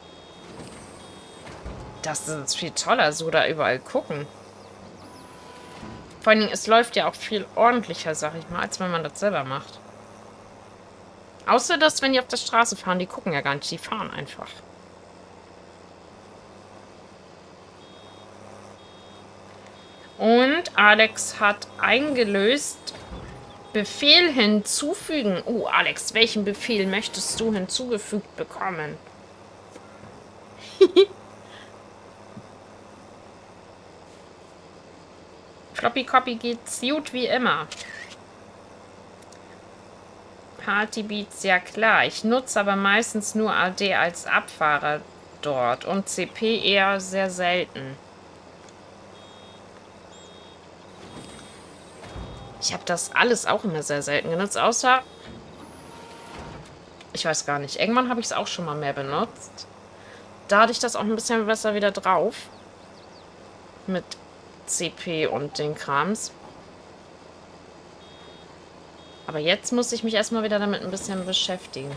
Speaker 2: Das ist viel toller, so da überall gucken. Vor allen Dingen, es läuft ja auch viel ordentlicher, sag ich mal, als wenn man das selber macht. Außer, dass, wenn die auf der Straße fahren, die gucken ja gar nicht, die fahren einfach. Und Alex hat eingelöst, Befehl hinzufügen. Oh, Alex, welchen Befehl möchtest du hinzugefügt bekommen? Floppy Copy geht's gut wie immer. Party Beats, ja klar. Ich nutze aber meistens nur AD als Abfahrer dort und CP eher sehr selten. Ich habe das alles auch immer sehr selten genutzt, außer... Ich weiß gar nicht. Irgendwann habe ich es auch schon mal mehr benutzt. Da hatte ich das auch ein bisschen besser wieder drauf. Mit CP und den Krams. Aber jetzt muss ich mich erstmal wieder damit ein bisschen beschäftigen.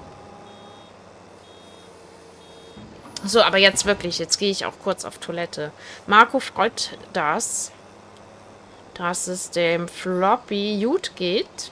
Speaker 2: So, aber jetzt wirklich. Jetzt gehe ich auch kurz auf Toilette. Marco freut das, dass es dem Floppy gut geht.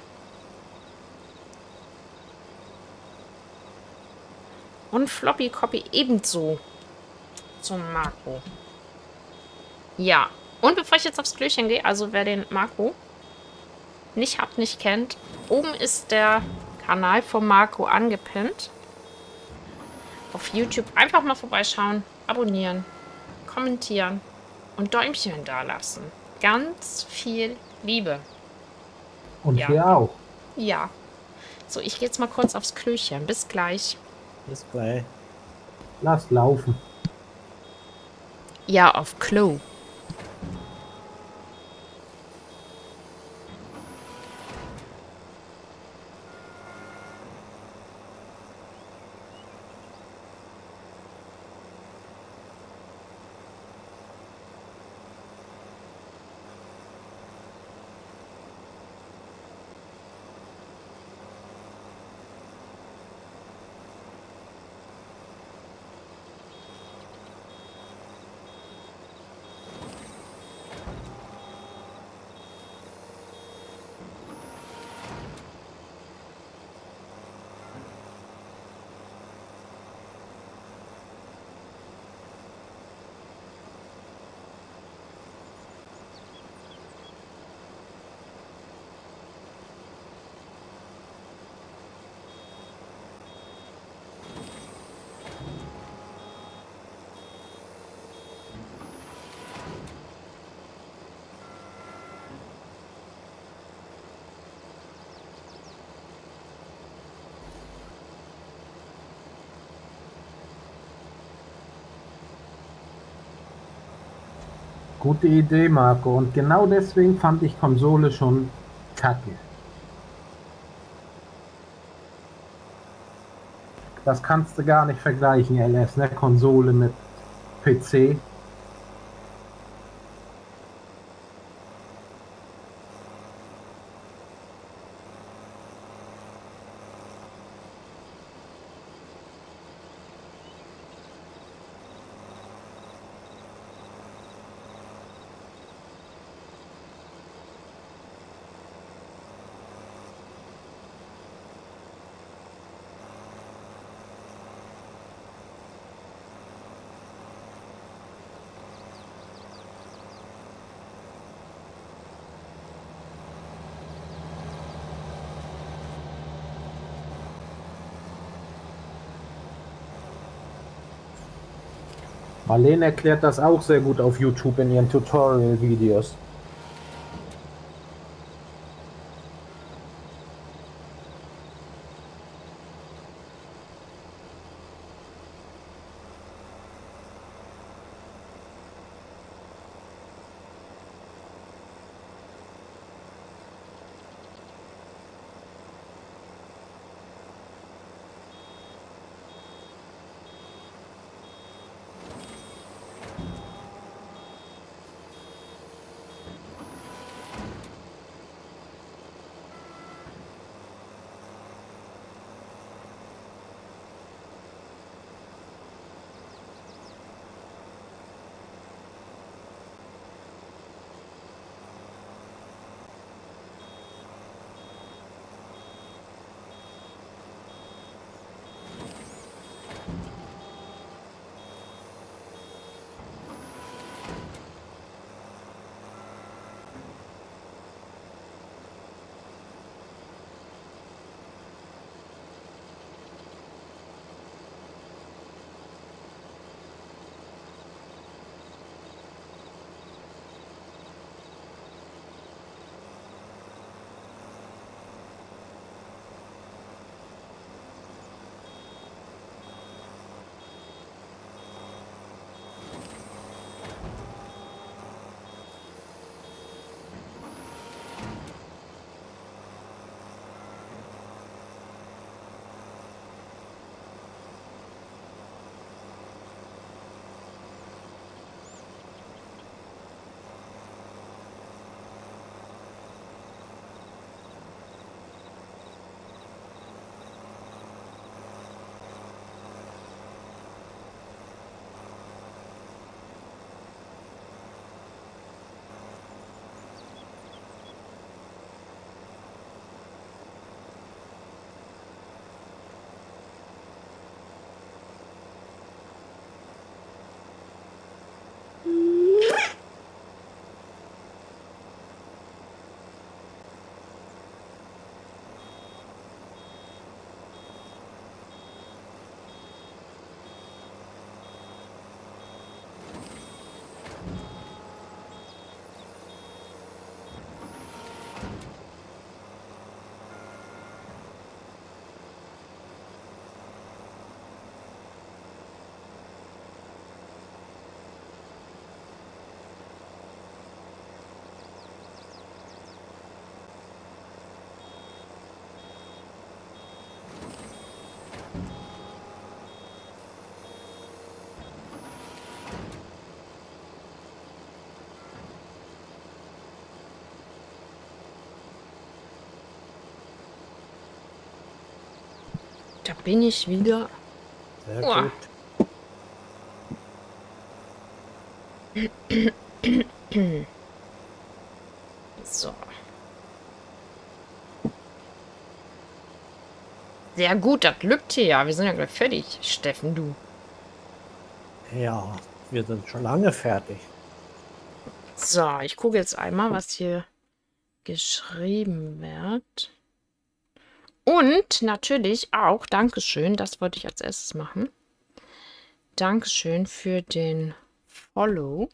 Speaker 2: Und Floppy Copy ebenso zum Marco. Ja. Und bevor ich jetzt aufs Klöchen gehe, also wer den Marco nicht habt, nicht kennt, oben ist der Kanal von Marco angepinnt. Auf YouTube einfach mal vorbeischauen, abonnieren, kommentieren und Däumchen da lassen. Ganz viel Liebe.
Speaker 3: Und
Speaker 2: Ja.
Speaker 3: hier auch.
Speaker 2: Ja. So, ich gehe jetzt mal kurz aufs Klöchen. Bis gleich.
Speaker 1: Bis gleich.
Speaker 3: Lass laufen.
Speaker 2: Ja, auf Klo.
Speaker 3: Gute Idee, Marco. Und genau deswegen fand ich Konsole schon kacke. Das kannst du gar nicht vergleichen, LS, ne? Konsole mit PC. Marlene erklärt das auch sehr gut auf YouTube in ihren Tutorial-Videos.
Speaker 2: Da bin ich wieder.
Speaker 1: Sehr
Speaker 2: Uah.
Speaker 1: gut.
Speaker 2: So. Sehr gut, das glückt hier ja. Wir sind ja gleich fertig, Steffen, du.
Speaker 1: Ja, wir sind schon lange fertig.
Speaker 2: So, ich gucke jetzt einmal, was hier geschrieben wird. Und natürlich auch, Dankeschön, das wollte ich als erstes machen. Dankeschön für den Follow,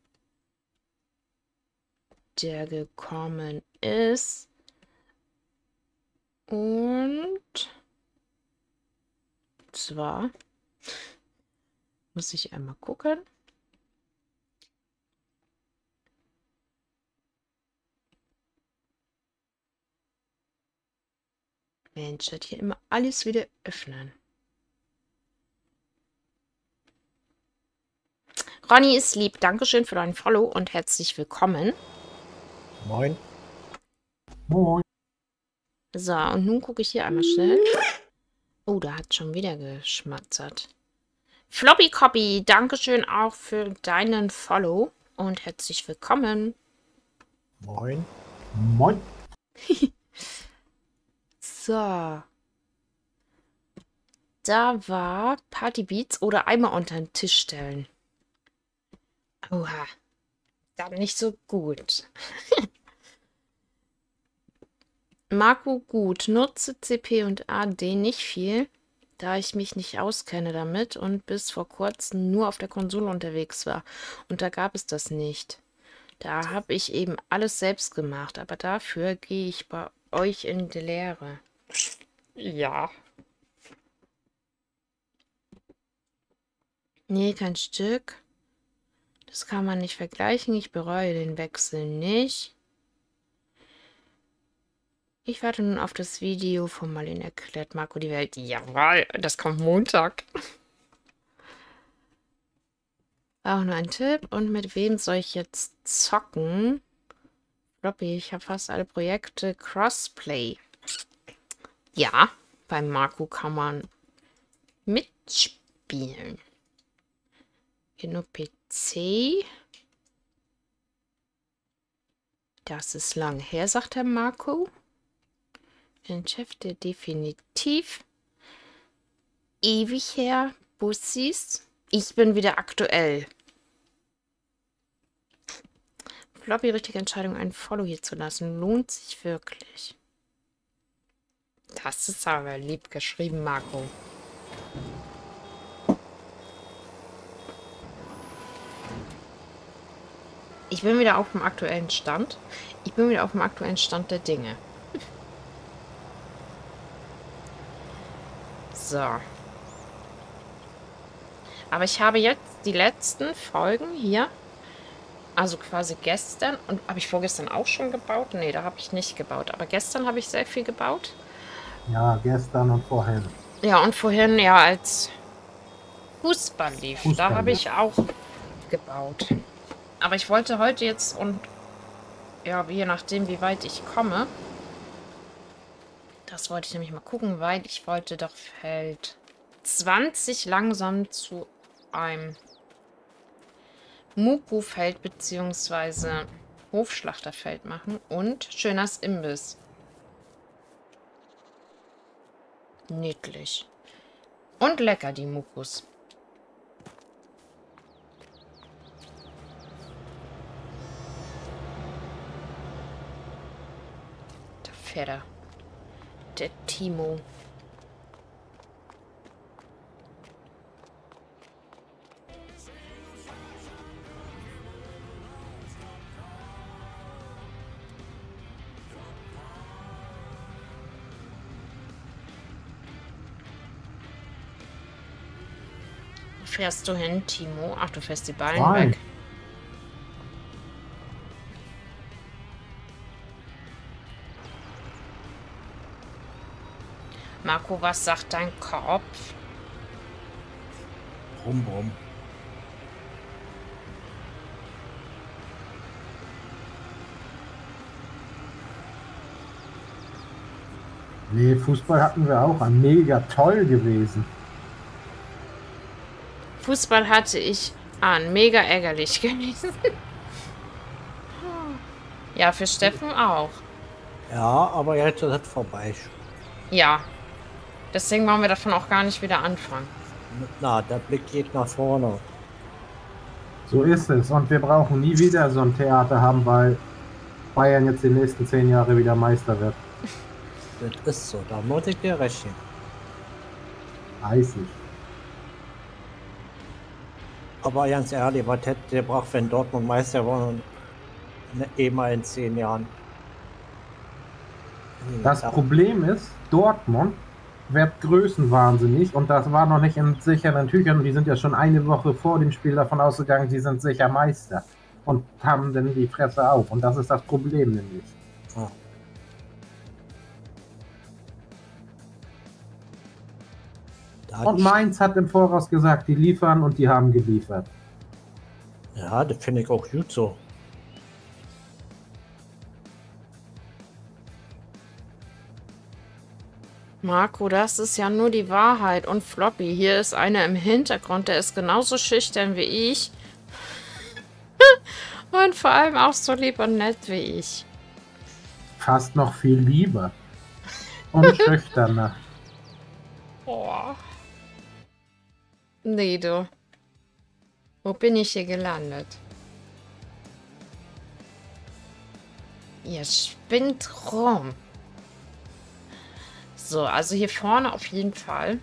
Speaker 2: der gekommen ist. Und zwar muss ich einmal gucken. Mensch, das hier immer alles wieder öffnen. Ronny ist lieb. Dankeschön für deinen Follow und herzlich willkommen.
Speaker 1: Moin.
Speaker 3: Moin.
Speaker 2: So, und nun gucke ich hier einmal schnell. Oh, da hat schon wieder geschmatzert. Floppy Copy, Dankeschön auch für deinen Follow und herzlich willkommen.
Speaker 1: Moin.
Speaker 3: Moin.
Speaker 2: So. Da war Party Beats oder Eimer unter den Tisch stellen. Oha. Dann nicht so gut. Marco gut. Nutze CP und AD nicht viel, da ich mich nicht auskenne damit und bis vor kurzem nur auf der Konsole unterwegs war. Und da gab es das nicht. Da habe ich eben alles selbst gemacht, aber dafür gehe ich bei euch in die Lehre. Ja. Nee, kein Stück. Das kann man nicht vergleichen. Ich bereue den Wechsel nicht. Ich warte nun auf das Video von Marlene erklärt Marco die Welt. Jawohl, das kommt Montag. Auch nur ein Tipp. Und mit wem soll ich jetzt zocken? Floppy, ich habe fast alle Projekte Crossplay. Ja, beim Marco kann man mitspielen. Hier nur PC. Das ist lang her, sagt der Marco. Ein Chef, der definitiv ewig her. Bussis. Ich bin wieder aktuell. Floppy, richtige Entscheidung, einen Follow hier zu lassen. Lohnt sich wirklich. Das ist aber lieb geschrieben, Marco. Ich bin wieder auf dem aktuellen Stand. Ich bin wieder auf dem aktuellen Stand der Dinge. So. Aber ich habe jetzt die letzten Folgen hier, also quasi gestern, und habe ich vorgestern auch schon gebaut? Nee, da habe ich nicht gebaut. Aber gestern habe ich sehr viel gebaut.
Speaker 3: Ja, gestern und vorhin.
Speaker 2: Ja, und vorhin, ja, als Fußball lief, da habe ich auch gebaut. Aber ich wollte heute jetzt und ja, je nachdem, wie weit ich komme, das wollte ich nämlich mal gucken, weil ich wollte doch Feld 20 langsam zu einem Muku-Feld bzw. Hofschlachterfeld machen und Schöners Imbiss. Niedlich. Und lecker, die Mukus. Da fährt er. Der Timo. Wo fährst du hin, Timo? Ach, du fährst die Ballen
Speaker 3: Nein.
Speaker 2: weg. Marco, was sagt dein Kopf?
Speaker 1: Brumm, brumm.
Speaker 3: Nee, Fußball hatten wir auch. Mega toll gewesen.
Speaker 2: Fußball hatte ich an. Mega ärgerlich gewesen. Ja, für Steffen auch.
Speaker 1: Ja, aber jetzt ist es vorbei.
Speaker 2: Ja. Deswegen wollen wir davon auch gar nicht wieder anfangen.
Speaker 1: Na, der Blick geht nach vorne.
Speaker 3: So ist es. Und wir brauchen nie wieder so ein Theater haben, weil Bayern jetzt die nächsten 10 Jahre wieder Meister wird.
Speaker 1: Das ist so, da muss ich dir rechnen.
Speaker 3: Weiß ich.
Speaker 1: Aber ganz ehrlich, was hätte der braucht, wenn Dortmund Meister geworden mal in 10 Jahren?
Speaker 3: Das Problem ist, Dortmund wird größenwahnsinnig und das war noch nicht in sicheren Tüchern. Die sind ja schon eine Woche vor dem Spiel davon ausgegangen, sie sind sicher Meister und haben dann die Fresse auf. Und das ist das Problem nämlich.
Speaker 1: Ah.
Speaker 3: Und Mainz hat im Voraus gesagt, die liefern und die haben geliefert.
Speaker 1: Ja, das finde ich auch gut so.
Speaker 2: Marco, das ist ja nur die Wahrheit. Und Floppy, hier ist einer im Hintergrund, der ist genauso schüchtern wie ich. Und vor allem auch so lieb und nett wie ich.
Speaker 3: Fast noch viel lieber. Und schüchterner.
Speaker 2: Oh. Nee, du. Wo bin ich hier gelandet? Ihr spinnt rum. So, also hier vorne auf jeden Fall.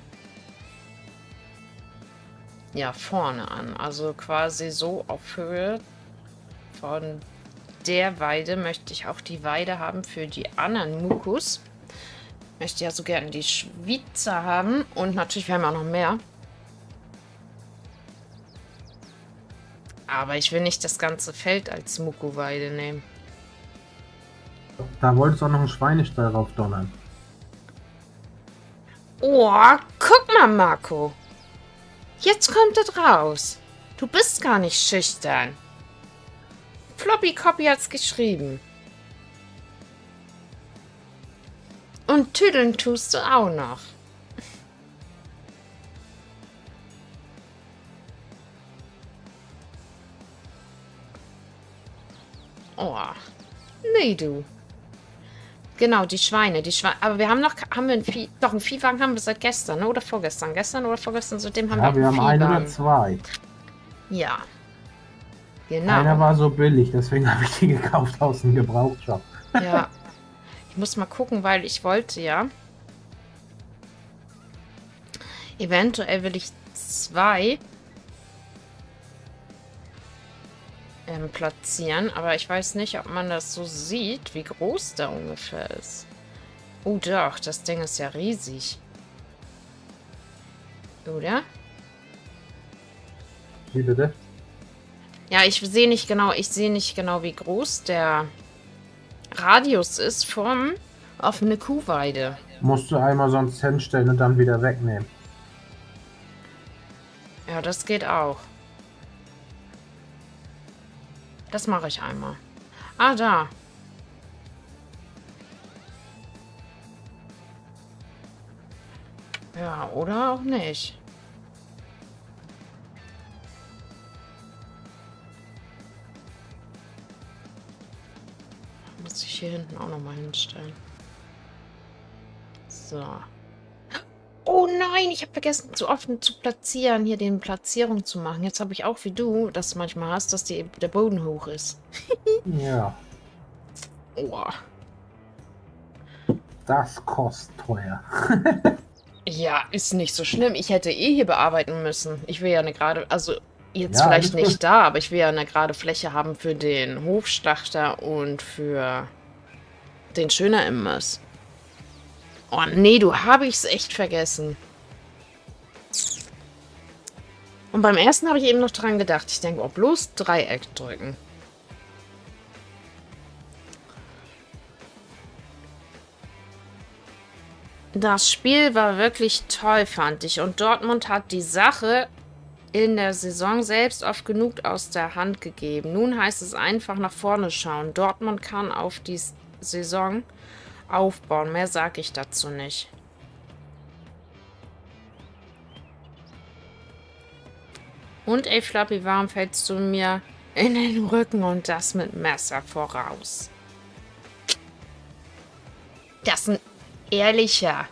Speaker 2: Ja, vorne an. Also quasi so auf Höhe von der Weide möchte ich auch die Weide haben für die anderen Mukus. Möchte ja so gerne die Schweizer haben. Und natürlich, wir haben auch noch mehr. Aber ich will nicht das ganze Feld als Muku-Weide nehmen.
Speaker 3: Da wolltest du auch noch einen Schweinestall raufdonnern.
Speaker 2: Oh, guck mal, Marco. Jetzt kommt es raus. Du bist gar nicht schüchtern. Floppy Copy hat's geschrieben. Und tüdeln tust du auch noch. Oh. Nee, du. Genau, die Schweine. Aber wir haben noch, doch einen Viehwagen haben wir seit gestern, ne? Oder vorgestern. Gestern oder vorgestern, seitdem haben wir auch
Speaker 3: Ja, wir
Speaker 2: einen
Speaker 3: haben einen
Speaker 2: Viehwagen.
Speaker 3: oder zwei.
Speaker 2: Ja. Genau.
Speaker 3: Einer war so billig, deswegen habe ich die gekauft aus dem Gebrauchtshop.
Speaker 2: Ja. Ich muss mal gucken, weil ich wollte ja. Eventuell will ich 2 platzieren, aber ich weiß nicht, ob man das so sieht, wie groß der ungefähr ist. Oh doch, das Ding ist ja riesig. Oder?
Speaker 3: Wie bitte?
Speaker 2: Ja, ich sehe nicht genau, wie groß der Radius ist vom offene Kuhweide.
Speaker 3: Musst du einmal sonst hinstellen und dann wieder wegnehmen.
Speaker 2: Ja, das geht auch. Das mache ich einmal. Ah, da. Ja, oder auch nicht. Muss ich hier hinten auch noch mal hinstellen. So. Oh nein, ich habe vergessen, zu offen zu platzieren, hier den Platzierung zu machen. Jetzt habe ich auch wie du das manchmal hast, dass der Boden hoch ist.
Speaker 3: Ja.
Speaker 2: Oh.
Speaker 3: Das kostet teuer.
Speaker 2: Ja, ist nicht so schlimm. Ich hätte eh hier bearbeiten müssen. Ich will ja eine gerade, also jetzt
Speaker 3: Ja,
Speaker 2: vielleicht
Speaker 3: alles gut.
Speaker 2: nicht da, aber ich will ja eine gerade Fläche haben für den Hofschlachter und für den Schöner Imbiss. Oh nee, du habe ich's echt vergessen. Und beim ersten habe ich eben noch dran gedacht. Ich denke, oh, bloß Dreieck drücken. Das Spiel war wirklich toll, fand ich. Und Dortmund hat die Sache in der Saison selbst oft genug aus der Hand gegeben. Nun heißt es einfach nach vorne schauen. Dortmund kann auf die Saison aufbauen. Mehr sage ich dazu nicht. Und ey, Flappy, warum fällst du mir in den Rücken und das mit Messer voraus? Das ist ein ehrlicher.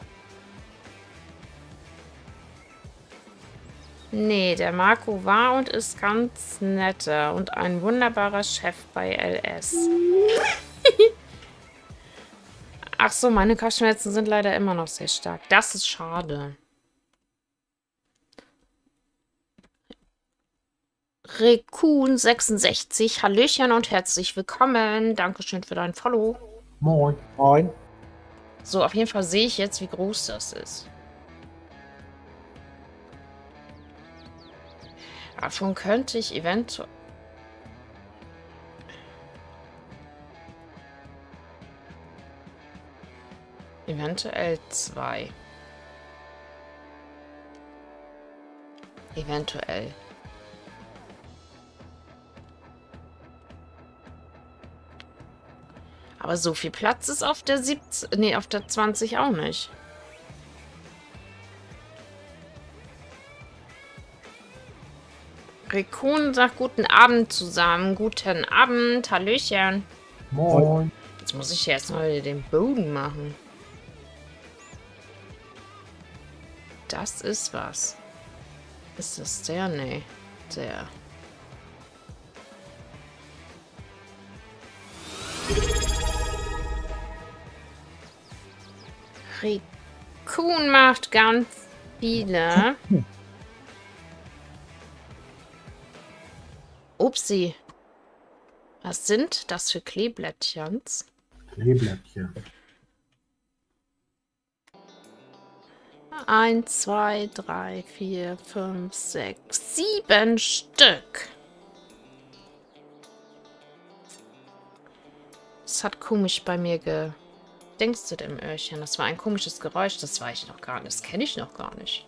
Speaker 2: Nee, der Marco war und ist ganz netter und ein wunderbarer Chef bei LS. Ach so, meine Kopfschmerzen sind leider immer noch sehr stark. Das ist schade. Rekun66, Hallöchen und herzlich willkommen. Dankeschön für dein Follow.
Speaker 3: Moin.
Speaker 1: Moin.
Speaker 2: So, auf jeden Fall sehe ich jetzt, wie groß das ist. Davon könnte ich eventuell... Eventuell 2. Eventuell. Aber so viel Platz ist auf der 17... Nee, auf der 20 auch nicht. Rekun sagt guten Abend zusammen. Guten Abend, Hallöchen.
Speaker 3: Moin.
Speaker 2: Jetzt muss ich jetzt mal den Boden machen. Das ist was. Ist das der? Nee. Der. Rekun macht ganz viele. Upsi. Was sind das für Kleeblättchens?
Speaker 3: Kleeblättchen.
Speaker 2: 1, 2, 3, 4, 5, 6, 7 Stück. Das hat komisch bei mir gedingstet im Öhrchen. Das war ein komisches Geräusch. Das weiß ich noch gar nicht. Das kenne ich noch gar nicht.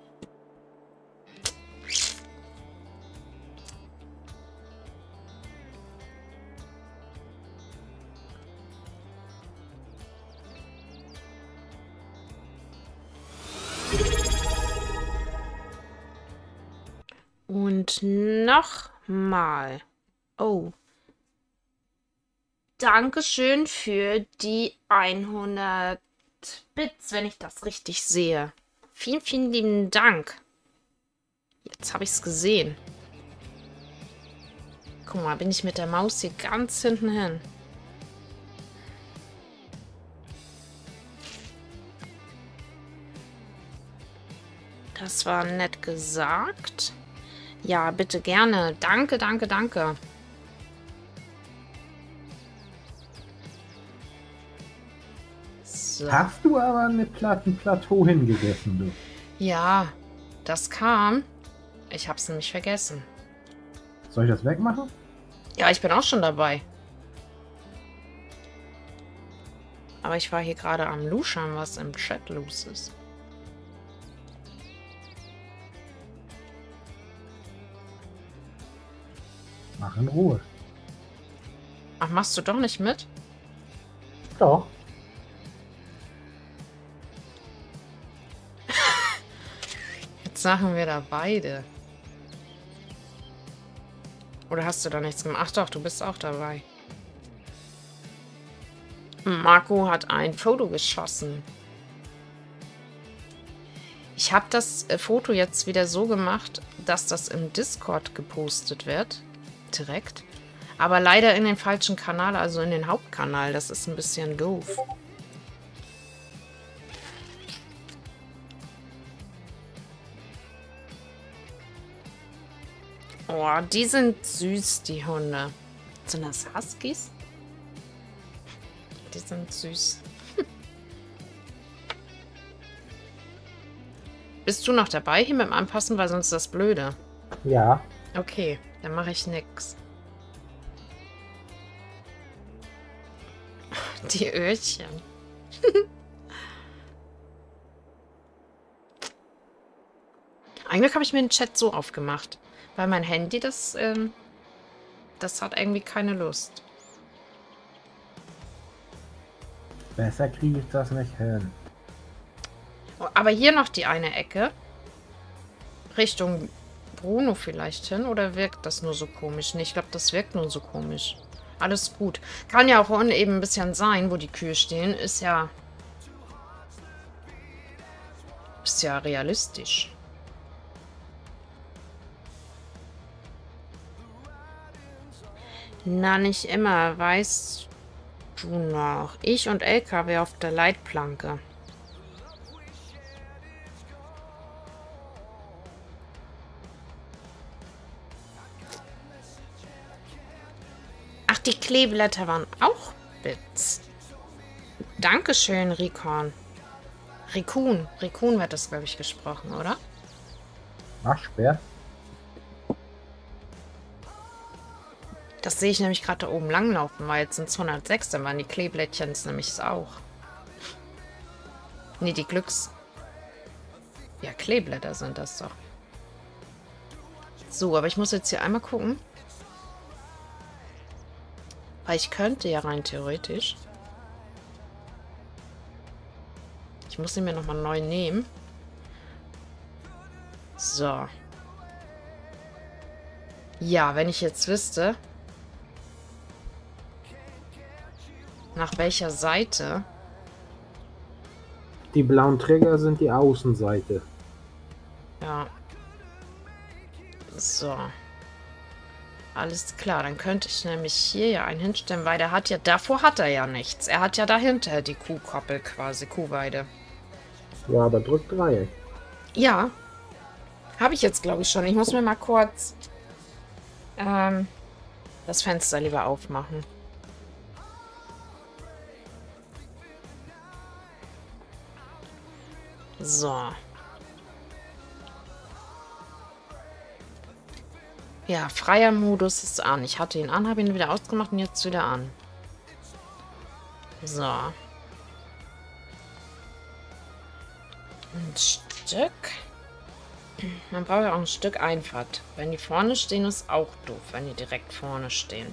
Speaker 2: Und nochmal. Oh. Dankeschön für die 100 Bits, wenn ich das richtig sehe. Vielen, vielen lieben Dank. Jetzt habe ich es gesehen. Guck mal, bin ich mit der Maus hier ganz hinten hin. Das war nett gesagt. Ja, bitte gerne. Danke, danke, danke. So.
Speaker 3: Hast du aber ein Plateau hingegessen, du?
Speaker 2: Ja, das kam. Ich hab's nämlich vergessen.
Speaker 3: Soll ich das wegmachen?
Speaker 2: Ja, ich bin auch schon dabei. Aber ich war hier gerade am Luschern, was im Chat los ist.
Speaker 3: Mach in Ruhe.
Speaker 2: Ach, machst du doch nicht mit?
Speaker 1: Doch.
Speaker 2: Jetzt machen wir da beide. Oder hast du da nichts gemacht? Ach doch, du bist auch dabei. Marco hat ein Foto geschossen. Ich habe das Foto jetzt wieder so gemacht, dass das im Discord gepostet wird. Direkt. Aber leider in den falschen Kanal, also in den Hauptkanal. Das ist ein bisschen doof. Oh, die sind süß, die Hunde. Sind das Huskies? Die sind süß. Bist du noch dabei hier mit dem Anpassen, weil sonst ist das blöde.
Speaker 1: Ja.
Speaker 2: Okay, dann mache ich nix. Die Öhrchen. Eigentlich habe ich mir den Chat so aufgemacht. Weil mein Handy, das hat irgendwie keine Lust.
Speaker 3: Besser kriege ich das nicht hin.
Speaker 2: Aber hier noch die eine Ecke. Richtung Bruno vielleicht hin. Oder wirkt das nur so komisch? Nee, ich glaube, das wirkt nur so komisch. Alles gut. Kann ja auch uneben ein bisschen sein, wo die Kühe stehen. Ist ja realistisch. Na, nicht immer. Weißt du noch? Ich und LKW auf der Leitplanke. Ach, die Kleeblätter waren auch Bits. Dankeschön, Rikon. Rikun wird das, glaube ich, gesprochen, oder?
Speaker 3: Ach, schwer.
Speaker 2: Das sehe ich nämlich gerade da oben langlaufen, weil jetzt sind es 106, dann waren die Kleeblättchen nämlich auch. Nee, die Ja, Kleeblätter sind das doch. So, aber ich muss jetzt hier einmal gucken. Weil ich könnte ja rein theoretisch. Ich muss ihn mir nochmal neu nehmen. So. Ja, wenn ich jetzt wüsste, nach welcher Seite.
Speaker 3: Die blauen Träger sind die Außenseite.
Speaker 2: Ja. So. Alles klar, dann könnte ich nämlich hier ja einen hinstellen, weil der hat ja, davor hat er ja nichts. Er hat ja dahinter die Kuhkoppel quasi, Kuhweide.
Speaker 3: Ja, aber drück Dreieck.
Speaker 2: Ja. Habe ich jetzt, glaube ich, schon. Ich muss mir mal kurz das Fenster lieber aufmachen. So. Ja, freier Modus ist an. Ich hatte ihn an, habe ihn wieder ausgemacht und jetzt wieder an. So. Ein Stück. Man braucht ja auch ein Stück Einfahrt. Wenn die vorne stehen, ist auch doof, wenn die direkt vorne stehen.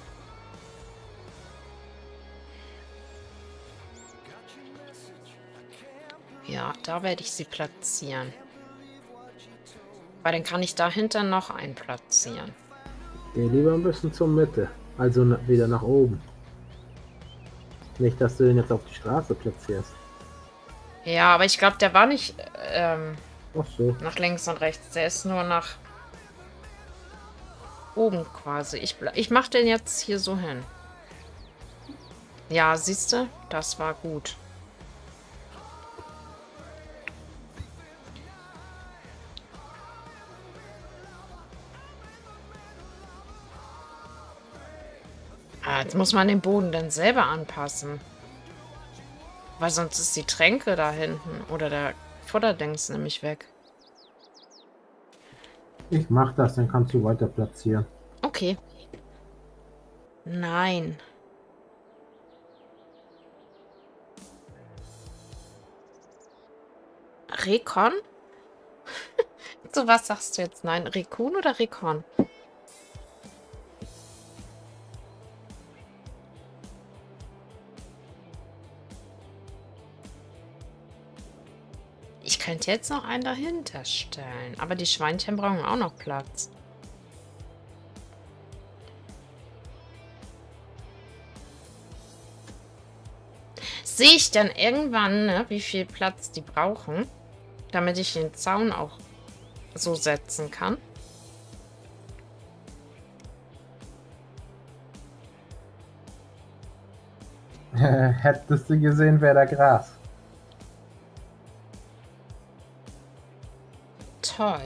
Speaker 2: Ja, da werde ich sie platzieren. Weil dann kann ich dahinter noch einen platzieren.
Speaker 3: Geh lieber ein bisschen zur Mitte. Also wieder nach oben. Nicht, dass du den jetzt auf die Straße platzierst.
Speaker 2: Ja, aber ich glaube, der war nicht
Speaker 3: Ach so.
Speaker 2: nach links und rechts. Der ist nur nach oben quasi. Ich mache den jetzt hier so hin. Ja, siehst du? Das war gut. Jetzt muss man den Boden dann selber anpassen. Weil sonst ist die Tränke da hinten oder der Futterdings nämlich weg.
Speaker 3: Ich mach das, dann kannst du weiter platzieren.
Speaker 2: Okay. Nein. Rekon? So, was sagst du jetzt? Nein, Rekun oder Rekon? Ich könnte jetzt noch einen dahinter stellen. Aber die Schweinchen brauchen auch noch Platz. Sehe ich dann irgendwann, ne, wie viel Platz die brauchen, damit ich den Zaun auch so setzen kann?
Speaker 3: Hättest du gesehen, wäre da Gras.
Speaker 2: Toll.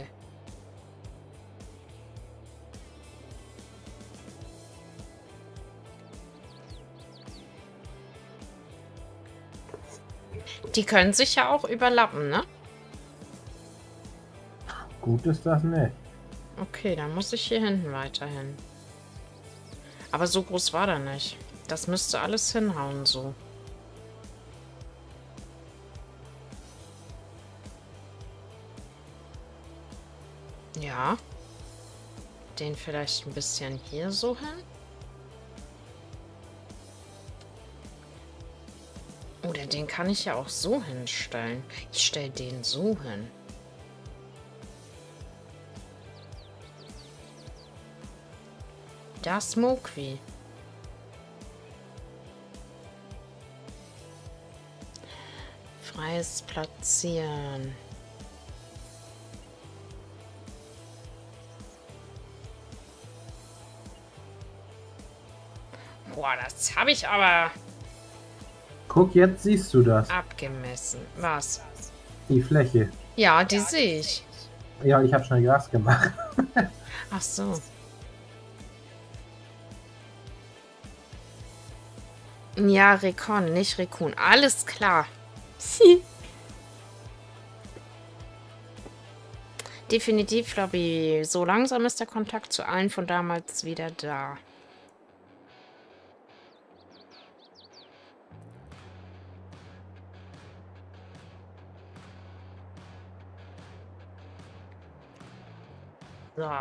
Speaker 2: Die können sich ja auch überlappen, ne?
Speaker 3: Gut ist das nicht.
Speaker 2: Okay, dann muss ich hier hinten weiterhin. Aber so groß war der nicht. Das müsste alles hinhauen, so. Ja. Den vielleicht ein bisschen hier so hin. Oder den kann ich ja auch so hinstellen. Ich stelle den so hin. Da Smokey. Freies Platzieren. Boah, das habe ich aber
Speaker 3: Guck, jetzt siehst du das.
Speaker 2: abgemessen. Was?
Speaker 3: Die Fläche.
Speaker 2: Ja, die sehe ich.
Speaker 3: Ja, ich habe schnell Gras gemacht.
Speaker 2: Ach so. Ja, Recon, nicht Recon. Alles klar. Definitiv, glaube ich, so langsam ist der Kontakt zu allen von damals wieder da. So.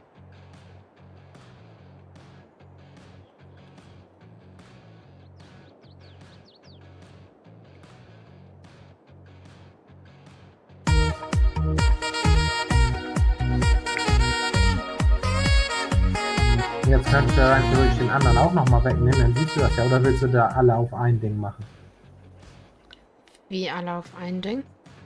Speaker 3: Jetzt kannst du ja rein theoretisch den anderen auch nochmal wegnehmen, dann siehst du das ja. Oder willst du da alle auf ein Ding machen?
Speaker 2: Wie alle auf ein Ding?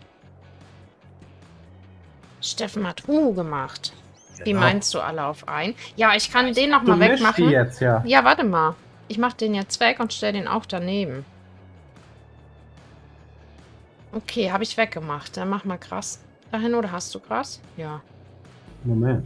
Speaker 2: Steffen hat gemacht. Wie meinst du alle auf ein? Ja, ich kann den noch
Speaker 3: Du
Speaker 2: mal
Speaker 3: mischst die
Speaker 2: wegmachen.
Speaker 3: jetzt, ja.
Speaker 2: Ja, warte mal. Ich mache den jetzt weg und stelle den auch daneben. Okay, habe ich weggemacht. Dann mach mal Gras dahin. Oder hast du Gras? Ja.
Speaker 3: Moment.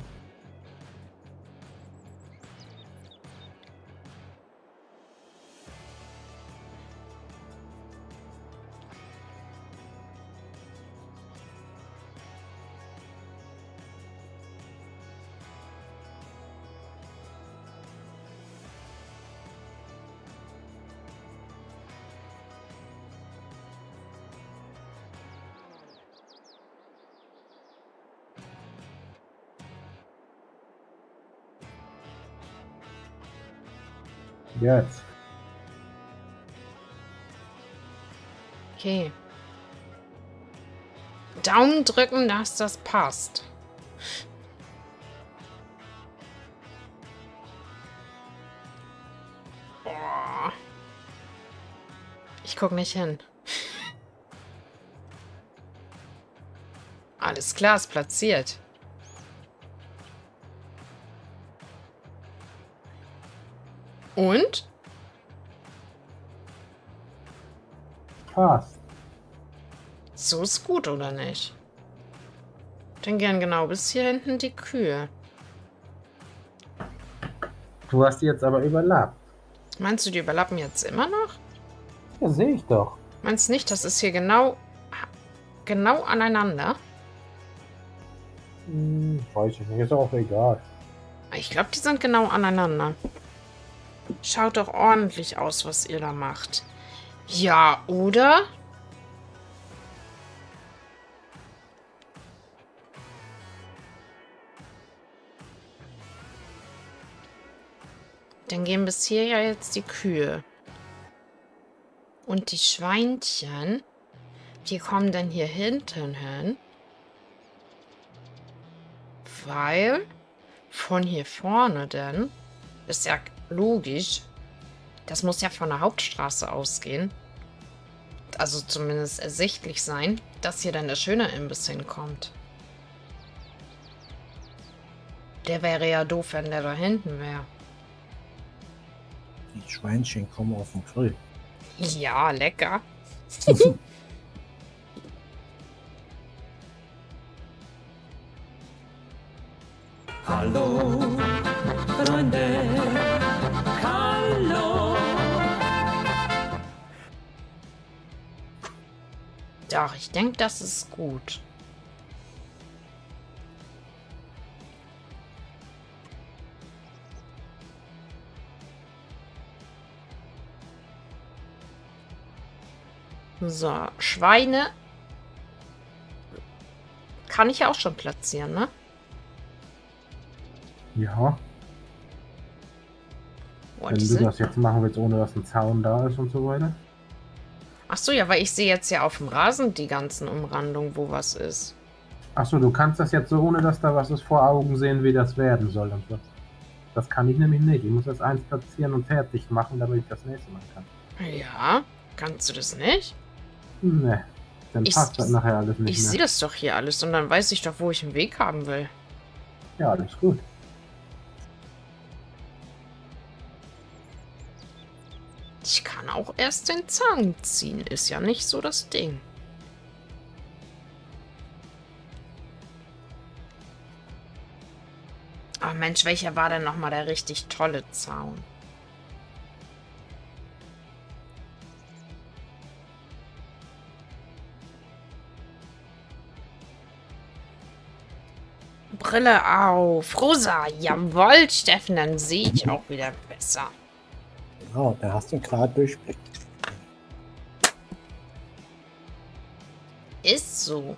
Speaker 3: Jetzt.
Speaker 2: Okay. Daumen drücken, dass das passt. Boah. Ich guck nicht hin. Alles klar, ist platziert. Und?
Speaker 3: Passt.
Speaker 2: So ist gut, oder nicht? Dann gern genau bis hier hinten die Kühe.
Speaker 3: Du hast die jetzt aber überlappt.
Speaker 2: Meinst du, die überlappen jetzt immer noch?
Speaker 3: Ja, sehe ich doch.
Speaker 2: Meinst nicht, das ist hier genau aneinander?
Speaker 3: Weiß ich nicht, ist auch egal.
Speaker 2: Ich glaube, die sind genau aneinander. Schaut doch ordentlich aus, was ihr da macht. Ja, oder? Dann gehen bis hier ja jetzt die Kühe. Und die Schweinchen, die kommen dann hier hinten hin. Weil von hier vorne denn, ist ja logisch, das muss ja von der Hauptstraße ausgehen. Also zumindest ersichtlich sein, dass hier dann der schöne Imbiss hinkommt. Der wäre ja doof, wenn der da hinten wäre.
Speaker 1: Die Schweinchen kommen auf den Grill.
Speaker 2: Ja, lecker.
Speaker 5: Hallo, Freunde, hallo.
Speaker 2: Doch, ich denke, das ist gut. So, Schweine kann ich ja auch schon platzieren, ne?
Speaker 3: Ja,
Speaker 2: Oh,
Speaker 3: wenn
Speaker 2: die
Speaker 3: du
Speaker 2: sind,
Speaker 3: das jetzt machen willst, ohne dass ein Zaun da ist und so weiter.
Speaker 2: Ach so, ja, weil ich sehe jetzt ja auf dem Rasen die ganzen Umrandungen, wo was ist.
Speaker 3: Achso, du kannst das jetzt so, ohne dass da was ist, vor Augen sehen, wie das werden soll und so. Das kann ich nämlich nicht. Ich muss das eins platzieren und fertig machen, damit ich das nächste Mal kann.
Speaker 2: Ja, kannst du das nicht?
Speaker 3: Ne, dann passt das nachher alles nicht
Speaker 2: Ich sehe
Speaker 3: mehr.
Speaker 2: das doch hier alles und dann weiß ich doch, wo ich einen Weg haben will.
Speaker 3: Ja, alles gut.
Speaker 2: Ich kann auch erst den Zaun ziehen. Ist ja nicht so das Ding. Oh Mensch, welcher war denn nochmal der richtig tolle Zaun? Brille auf. Rosa. Jawohl, Steffen, dann sehe ich auch wieder besser.
Speaker 1: Genau, da hast du einen klaren Durchblick.
Speaker 2: Ist so.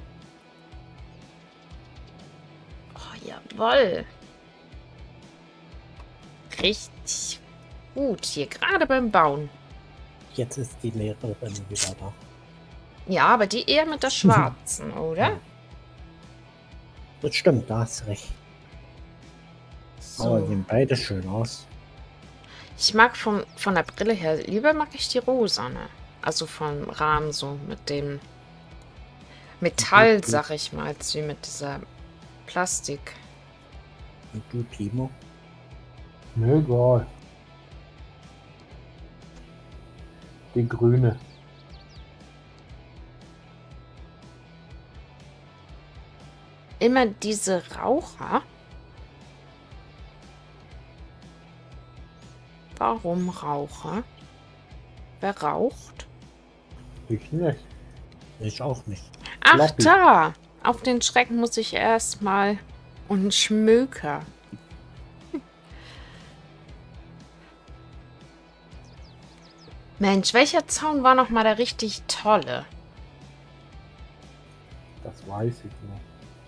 Speaker 2: Oh, jawohl. Richtig gut. Hier gerade beim Bauen.
Speaker 1: Jetzt ist die Lehrerin wieder da.
Speaker 2: Ja, aber die eher mit der schwarzen, oder?
Speaker 1: Das stimmt, da hast recht. Aber die
Speaker 2: So.
Speaker 1: sehen beide schön aus.
Speaker 2: Ich mag von der Brille her, lieber mag ich die rosane. Also vom Rahmen so mit dem Metall, sag ich mal, als wie mit dieser Plastik.
Speaker 1: Und du, Timo?
Speaker 3: Mir egal. Die grüne.
Speaker 2: Immer diese Raucher. Warum Raucher? Wer raucht?
Speaker 3: Ich nicht.
Speaker 1: Ich auch nicht.
Speaker 2: Ach,
Speaker 3: Floppy.
Speaker 2: da! Auf den Schrecken muss ich erstmal. Und ein Schmöker. Mensch, welcher Zaun war noch mal der richtig tolle?
Speaker 3: Das weiß ich nicht.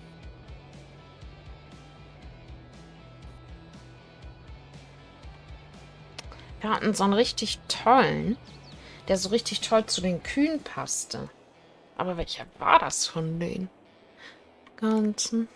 Speaker 2: Wir hatten so einen richtig tollen, der so richtig toll zu den Kühen passte. Aber welcher war das von den ganzen?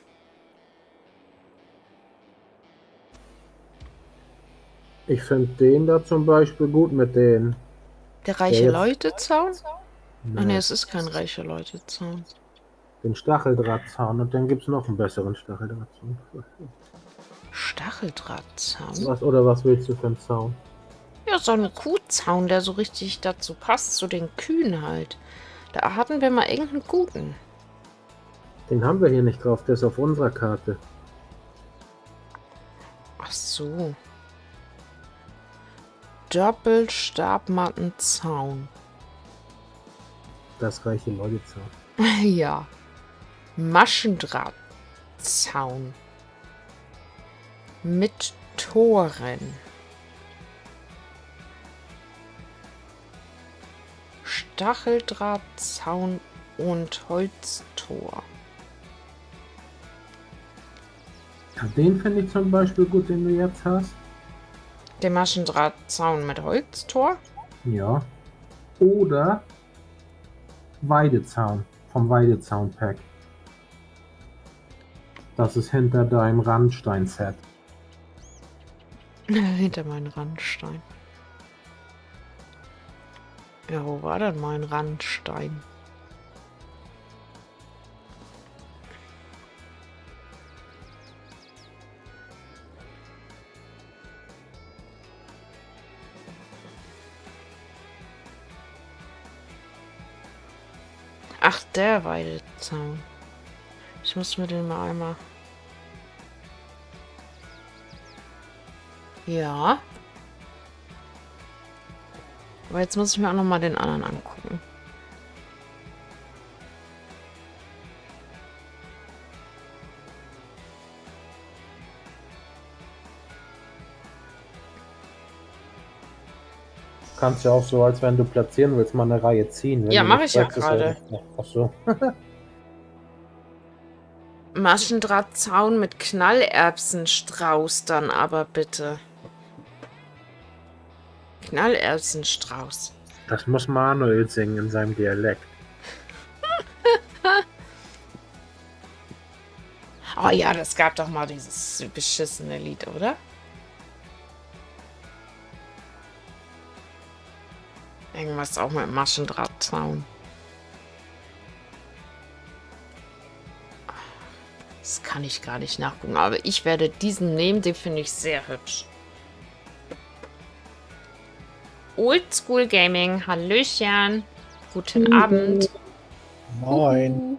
Speaker 3: Ich finde den da zum Beispiel gut mit den.
Speaker 2: Der reiche
Speaker 3: jetzt-
Speaker 2: Leute-Zaun? Ach nee,
Speaker 3: Ne,
Speaker 2: es ist kein reiche Leute-Zaun.
Speaker 3: den Stacheldrahtzaun und dann gibt es noch einen besseren Stacheldrahtzaun.
Speaker 2: Stacheldrahtzaun?
Speaker 3: Was willst du für einen Zaun?
Speaker 2: Ja, so ein Kuhzaun, der so richtig dazu passt, zu den Kühen halt. Da hatten wir mal irgendeinen guten.
Speaker 3: Den haben wir hier nicht drauf, der ist auf unserer Karte.
Speaker 2: Ach so. Doppelstabmattenzaun.
Speaker 3: Das reiche Leute-Zaun.
Speaker 2: Ja. Maschendrahtzaun. Mit Toren. Stacheldrahtzaun und Holztor.
Speaker 3: Ja, den finde ich zum Beispiel gut, den du jetzt hast.
Speaker 2: Der Maschendrahtzaun mit Holztor?
Speaker 3: Ja. Oder Weidezaun vom Weidezaun-Pack. Das ist hinter deinem Randstein-Set.
Speaker 2: Hinter meinem Randstein. Ja, wo war denn mein Randstein? Ach, der Weidezaun. Ich muss mir den mal einmal... Ja. Aber jetzt muss ich mir auch noch mal den anderen angucken.
Speaker 3: Kannst ja auch so, als wenn du platzieren willst, mal eine Reihe ziehen. Wenn
Speaker 2: Ja,
Speaker 3: du
Speaker 2: mach
Speaker 3: nicht
Speaker 2: ich ja
Speaker 3: sagst, ist
Speaker 2: gerade.
Speaker 3: nicht- Ach so.
Speaker 2: Maschendrahtzaun mit Knallerbsenstrauß dann aber bitte. Knallerbsenstrauß.
Speaker 3: Das muss Manuel singen in seinem Dialekt.
Speaker 2: Oh ja, das gab doch mal dieses beschissene Lied, oder? Irgendwas auch mit Maschendrahtzaun. Das kann ich gar nicht nachgucken, aber ich werde diesen nehmen, den finde ich sehr hübsch. Oldschool Gaming, Hallöchen, guten Abend.
Speaker 1: Moin.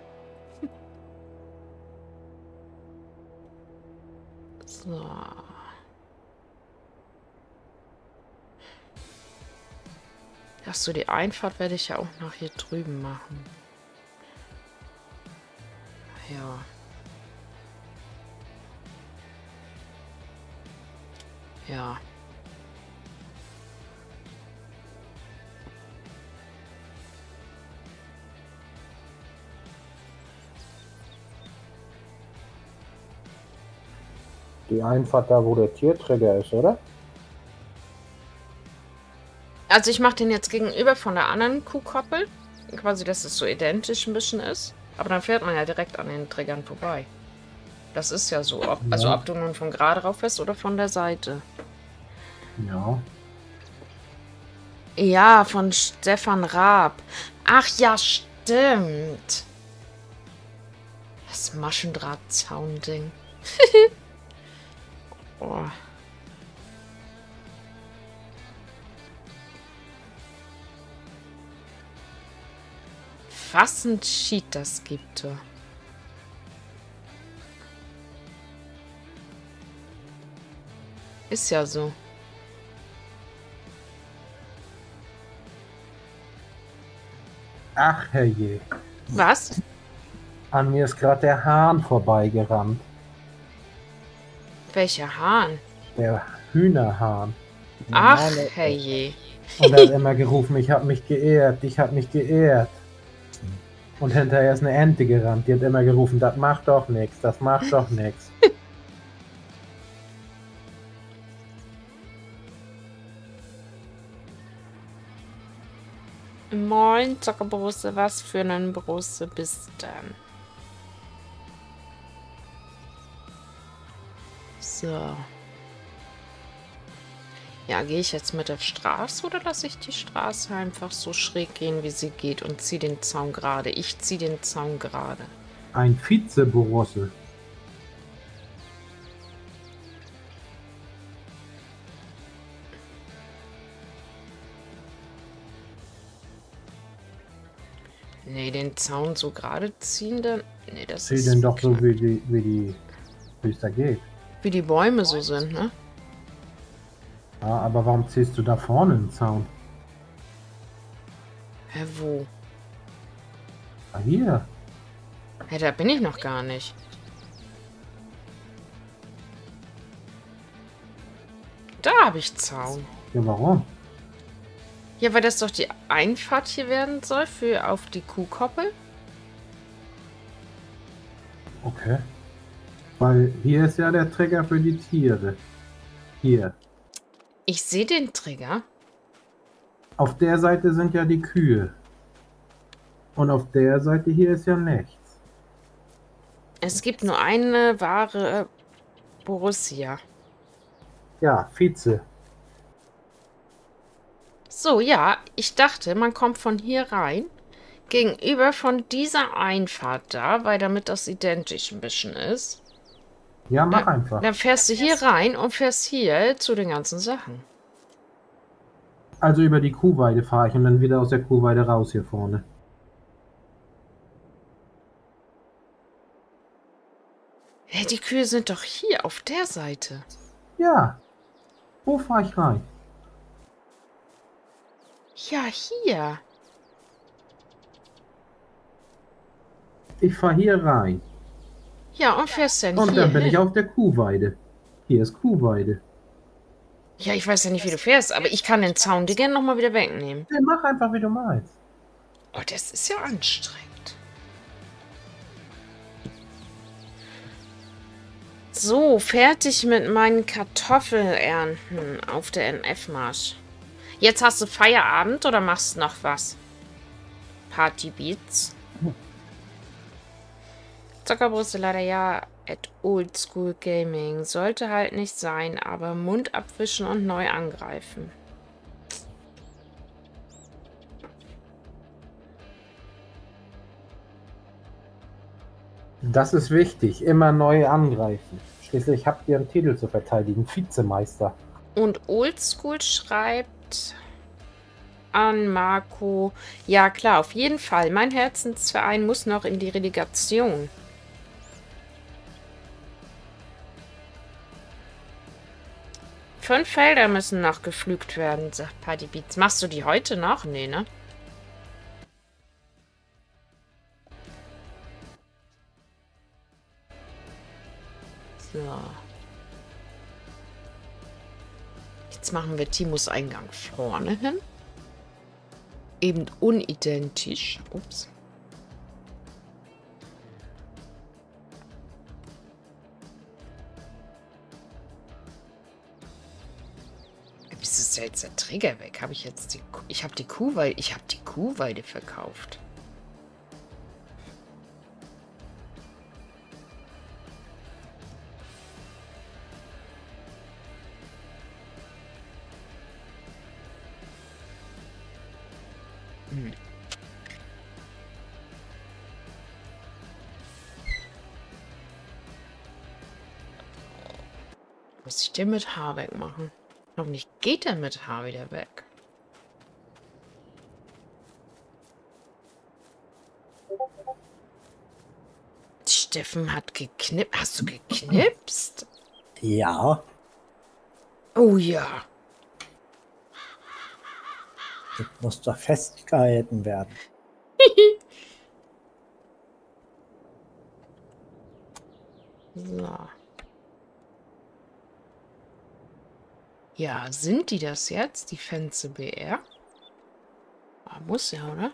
Speaker 2: So. Achso, die Einfahrt werde ich ja auch noch hier drüben machen. Ja. Ja.
Speaker 3: Die Einfahrt da, wo der Tierträger ist, oder?
Speaker 2: Also ich mache den jetzt gegenüber von der anderen Kuhkoppel. Quasi, dass es so identisch ein bisschen ist. Aber dann fährt man ja direkt an den Trägern vorbei. Das ist ja so. Also ob du nun von gerade rauf fährst oder von der Seite.
Speaker 3: Ja.
Speaker 2: Ja, von Stefan Raab. Ach ja, stimmt. Das Maschendrahtzaun-Ding. Oh. Was ein Cheat das gibt. Ist ja so.
Speaker 3: Ach, herrje.
Speaker 2: Was?
Speaker 3: An mir ist gerade der Hahn vorbeigerannt.
Speaker 2: Welcher Hahn?
Speaker 3: Der Hühnerhahn.
Speaker 2: Ach,
Speaker 1: Normale-
Speaker 2: herrje.
Speaker 3: Und er hat immer gerufen, ich hab mich geehrt, ich hab mich geehrt. Und hinterher ist eine Ente gerannt, die hat immer gerufen, das macht doch nichts, das macht doch nichts.
Speaker 2: Moin, Zuckerbrusse, was für ein Brusse bist du denn? So. Ja, gehe ich jetzt mit der Straße oder lasse ich die Straße einfach so schräg gehen, wie sie geht und ziehe den Zaun gerade? Ich ziehe den Zaun gerade.
Speaker 3: Ein Vize-Borusse.
Speaker 2: Nee, den Zaun so gerade ziehen, dann... Nee, das
Speaker 3: Zieh
Speaker 2: ist...
Speaker 3: den doch so,
Speaker 2: knapp.
Speaker 3: wie es da geht.
Speaker 2: Wie die Bäume so sind, ne?
Speaker 3: Ja, aber warum ziehst du da vorne einen Zaun?
Speaker 2: Hä, wo?
Speaker 3: Ah, hier.
Speaker 2: Hä, da bin ich noch gar nicht. Da habe ich Zaun.
Speaker 3: Ja, warum?
Speaker 2: Ja, weil das doch die Einfahrt hier werden soll für auf die Kuhkoppel.
Speaker 3: Okay. Weil hier ist ja der Trigger für die Tiere. Hier.
Speaker 2: Ich sehe den Trigger.
Speaker 3: Auf der Seite sind ja die Kühe. Und auf der Seite hier ist ja nichts.
Speaker 2: Es gibt nur eine wahre Borussia.
Speaker 3: Ja, Vize.
Speaker 2: So, ja, ich dachte, man kommt von hier rein. Gegenüber von dieser Einfahrt da, weil damit das identisch ein bisschen ist.
Speaker 3: Ja, mach einfach.
Speaker 2: Dann fährst du hier rein und fährst hier zu den ganzen Sachen.
Speaker 3: Also über die Kuhweide fahre ich und dann wieder aus der Kuhweide raus hier vorne.
Speaker 2: Hey, die Kühe sind doch hier auf der Seite.
Speaker 3: Ja. Wo fahre ich rein?
Speaker 2: Ja, hier.
Speaker 3: Ich fahre hier rein.
Speaker 2: Ja, und fährst dann
Speaker 3: Und
Speaker 2: hier
Speaker 3: dann bin ich
Speaker 2: hin.
Speaker 3: auf der Kuhweide. Hier ist Kuhweide.
Speaker 2: Ja, ich weiß ja nicht, wie du fährst, aber ich kann den Zaun dir gerne nochmal wieder wegnehmen.
Speaker 3: Ja, mach einfach, wie du meinst.
Speaker 2: Oh, das ist ja anstrengend. So, fertig mit meinen Kartoffelernten auf der NF-Marsch. Jetzt hast du Feierabend oder machst noch was? Party Beats. Zockerbrüste leider ja at Oldschool Gaming. Sollte halt nicht sein, aber Mund abwischen und neu angreifen.
Speaker 3: Das ist wichtig. Immer neu angreifen. Schließlich habt ihr einen Titel zu verteidigen. Vizemeister.
Speaker 2: Und Oldschool schreibt an Marco. Ja klar, auf jeden Fall. Mein Herzensverein muss noch in die Relegation. Fünf Felder müssen noch gepflügt werden, sagt Party Beats. Machst du die heute noch? Nee, ne? So. Jetzt machen wir Timos Eingang vorne hin. Eben unidentisch. Ups. Wieso ist ja jetzt der Träger weg? Habe ich jetzt die Ich habe die Kuhweide verkauft. Muss ich den mit H wegmachen? Hoffentlich geht der mit H wieder weg. Steffen hat geknipst. Hast du geknipst?
Speaker 1: Ja,
Speaker 2: Oh ja.
Speaker 1: das muss doch festgehalten werden.
Speaker 2: So. Ja, sind die das jetzt? Die Fenze BR? Ah, muss ja, oder?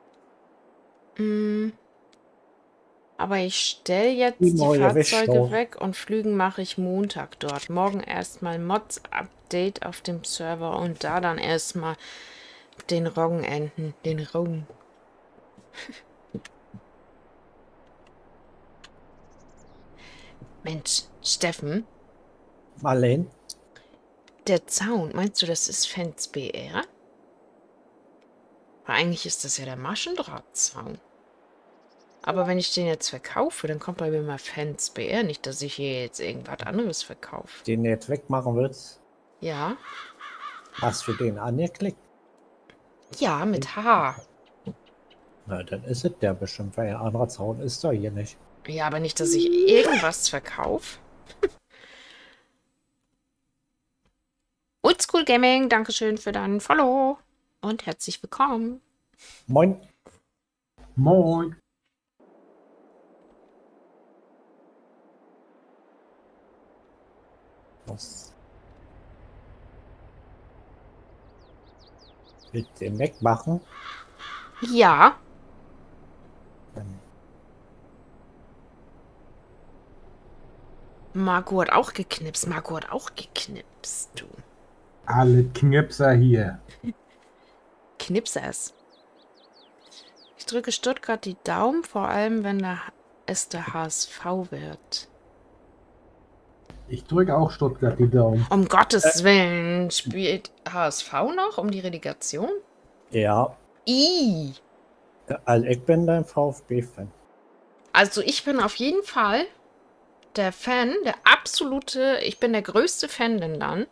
Speaker 2: Aber ich stelle jetzt die Fahrzeuge weg und Flügen mache ich Montag dort. Morgen erstmal Mods-Update auf dem Server und da dann erstmal den Roggen enden. Den Roggen. Mensch, Steffen,
Speaker 1: Marlene,
Speaker 2: der Zaun, meinst du, das ist Fans BR? Weil eigentlich ist das ja der Maschendrahtzaun. Aber wenn ich den jetzt verkaufe, dann kommt bei mir mal Fans BR. Nicht, dass ich hier jetzt irgendwas anderes verkaufe.
Speaker 1: den du jetzt wegmachen willst,
Speaker 2: Ja.
Speaker 1: hast du den angeklickt?
Speaker 2: Ja, mit H.
Speaker 1: Na, dann ist es der bestimmt, weil ein anderer Zaun ist da hier nicht.
Speaker 2: Ja, aber nicht, dass ich irgendwas verkaufe. Oldschool Gaming, Dankeschön für deinen Follow. Und herzlich willkommen.
Speaker 1: Moin.
Speaker 3: Moin.
Speaker 1: Was? Willst du den wegmachen?
Speaker 2: Ja.
Speaker 1: Dann
Speaker 2: Marco hat auch geknipst. Marco hat auch geknipst, du.
Speaker 3: Alle Knipser hier.
Speaker 2: Knipsers. Ich drücke Stuttgart die Daumen, vor allem wenn es der HSV wird.
Speaker 3: Ich drücke auch Stuttgart die Daumen.
Speaker 2: Um Gottes Willen, spielt HSV noch um die Relegation?
Speaker 1: ja,
Speaker 2: I.
Speaker 1: also ich bin dein VfB-Fan.
Speaker 2: Also ich bin auf jeden Fall der Fan, ich bin der größte Fan denn dann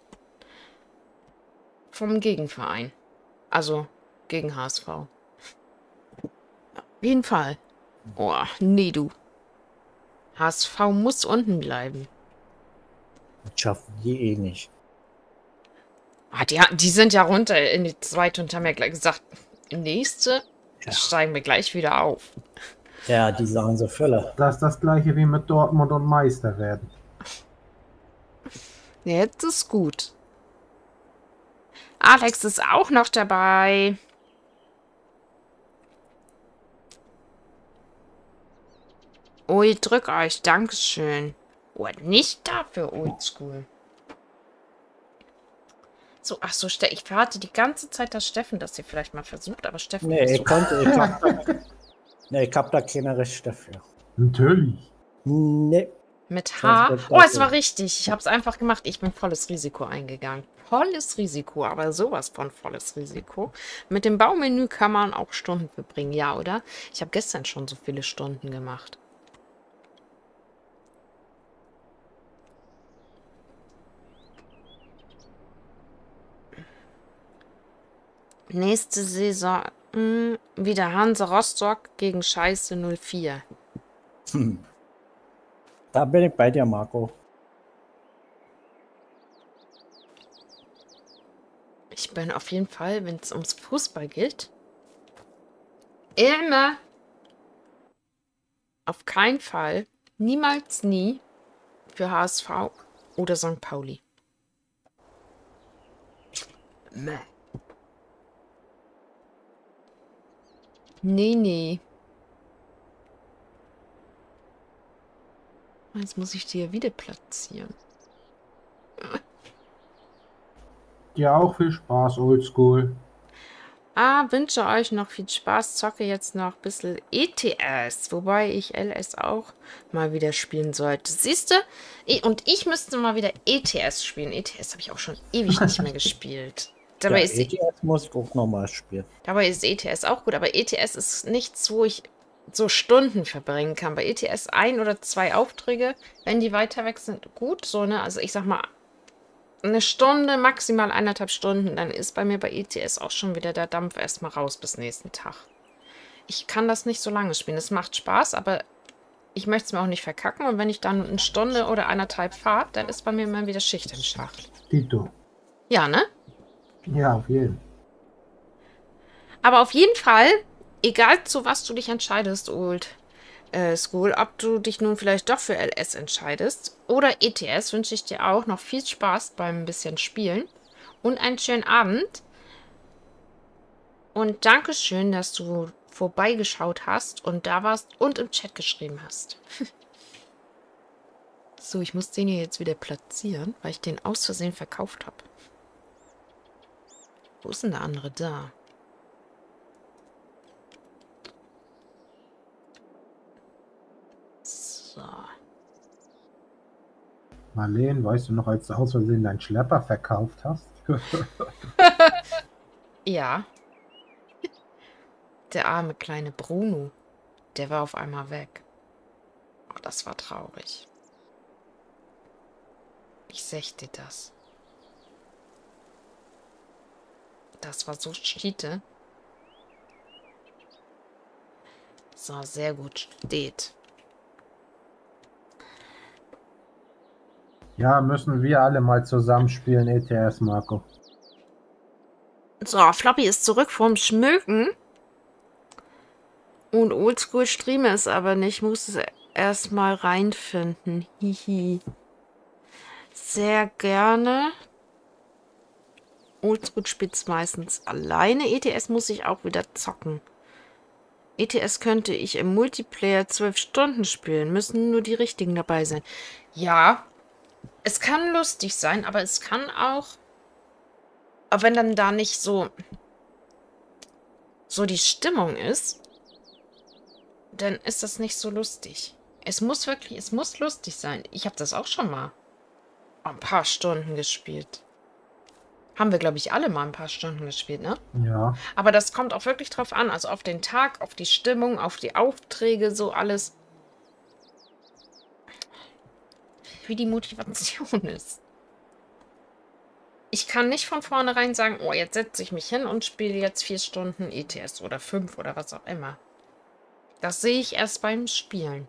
Speaker 2: vom Gegenverein. Also gegen HSV. Auf jeden Fall. Oh, nee, du. HSV muss unten bleiben.
Speaker 1: Das schaffen die eh nicht.
Speaker 2: Ah, die sind ja runter in die zweite und haben ja gleich gesagt, nächste steigen wir gleich wieder auf.
Speaker 1: Ja, die sagen so Fülle.
Speaker 3: Das ist das gleiche wie mit Dortmund und Meister werden.
Speaker 2: Jetzt ist gut. Alex ist auch noch dabei. Ui, drück euch. Dankeschön. Oh, nicht dafür, Oldschool. so? Ach so, ich warte die ganze Zeit, dass Steffen das hier vielleicht mal versucht, aber Steffen
Speaker 1: Nee,
Speaker 2: versucht.
Speaker 1: ich hab da keine Rechte für.
Speaker 3: Natürlich.
Speaker 1: Nee.
Speaker 2: Mit
Speaker 1: Das
Speaker 2: H.
Speaker 1: wird
Speaker 2: Oh, es
Speaker 1: dafür.
Speaker 2: war richtig. Ich habe es einfach gemacht. Ich bin volles Risiko eingegangen. Volles Risiko, aber sowas von volles Risiko. Mit dem Baumenü kann man auch Stunden verbringen, ja, oder? Ich habe gestern schon so viele Stunden gemacht. Nächste Saison wieder Hansa Rostock gegen Scheiße 04.
Speaker 1: Da bin ich bei dir, Marco.
Speaker 2: Ich bin auf jeden Fall, wenn es ums Fußball geht, immer, auf keinen Fall, niemals nie für HSV oder St. Pauli. Mäh. Nee, nee. Jetzt muss ich die ja wieder platzieren.
Speaker 3: Dir auch viel Spaß, Oldschool.
Speaker 2: Wünsche euch noch viel Spaß. Zocke jetzt noch ein bisschen ETS. Wobei ich LS auch mal wieder spielen sollte. Siehst du? Und ich müsste mal wieder ETS spielen. ETS habe ich auch schon ewig nicht mehr gespielt. Dabei,
Speaker 1: Ja, ETS muss ich auch nochmal spielen.
Speaker 2: dabei ist ETS auch gut. Aber ETS ist nichts, wo ich so Stunden verbringen kann. Bei ETS 1 oder 2 Aufträge, wenn die weiter weg sind, gut. So, ne? Also ich sag mal, eine Stunde, maximal 1,5 Stunden, dann ist bei mir bei ETS auch schon wieder der Dampf erstmal raus bis nächsten Tag. Ich kann das nicht so lange spielen. Es macht Spaß, aber ich möchte es mir auch nicht verkacken. Und wenn ich dann eine Stunde oder 1,5 fahre, dann ist bei mir immer wieder Schicht im Schacht.
Speaker 3: Tito.
Speaker 2: Ja, ne?
Speaker 3: Ja, auf jeden.
Speaker 2: Aber auf jeden Fall, egal zu was du dich entscheidest, Old School, ob du dich nun vielleicht doch für LS entscheidest oder ETS, wünsche ich dir auch noch viel Spaß beim bisschen Spielen und einen schönen Abend. Und Dankeschön, dass du vorbeigeschaut hast und da warst und im Chat geschrieben hast. So, ich muss den hier jetzt wieder platzieren, weil ich den aus Versehen verkauft habe. Wo ist denn der andere da? So.
Speaker 3: Marleen, weißt du noch, als du aus Versehen deinen Schlepper verkauft hast?
Speaker 2: Ja. Der arme kleine Bruno. Der war auf einmal weg. Oh, das war traurig. Ich sag dir das. Das war so Schiete. So, sehr gut. Steht.
Speaker 3: Ja, müssen wir alle mal zusammenspielen, ETS, Marco.
Speaker 2: So, Floppy ist zurück vom Schmöken. Und Oldschool streame es aber nicht. Muss es erstmal reinfinden. Hihi. Sehr gerne. Oldschool spielt es meistens alleine. ETS muss ich auch wieder zocken. ETS könnte ich im Multiplayer 12 Stunden spielen. Müssen nur die richtigen dabei sein. Ja, es kann lustig sein, aber es kann auch... Aber wenn dann da nicht so die Stimmung ist, dann ist das nicht so lustig. Es muss lustig sein. Ich habe das auch schon mal ein paar Stunden gespielt. Haben wir, glaube ich, alle mal ein paar Stunden gespielt, ne?
Speaker 3: Ja.
Speaker 2: Aber das kommt auch wirklich drauf an. Also auf den Tag, auf die Stimmung, auf die Aufträge, so alles. Wie die Motivation ist. Ich kann nicht von vornherein sagen, oh, jetzt setze ich mich hin und spiele jetzt 4 Stunden ETS oder 5 oder was auch immer. Das sehe ich erst beim Spielen.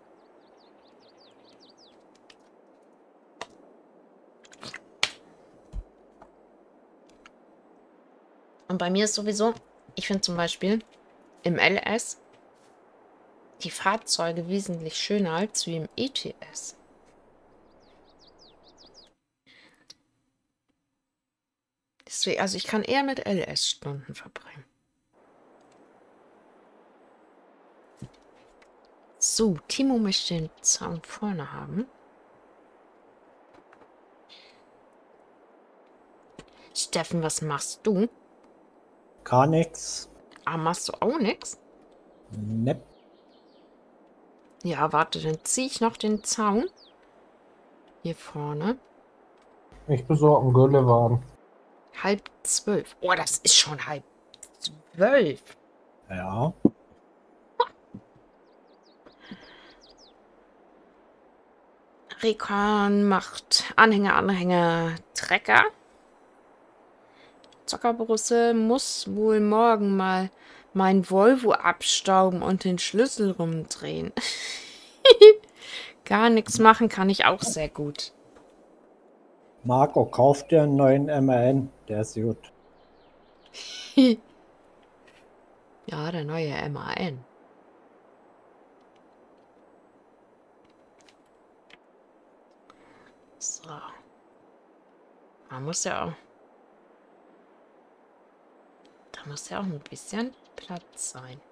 Speaker 2: Und bei mir ist sowieso, ich finde zum Beispiel im LS die Fahrzeuge wesentlich schöner als wie im ETS. Deswegen, also ich kann eher mit LS Stunden verbringen. So, Timo möchte den Zaun vorne haben. Steffen, was machst du?
Speaker 1: Gar nix.
Speaker 2: Ah, machst du auch nix?
Speaker 1: Nepp.
Speaker 2: Ja, warte, dann ziehe ich noch den Zaun. Hier vorne.
Speaker 3: Ich besorge einen Güllewagen.
Speaker 2: 11:30. Oh, das ist schon 11:30.
Speaker 1: Ja.
Speaker 2: Recon macht Anhänger, Trecker. Zockerbusse muss wohl morgen mal mein Volvo abstauben und den Schlüssel rumdrehen. Gar nichts machen kann ich auch sehr gut.
Speaker 1: Marco, kauf dir einen neuen MAN. Der ist gut.
Speaker 2: Ja, der neue MAN. So. Man muss ja auch. Da muss ja auch ein bisschen Platz sein.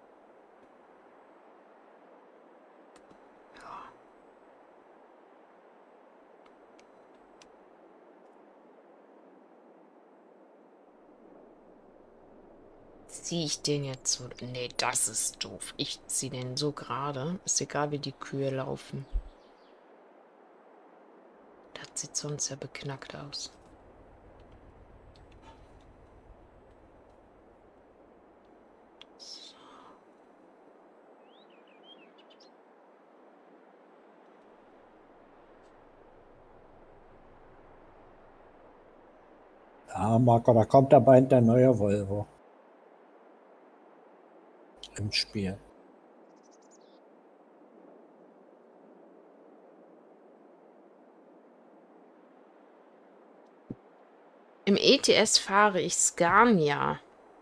Speaker 2: Ziehe ich den jetzt so? Nee, das ist doof. Ich ziehe den so gerade. Ist egal, wie die Kühe laufen. Das sieht sonst ja beknackt aus. So.
Speaker 1: Ja, Marco, da kommt aber bald der neue Volvo. Im Spiel.
Speaker 2: Im ETS fahre ich Scania.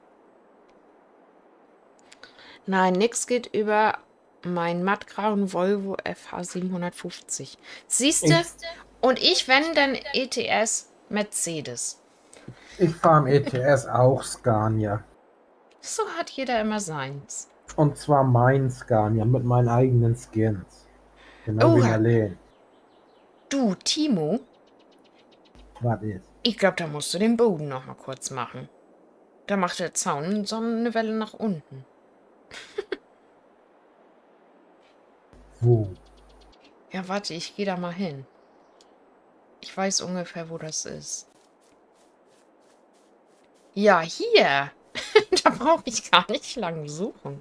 Speaker 2: Nein, nix geht über meinen mattgrauen Volvo FH 750. Siehste? Und ich, wenn, dann ETS Mercedes.
Speaker 3: Ich fahre im ETS auch Scania.
Speaker 2: So hat jeder immer seins.
Speaker 3: Und zwar mein Scania mit meinen eigenen Skins. Genau wie
Speaker 2: Oha.
Speaker 3: Marleen.
Speaker 2: Du, Timo,
Speaker 3: Was ist?
Speaker 2: ich glaube, da musst du den Boden noch mal kurz machen. Da macht der Zaun so eine Welle nach unten.
Speaker 3: Wo?
Speaker 2: Ja, warte, ich gehe da mal hin. Ich weiß ungefähr, wo das ist. Ja, hier. Da brauche ich gar nicht lang suchen.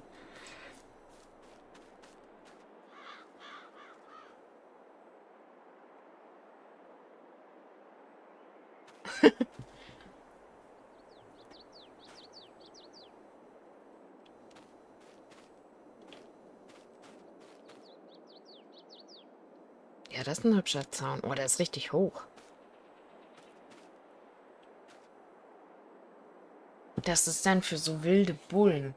Speaker 2: Ja, das ist ein hübscher Zaun. Oh, der ist richtig hoch. Das ist dann für so wilde Bullen.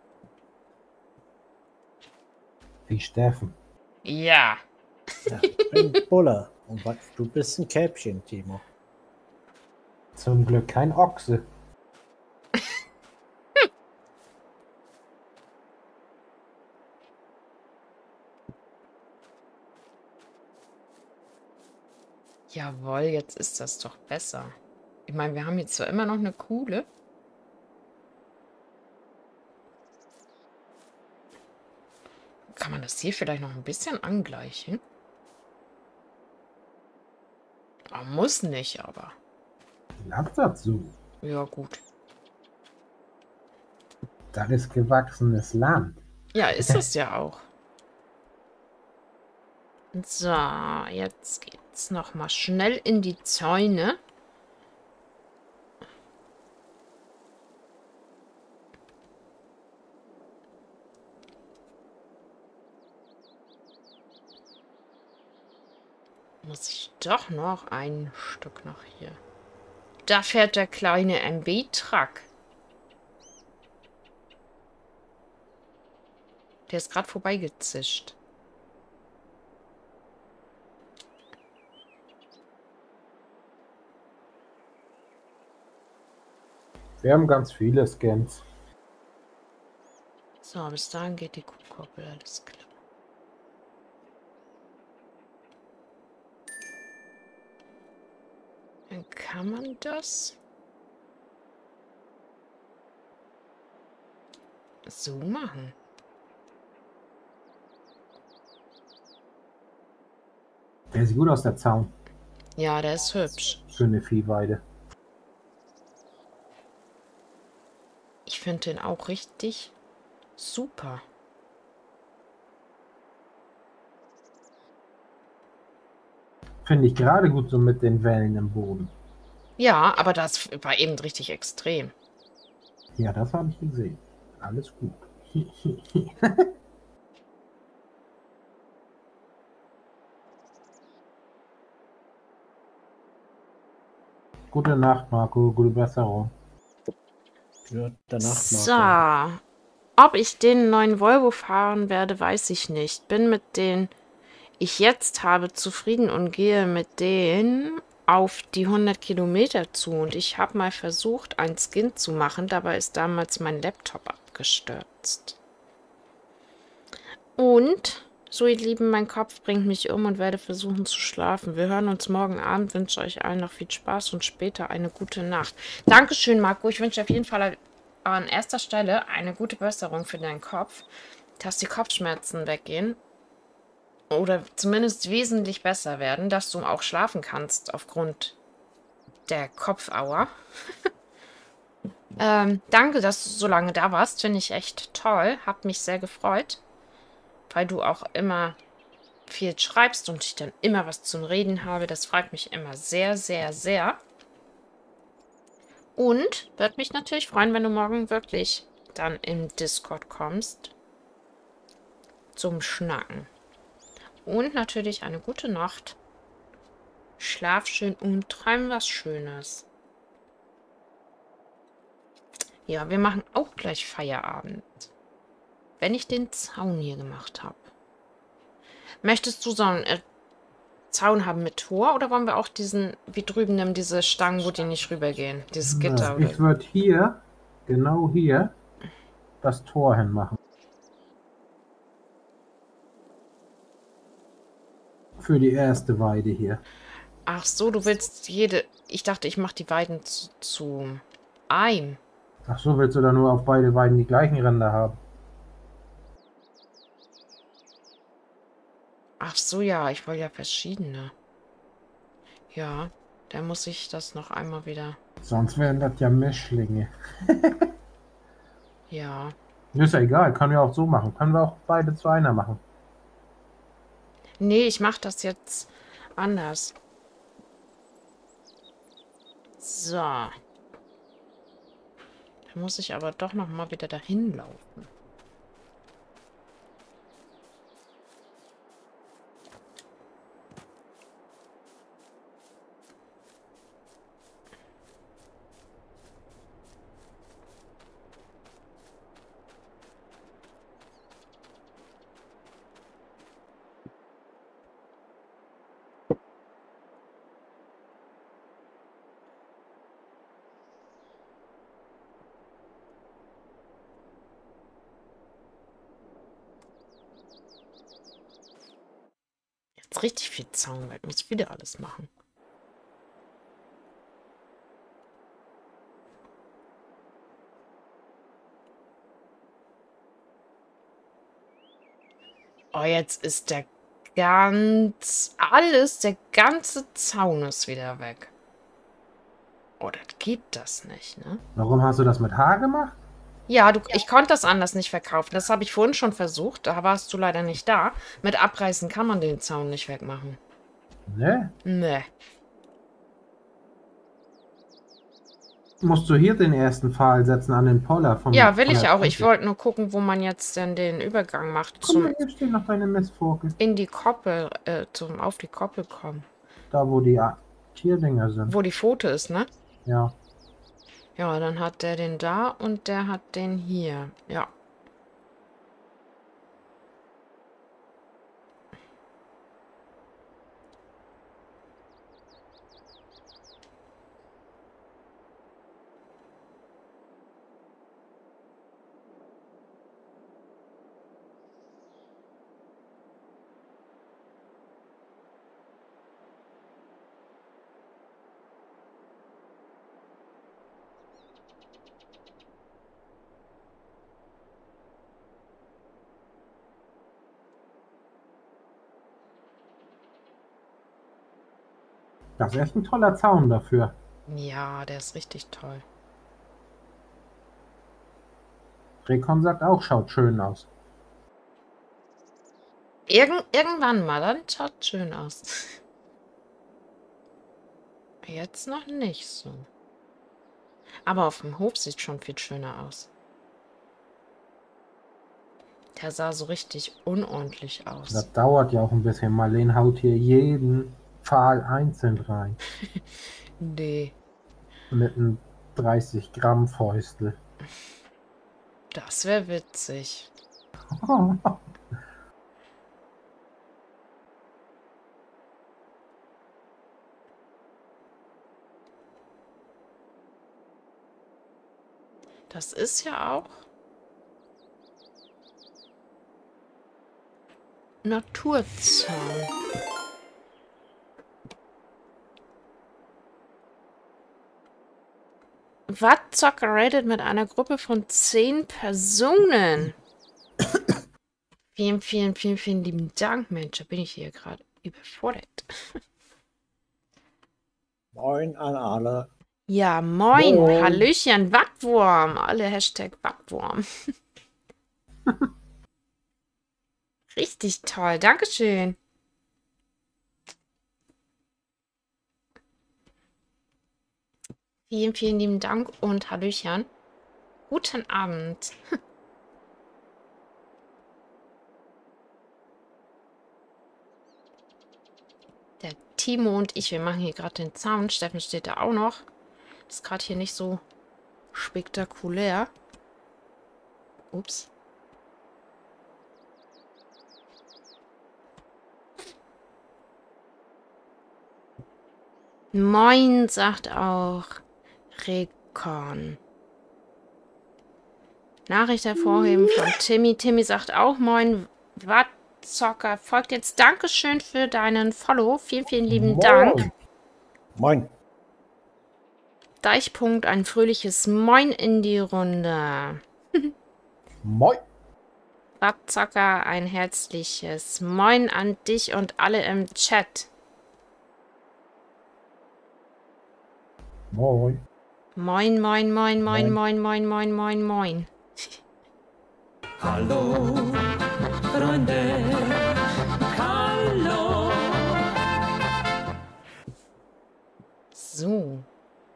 Speaker 3: Wie Steffen.
Speaker 2: Ja.
Speaker 1: Ja, ich bin Bulle. Und was, du bist ein Kälbchen, Timo.
Speaker 3: Zum Glück kein Ochse.
Speaker 2: Jawohl, jetzt ist das doch besser. Ich meine, wir haben jetzt zwar immer noch eine Kuhle. Kann man das hier vielleicht noch ein bisschen angleichen? Oh, muss nicht, aber.
Speaker 3: Lass das so.
Speaker 2: Ja, gut.
Speaker 3: Das ist gewachsenes Land.
Speaker 2: Ja, ist es ja auch. So, jetzt geht's noch mal schnell in die Zäune. Muss ich doch noch ein Stück noch hier. Da fährt der kleine MB-Truck. Der ist gerade vorbeigezischt.
Speaker 3: Wir haben ganz viele Skins.
Speaker 2: So, bis dahin geht die Kuhkoppel, alles klar. Dann kann man das. so machen.
Speaker 3: Der sieht gut aus, der Zaun.
Speaker 2: Ja, der ist hübsch.
Speaker 3: Für eine Viehweide.
Speaker 2: Ich finde den auch richtig super.
Speaker 3: Finde ich gerade gut so mit den Wellen im Boden.
Speaker 2: Ja, aber das war eben richtig extrem.
Speaker 3: Ja, das habe ich gesehen. Alles gut. Gute Nacht, Marco. Gute Besserung.
Speaker 1: Gute Nacht,
Speaker 2: So.
Speaker 1: Marco.
Speaker 2: Ob ich den neuen Volvo fahren werde, weiß ich nicht. Bin mit den ich jetzt habe zufrieden und gehe mit denen auf die 100 Kilometer zu. Und ich habe mal versucht, ein Skin zu machen. Dabei ist damals mein Laptop abgestürzt. Und, so ihr Lieben, mein Kopf bringt mich um und werde versuchen zu schlafen. Wir hören uns morgen Abend. Wünsche euch allen noch viel Spaß und später eine gute Nacht. Dankeschön, Marco. Ich wünsche auf jeden Fall an erster Stelle eine gute Besserung für deinen Kopf, dass die Kopfschmerzen weggehen. Oder zumindest wesentlich besser werden, dass du auch schlafen kannst aufgrund der Kopfauer. Danke, dass du so lange da warst. Finde ich echt toll. Hab mich sehr gefreut, weil du auch immer viel schreibst und ich dann immer was zum Reden habe. Das freut mich immer sehr, sehr, sehr. Und würde mich natürlich freuen, wenn du morgen wirklich dann im Discord kommst zum Schnacken. Und natürlich eine gute Nacht. Schlaf schön und träum was Schönes. Ja, wir machen auch gleich Feierabend. Wenn ich den Zaun hier gemacht habe. Möchtest du so einen Zaun haben mit Tor oder wollen wir auch diesen, wie drüben nehmen, diese Stangen, wo die nicht rübergehen? Dieses Gitter, oder?
Speaker 3: Ich würde hier, genau hier, das Tor hinmachen. Für die erste Weide hier.
Speaker 2: Ach so, du willst jede... Ich dachte, ich mache die Weiden zu einem.
Speaker 3: Ach so, willst du da nur auf beide Weiden die gleichen Ränder haben?
Speaker 2: Ach so, ja, ich wollte ja verschiedene. Ja, dann muss ich das noch einmal wieder...
Speaker 3: Sonst wären das ja Mischlinge.
Speaker 2: Ja.
Speaker 3: Ist ja egal, können wir auch so machen. Können wir auch beide zu einer machen.
Speaker 2: Nee, ich mache das jetzt anders. So. Da muss ich aber doch noch mal wieder dahin laufen. Jetzt richtig viel Zaun, weil ich muss wieder alles machen. Oh, jetzt ist der ganze Zaun ist wieder weg. Oh, das gibt das nicht, ne?
Speaker 3: Warum hast du das mit Haar gemacht?
Speaker 2: Ja, ich konnte das anders nicht verkaufen. Das habe ich vorhin schon versucht. Da warst du leider nicht da. Mit Abreißen kann man den Zaun nicht wegmachen.
Speaker 3: Ne?
Speaker 2: Nee.
Speaker 3: Musst du hier den ersten Pfahl setzen an den Poller vom...
Speaker 2: Ja, will
Speaker 3: von
Speaker 2: ich
Speaker 3: der
Speaker 2: auch. Ich
Speaker 3: Treppe?
Speaker 2: wollte nur gucken, wo man jetzt denn den Übergang macht.
Speaker 3: Guck mal, hier steht noch deine Mistforke.
Speaker 2: In die Koppel, auf die Koppel kommen.
Speaker 3: Da, wo die Tierdinger sind.
Speaker 2: Wo die Pfote ist, ne?
Speaker 3: Ja.
Speaker 2: Ja, dann hat der den da und der hat den hier. Ja.
Speaker 3: Das ist echt ein toller Zaun dafür.
Speaker 2: Ja, der ist richtig toll.
Speaker 3: Recon sagt auch, schaut schön aus.
Speaker 2: Irgendwann mal, dann schaut schön aus. Jetzt noch nicht so. Aber auf dem Hof sieht schon viel schöner aus. Der sah so richtig unordentlich aus.
Speaker 3: Das dauert ja auch ein bisschen. Marlene haut hier jeden Pfahl einzeln rein.
Speaker 2: Nee,
Speaker 3: Mit einem 30 Gramm Fäustel.
Speaker 2: das wäre witzig. Das ist ja auch Naturzaun. Wattzocker rated mit einer Gruppe von 10 Personen. Vielen, vielen, vielen, vielen lieben Dank, Mensch. Da bin ich hier gerade überfordert.
Speaker 1: Moin an alle.
Speaker 2: Ja, moin.
Speaker 1: Moin.
Speaker 2: Hallöchen, Wattwurm. Alle Hashtag Wattwurm. Richtig toll. Dankeschön. Vielen, vielen lieben Dank und Hallöchen. Guten Abend. Der Timo und ich, wir machen hier gerade den Zaun. Steffen steht da auch noch. Ist gerade hier nicht so spektakulär. Ups. Moin, sagt auch Recon. Nachricht hervorheben von Timmy. Timmy sagt auch moin. Wattzocker folgt jetzt. Dankeschön für deinen Follow. Vielen, vielen lieben Dank.
Speaker 1: Moin.
Speaker 2: Deichpunkt, ein fröhliches Moin in die Runde.
Speaker 3: Moin.
Speaker 2: Wattzocker, ein herzliches Moin an dich und alle im Chat.
Speaker 3: Moin.
Speaker 2: Moin, moin, moin, moin, moin, moin, moin, moin, moin.
Speaker 5: Hallo, Freunde. Hallo.
Speaker 2: So.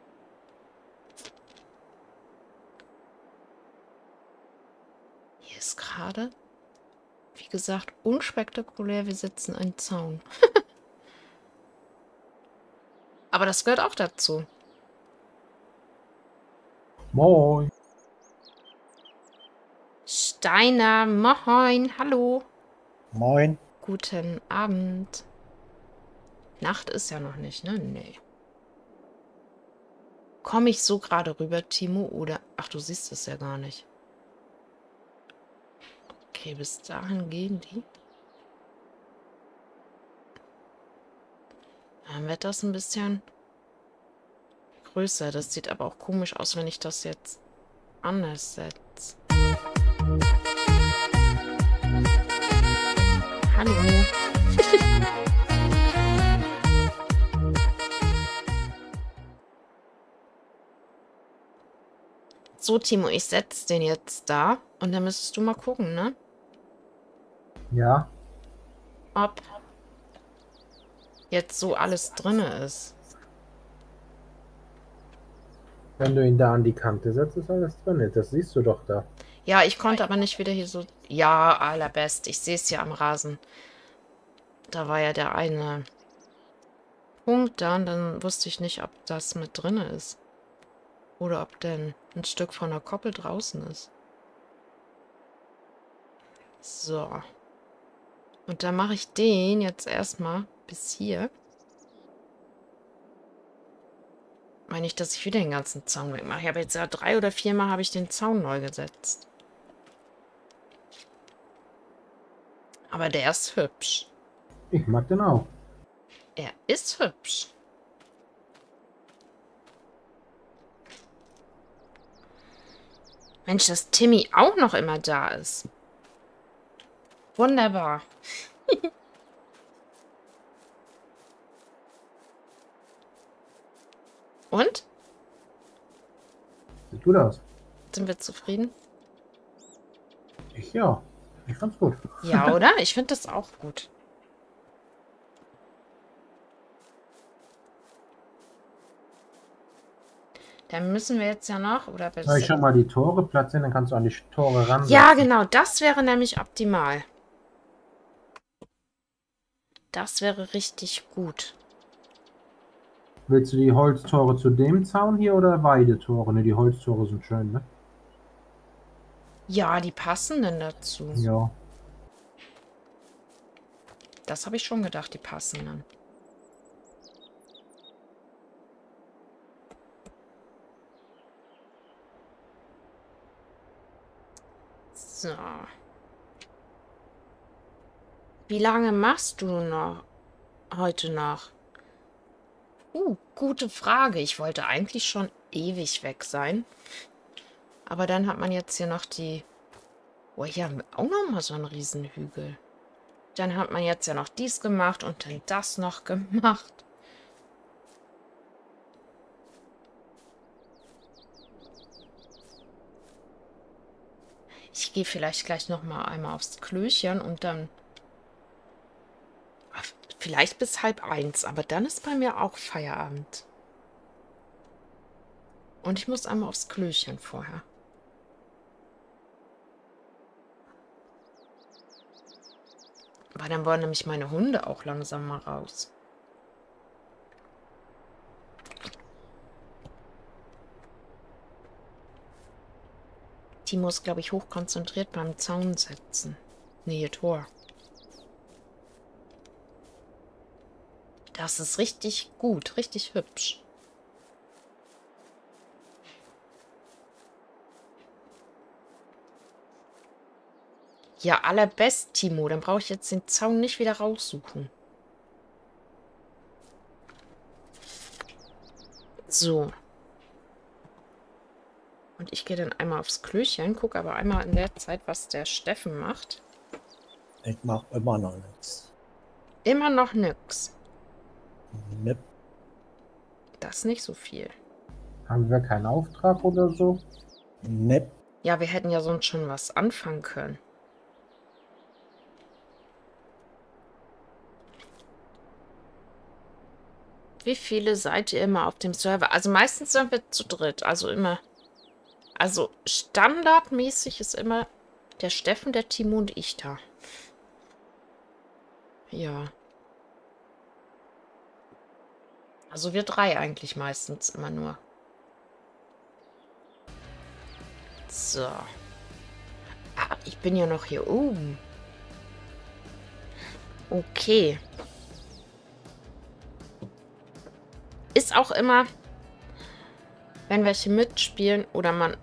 Speaker 2: Hier ist gerade, wie gesagt, unspektakulär. Wir setzen einen Zaun. Aber das gehört auch dazu.
Speaker 3: Moin.
Speaker 2: Steiner, moin, hallo.
Speaker 1: Moin.
Speaker 2: Guten Abend. Nacht ist ja noch nicht, ne? Nee. Komme ich so gerade rüber, Timo? Oder... Ach, du siehst es ja gar nicht. Okay, bis dahin gehen die. Dann wird das ein bisschen größer. Das sieht aber auch komisch aus, wenn ich das jetzt anders setze. Hallo. So, Timo, ich setze den jetzt da. Und dann müsstest du mal gucken, ne?
Speaker 3: Ja.
Speaker 2: Ob jetzt so alles drinne ist.
Speaker 3: Wenn du ihn da an die Kante setzt, ist alles drin. Das siehst du doch da.
Speaker 2: Ja, ich konnte aber nicht wieder hier so... Ja, allerbest. Ich sehe es ja am Rasen. Da war ja der eine Punkt da und dann wusste ich nicht, ob das mit drinne ist. Oder ob denn ein Stück von der Koppel draußen ist. So. Und dann mache ich den jetzt erstmal bis hier. Meine ich, dass ich wieder den ganzen Zaun wegmache. Ich habe jetzt ja 3 oder 4 Mal habe ich den Zaun neu gesetzt. Aber der ist hübsch.
Speaker 3: Ich mag den auch.
Speaker 2: Er ist hübsch. Mensch, dass Timmy auch noch immer da ist. Wunderbar. Und?
Speaker 3: Sieht gut aus.
Speaker 2: Sind wir zufrieden?
Speaker 3: Ja. Ich fand's gut.
Speaker 2: Ja, oder? Ich finde das auch gut. Dann müssen wir jetzt ja noch, oder
Speaker 3: Soll ich schon mal die Tore platzieren? Dann kannst du an die Tore ran.
Speaker 2: ja, genau, das wäre nämlich optimal. Das wäre richtig gut.
Speaker 3: Willst du die Holztore zu dem Zaun hier oder Weidetore? Ne, die Holztore sind schön, ne?
Speaker 2: Ja, die passen denn dazu.
Speaker 3: Ja.
Speaker 2: Das habe ich schon gedacht, die passen dann. So. Wie lange machst du noch heute noch? Gute Frage. Ich wollte eigentlich schon ewig weg sein. Aber dann hat man jetzt hier noch die... Oh, hier haben wir auch noch mal so einen Riesenhügel. Dann hat man jetzt ja noch dies gemacht und dann das noch gemacht. Ich gehe vielleicht gleich noch mal einmal aufs Klöchen und dann... Vielleicht bis 12:30, aber dann ist bei mir auch Feierabend. Und ich muss einmal aufs Klöchen vorher. Weil dann wollen nämlich meine Hunde auch langsam mal raus. Timo ist, glaube ich, hochkonzentriert beim Zaun setzen. Nee, Tor. Das ist richtig gut, richtig hübsch. Ja, allerbest, Timo. Dann brauche ich jetzt den Zaun nicht wieder raussuchen. So. Und ich gehe dann einmal aufs Klöchen, gucke aber einmal in der Zeit, was der Steffen macht.
Speaker 1: Ich mache immer noch nichts.
Speaker 2: Immer noch nix.
Speaker 1: Nipp.
Speaker 2: Das ist nicht so viel.
Speaker 3: Haben wir keinen Auftrag oder so?
Speaker 1: Nipp.
Speaker 2: Ja, wir hätten ja sonst schon was anfangen können. Wie viele seid ihr immer auf dem Server? Also meistens sind wir zu dritt. Also immer. Also standardmäßig ist immer der Steffen, der Timo und ich da. Ja. Also wir drei eigentlich meistens immer nur. So. Ah, ich bin ja noch hier oben. Okay. Ist auch immer, wenn welche mitspielen oder man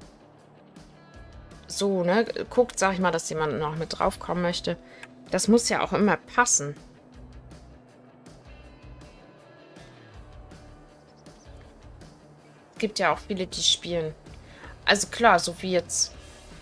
Speaker 2: so, ne, guckt, sag ich mal, dass jemand noch mit draufkommen möchte. Das muss ja auch immer passen. Es gibt ja auch viele, die spielen. Also klar, so wie jetzt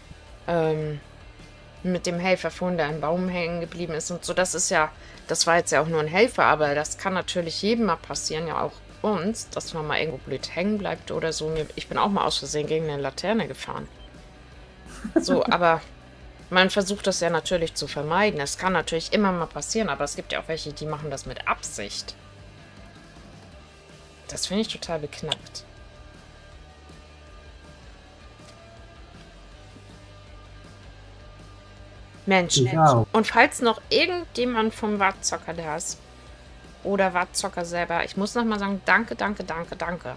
Speaker 2: mit dem Helfer vorhin, der am Baum hängen geblieben ist und so, das ist ja, das war jetzt ja auch nur ein Helfer, aber das kann natürlich jedem mal passieren, ja auch uns, dass man mal irgendwo blöd hängen bleibt oder so. Ich bin auch mal aus Versehen gegen eine Laterne gefahren. So, aber man versucht das ja natürlich zu vermeiden. Es kann natürlich immer mal passieren, aber es gibt ja auch welche, die machen das mit Absicht. Das finde ich total beknackt. Mensch,
Speaker 3: Ich auch.
Speaker 2: und falls noch irgendjemand vom Wartzocker da ist, oder Wartzocker selber, ich muss nochmal sagen, danke, danke, danke, danke.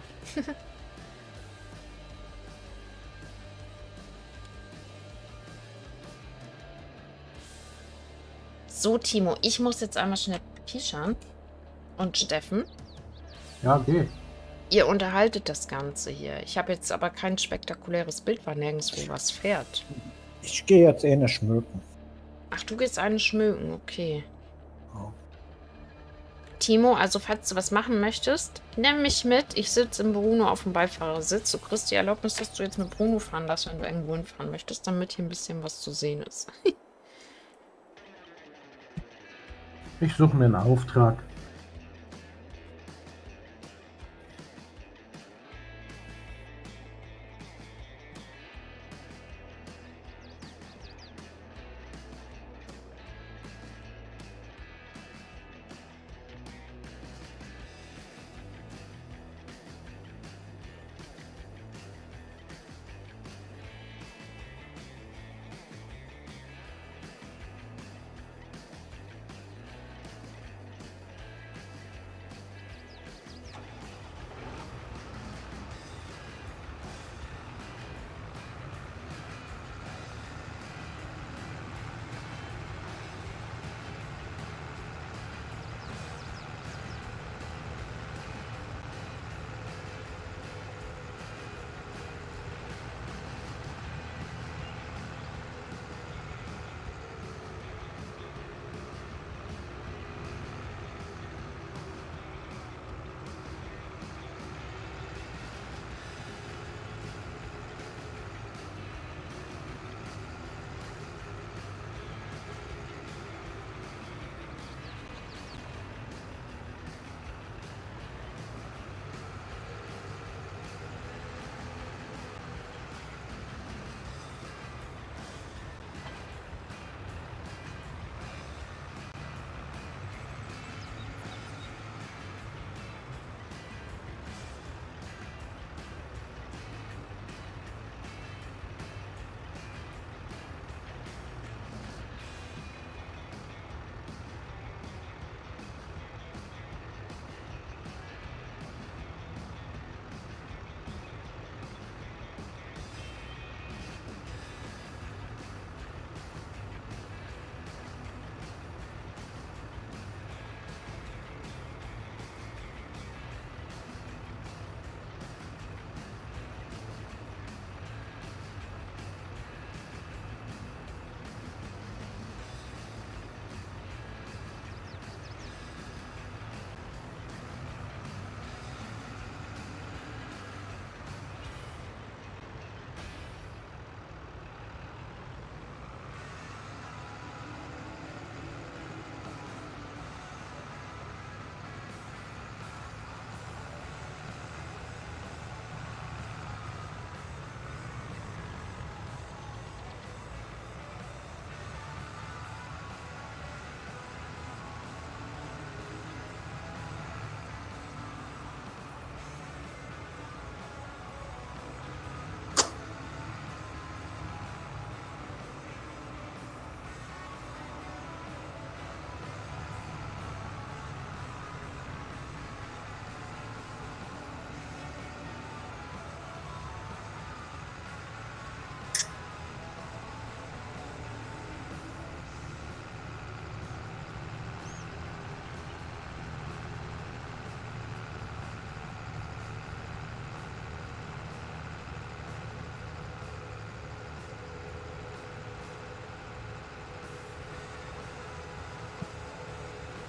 Speaker 2: So, Timo, ich muss jetzt einmal schnell pischern. Und Steffen,
Speaker 3: Ja, geht.
Speaker 2: ihr unterhaltet das Ganze hier. Ich habe jetzt aber kein spektakuläres Bild, weil nirgendwo was fährt.
Speaker 1: Ich gehe jetzt eine schmücken.
Speaker 2: Ach, du gehst einen schmücken, okay.
Speaker 1: Ja.
Speaker 2: Timo, also falls du was machen möchtest, nimm mich mit. Ich sitze im Bruno auf dem Beifahrersitz. Du kriegst die Erlaubnis, dass du jetzt mit Bruno fahren darfst, wenn du irgendwo hinfahren möchtest, damit hier ein bisschen was zu sehen ist.
Speaker 3: Ich suche mir einen Auftrag.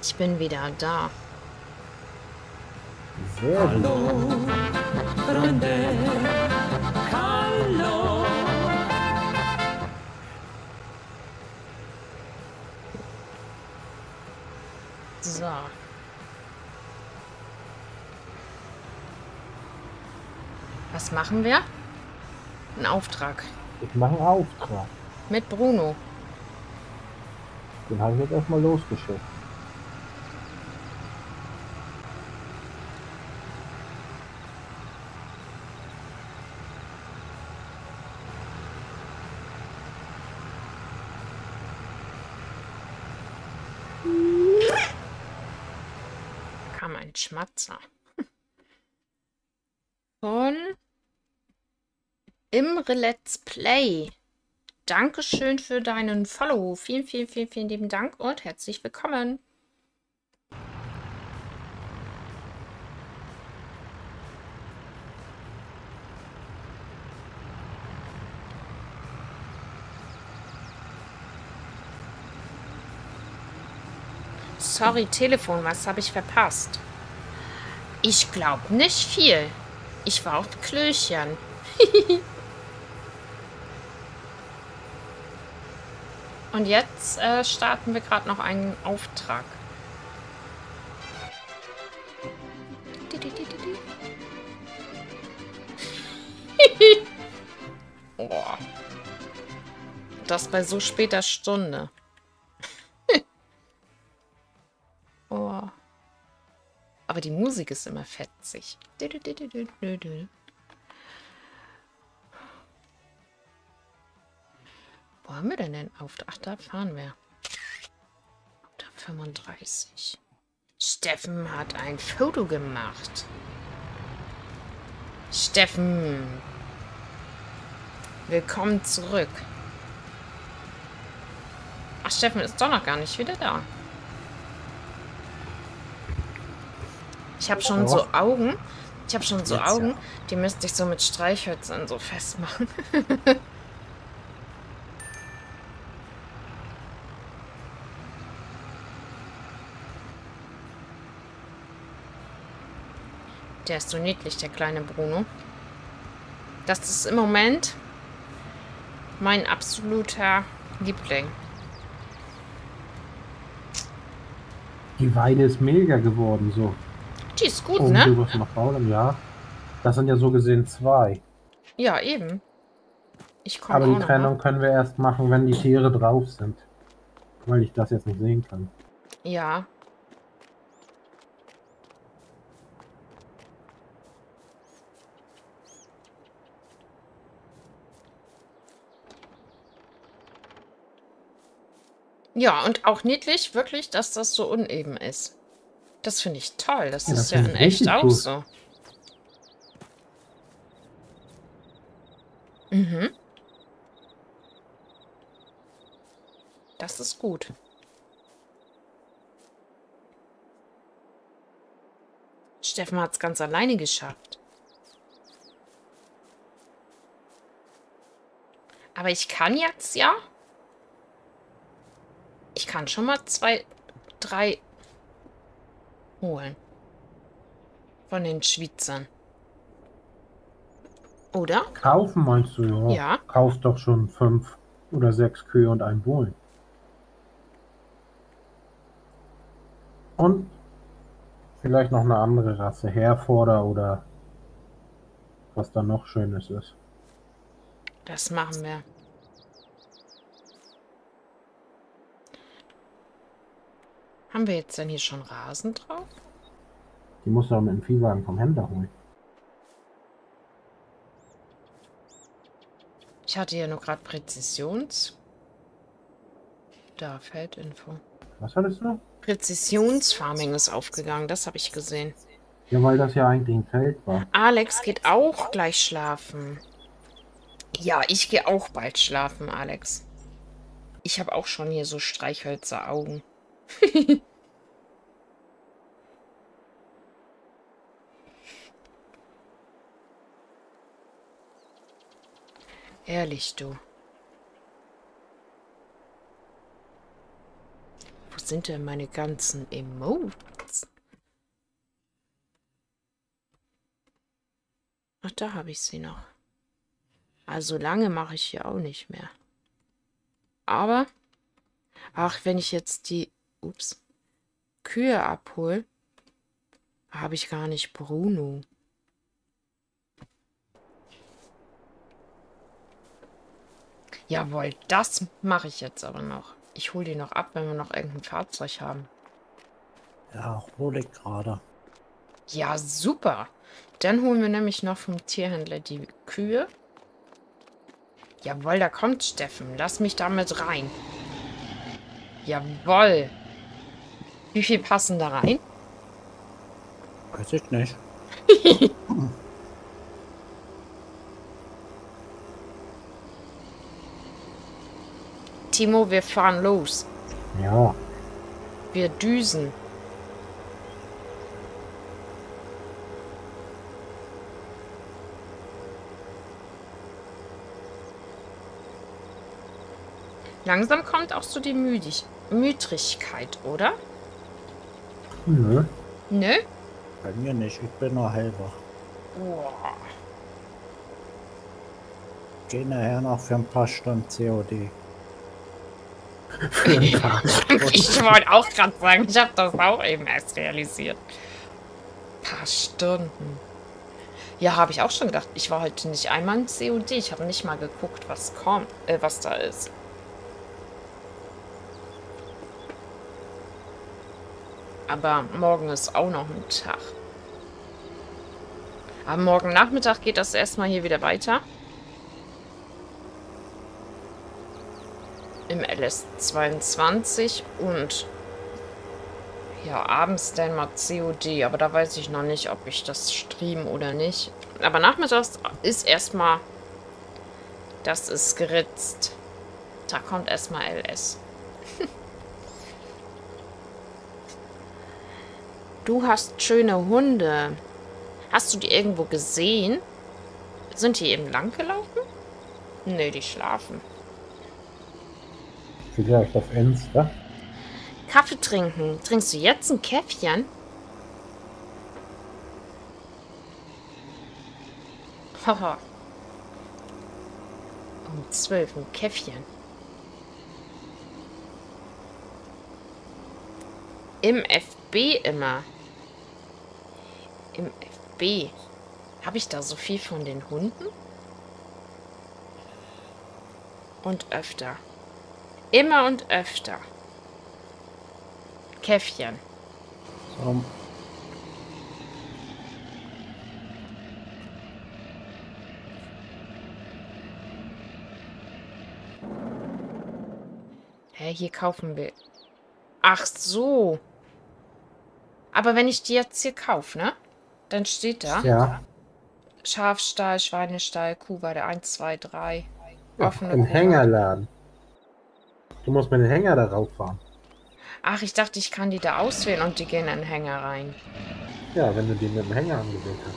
Speaker 2: Ich bin wieder da.
Speaker 1: Sehr gut.
Speaker 5: Hallo, Freunde. Hallo.
Speaker 2: So. Was machen wir? Ein Auftrag.
Speaker 1: Ich mache einen Auftrag.
Speaker 2: Mit Bruno.
Speaker 1: Den habe ich jetzt erstmal losgeschickt.
Speaker 2: Kam ein Schmatzer. Von Imre Let's Play. Dankeschön für deinen Follow. Vielen, vielen, vielen, vielen lieben Dank und herzlich willkommen. Sorry, Telefon, was habe ich verpasst? Ich glaube nicht viel. Ich war auf Klöchen. Und jetzt starten wir gerade noch einen Auftrag. Oh. Das bei so später Stunde. Oh. Aber die Musik ist immer fetzig. Wo haben wir denn den Auftrag? Ach, da fahren wir. Da 35. Steffen hat ein Foto gemacht. Steffen. Willkommen zurück. Ach, Steffen ist doch noch gar nicht wieder da. Ich habe schon so Augen. Ich habe schon so
Speaker 1: Jetzt,
Speaker 2: Augen,
Speaker 1: ja.
Speaker 2: die müsste ich so mit Streichhölzern so festmachen. Der ist so niedlich, der kleine Bruno. Das ist im Moment mein absoluter Liebling.
Speaker 3: Die Weide ist mega geworden, so.
Speaker 2: Die ist gut,
Speaker 3: Oben
Speaker 2: ne?
Speaker 3: drüber ist noch Baum, ja. Das sind ja so gesehen zwei.
Speaker 2: Ja, eben. Ich komme
Speaker 3: Aber
Speaker 2: auch
Speaker 3: die
Speaker 2: noch mal.
Speaker 3: Trennung können wir erst machen, wenn die Tiere drauf sind. Weil ich das jetzt nicht sehen kann.
Speaker 2: Ja. Ja, und auch niedlich, wirklich, dass das so uneben ist. Das finde ich toll. Das
Speaker 3: Ja,
Speaker 2: ist
Speaker 3: das
Speaker 2: ja
Speaker 3: finde
Speaker 2: in
Speaker 3: ich
Speaker 2: echt
Speaker 3: richtig
Speaker 2: auch
Speaker 3: gut.
Speaker 2: so. Mhm. Das ist gut. Steffen hat es ganz alleine geschafft. Aber ich kann jetzt ja. Ich kann schon mal 2, 3 holen. Von den Schweizern. Oder?
Speaker 3: Kaufen meinst du, ja?
Speaker 2: Ja.
Speaker 3: Kauf doch schon 5 oder 6 Kühe und ein Bullen. Und vielleicht noch eine andere Rasse, Herforder oder was da noch Schönes ist.
Speaker 2: Das machen wir. Haben wir jetzt denn hier schon Rasen drauf?
Speaker 3: Die musst du auch mit dem Viehwagen vom Händler holen.
Speaker 2: Ich hatte ja nur gerade Präzisions. Da Feldinfo.
Speaker 3: Was hattest du?
Speaker 2: Präzisionsfarming ist aufgegangen, das habe ich gesehen.
Speaker 3: Ja, weil das ja eigentlich ein Feld war.
Speaker 2: Alex geht auch gleich schlafen. Ja, ich gehe auch bald schlafen, Alex. Ich habe auch schon hier so Streichhölzer-Augen. Ehrlich, du. Wo sind denn meine ganzen Emotes? Ach, da habe ich sie noch. Also lange mache ich hier auch nicht mehr. Aber, ach, wenn ich jetzt die, Kühe abhole, habe ich gar nicht Bruno. Jawohl, das mache ich jetzt aber noch. Ich hole die noch ab, wenn wir noch irgendein Fahrzeug haben.
Speaker 1: Ja, hole ich gerade.
Speaker 2: Ja, super. Dann holen wir nämlich noch vom Tierhändler die Kühe. Jawohl, da kommt Steffen. Lass mich damit rein. Jawohl. Wie viel passen da rein?
Speaker 1: Weiß ich nicht.
Speaker 2: Timo, wir fahren los.
Speaker 3: Ja.
Speaker 2: Wir düsen. Langsam kommt auch so die Müdigkeit, oder?
Speaker 3: Nö.
Speaker 2: Nö?
Speaker 1: Bei mir nicht. Ich bin noch hellwach.
Speaker 2: Boah.
Speaker 1: Geh nachher noch für ein paar Stunden COD.
Speaker 3: Für ein paar.
Speaker 2: Ich wollte auch gerade sagen, ich habe das auch eben erst realisiert. Paar Stunden. Ja, habe ich auch schon gedacht. Ich war heute nicht einmal in COD. Ich habe nicht mal geguckt, was kommt, was da ist. Aber morgen ist auch noch ein Tag. Aber morgen Nachmittag geht das erstmal hier wieder weiter. Im LS22 und ja, abends dann mal COD. Aber da weiß ich noch nicht, ob ich das streame oder nicht. Aber nachmittags ist erstmal, das ist geritzt. Da kommt erstmal LS. Du hast schöne Hunde. Hast du die irgendwo gesehen? Sind die eben lang gelaufen? Nee, die schlafen.
Speaker 3: Vielleicht auf Insta.
Speaker 2: Kaffee trinken. Trinkst du jetzt ein Käffchen? Haha. Um 12 ein Käffchen. Im FB immer. Im FB. Habe ich da so viel von den Hunden? Und öfter. Immer und öfter. Käffchen.
Speaker 1: So,
Speaker 2: Hä, hier kaufen wir. Ach so. Aber wenn ich die jetzt hier kaufe, ne? Dann steht da
Speaker 3: Ja.
Speaker 2: Schafstall, Schweinestall, Kuhweide 1, 2, 3.
Speaker 3: Ja,
Speaker 2: Offene
Speaker 3: im
Speaker 2: Kuhweide.
Speaker 3: Hängerladen. Du musst mit dem Hänger darauf fahren.
Speaker 2: Ach, ich dachte, ich kann die da auswählen und die gehen in den Hänger rein.
Speaker 3: Ja, wenn du die mit dem Hänger angewählt hast.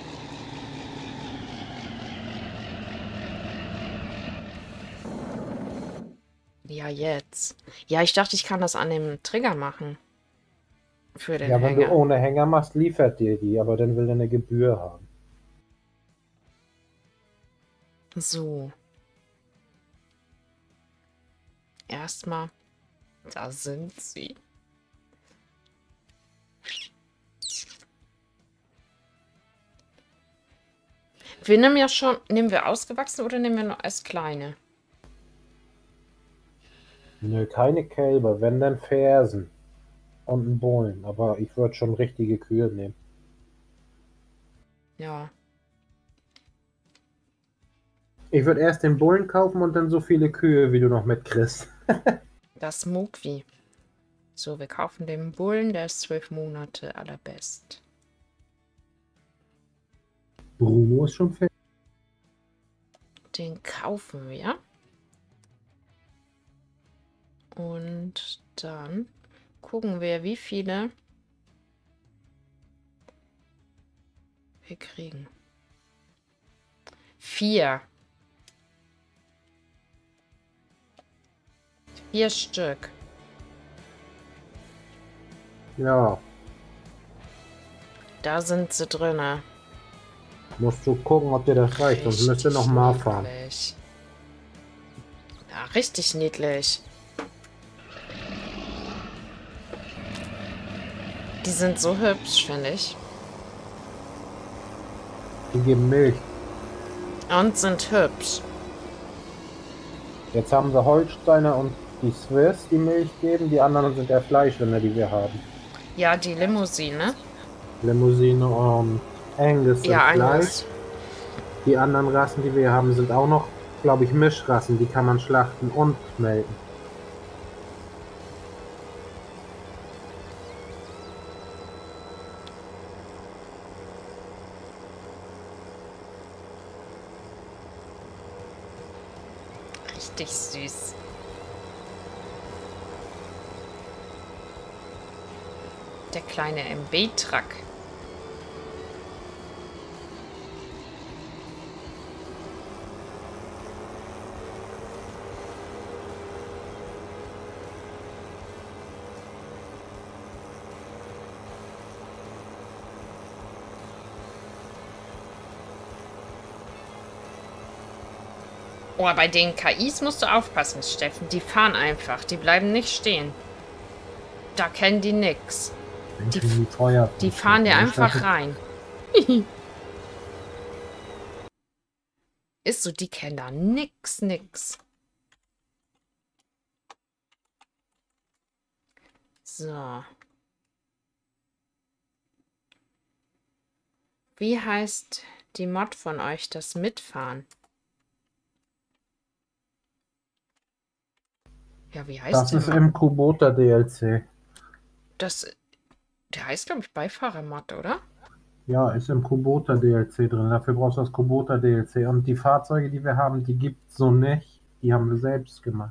Speaker 2: Ja, jetzt. Ja, ich dachte, ich kann das an dem Trigger machen. Für den
Speaker 3: Ja, wenn du
Speaker 2: Hänger.
Speaker 3: ohne Hänger machst, liefert dir die, aber dann will er eine Gebühr haben.
Speaker 2: So. Erstmal. Da sind sie. Wir nehmen ja schon. Nehmen wir ausgewachsen oder nehmen wir noch als kleine?
Speaker 3: Nö, keine Kälber, wenn dann Fersen und ein Bullen. Aber ich würde schon richtige Kühe nehmen.
Speaker 2: Ja.
Speaker 3: Ich würde erst den Bullen kaufen und dann so viele Kühe, wie du noch mitkriegst.
Speaker 2: Das Mogwi. So, wir kaufen den Bullen, der ist 12 Monate allerbest.
Speaker 3: Bruno ist schon fertig.
Speaker 2: Den kaufen wir. Und dann gucken wir, wie viele wir kriegen. 4. 4 Stück.
Speaker 3: Ja,
Speaker 2: Da sind sie drinne.
Speaker 3: musst du gucken, ob dir das reicht. Sonst müsst ihr noch mal fahren.
Speaker 2: niedlich. Ja, richtig niedlich. Die sind so hübsch, finde ich.
Speaker 3: Die geben Milch.
Speaker 2: Und sind hübsch.
Speaker 3: Jetzt haben sie Holsteiner und die Swiss, die Milch geben. Die anderen sind der Fleischrinder, die wir haben.
Speaker 2: Ja, die Limousine.
Speaker 3: Limousine und Angus sind
Speaker 2: Ja,
Speaker 3: Fleisch.
Speaker 2: Angus.
Speaker 3: Die anderen Rassen, die wir haben, sind auch noch, glaube ich, Mischrassen. Die kann man schlachten und melken.
Speaker 2: Richtig süß. Der kleine MB-Truck. Oh, bei den KIs musst du aufpassen, Steffen. Die fahren einfach. Die bleiben nicht stehen. Da kennen die nix. Die Die fahren dir einfach rein. Ist so, die kennen da nix. So. Wie heißt die Mod von euch, das Mitfahren? Ja, wie heißt
Speaker 3: Das
Speaker 2: der
Speaker 3: ist
Speaker 2: Mod?
Speaker 3: im Kubota DLC.
Speaker 2: Der heißt, glaube ich, Beifahrermod, oder?
Speaker 3: Ja, ist im Kubota DLC drin. Dafür brauchst du das Kubota DLC. Und die Fahrzeuge, die wir haben, die gibt es so nicht. Die haben wir selbst gemacht.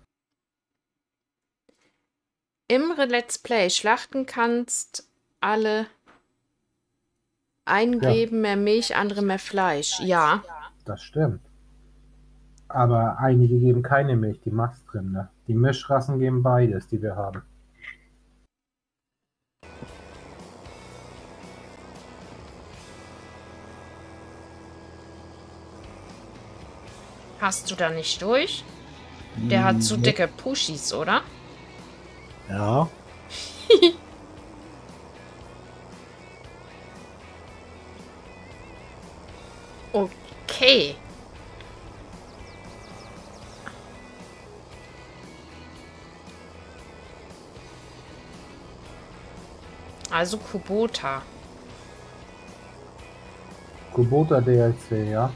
Speaker 2: Im Let's Play schlachten kannst alle eingeben, mehr Milch, andere mehr Fleisch. Ja.
Speaker 3: Das stimmt. Aber einige geben keine Milch, die Mastrinder. Die Mischrassen geben beides, die wir haben.
Speaker 2: Hast du da nicht durch? Der hat zu dicke Pushis, oder?
Speaker 1: Ja.
Speaker 2: Okay. Also Kubota.
Speaker 3: Kubota DLC, ja.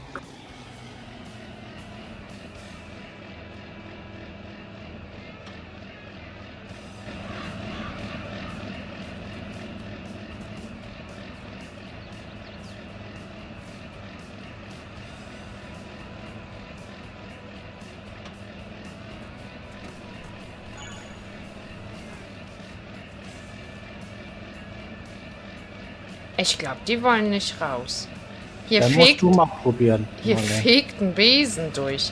Speaker 2: Ich glaube, die wollen nicht raus. Hier
Speaker 1: Dann musst
Speaker 2: fegt,
Speaker 1: du mal probieren.
Speaker 2: hier
Speaker 1: Marlene.
Speaker 2: fegt ein Besen durch.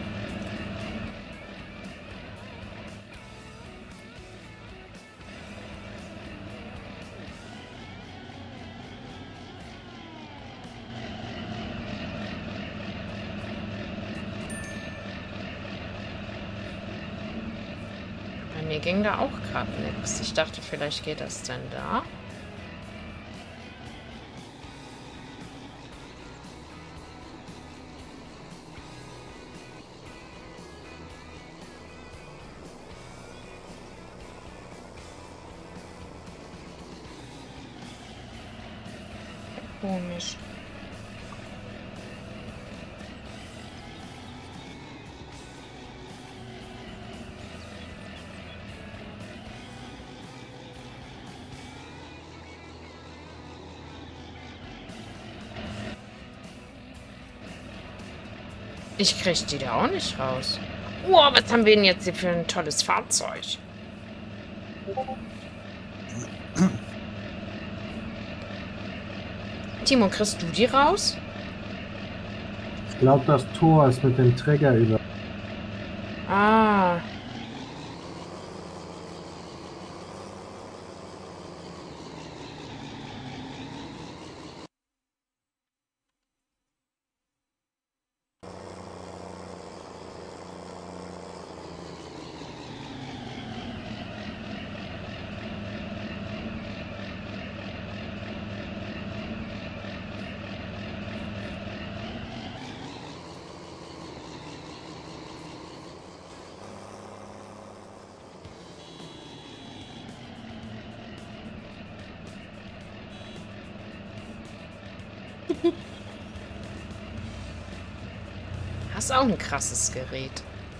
Speaker 2: Bei mir ging da auch gerade nichts. Ich dachte, vielleicht geht das denn da. Komisch. Ich krieg die da auch nicht raus. Wow, was haben wir denn jetzt hier für ein tolles Fahrzeug? Timo, kriegst du die raus?
Speaker 3: Ich glaube, das Tor ist mit dem Träger über.
Speaker 2: Ah. Hast auch ein krasses Gerät.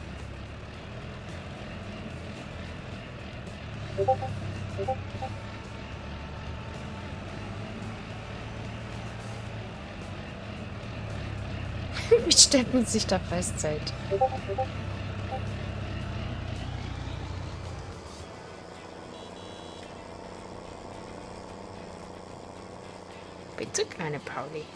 Speaker 2: Wie Steffen sich da festhält. Bitte, kleine Pauli.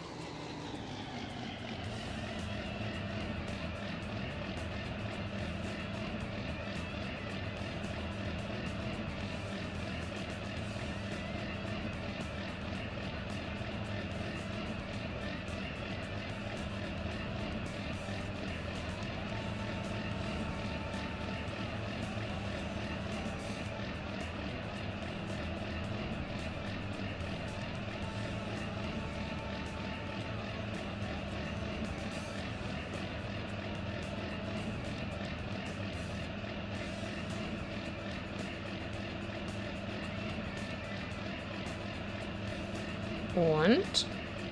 Speaker 2: Und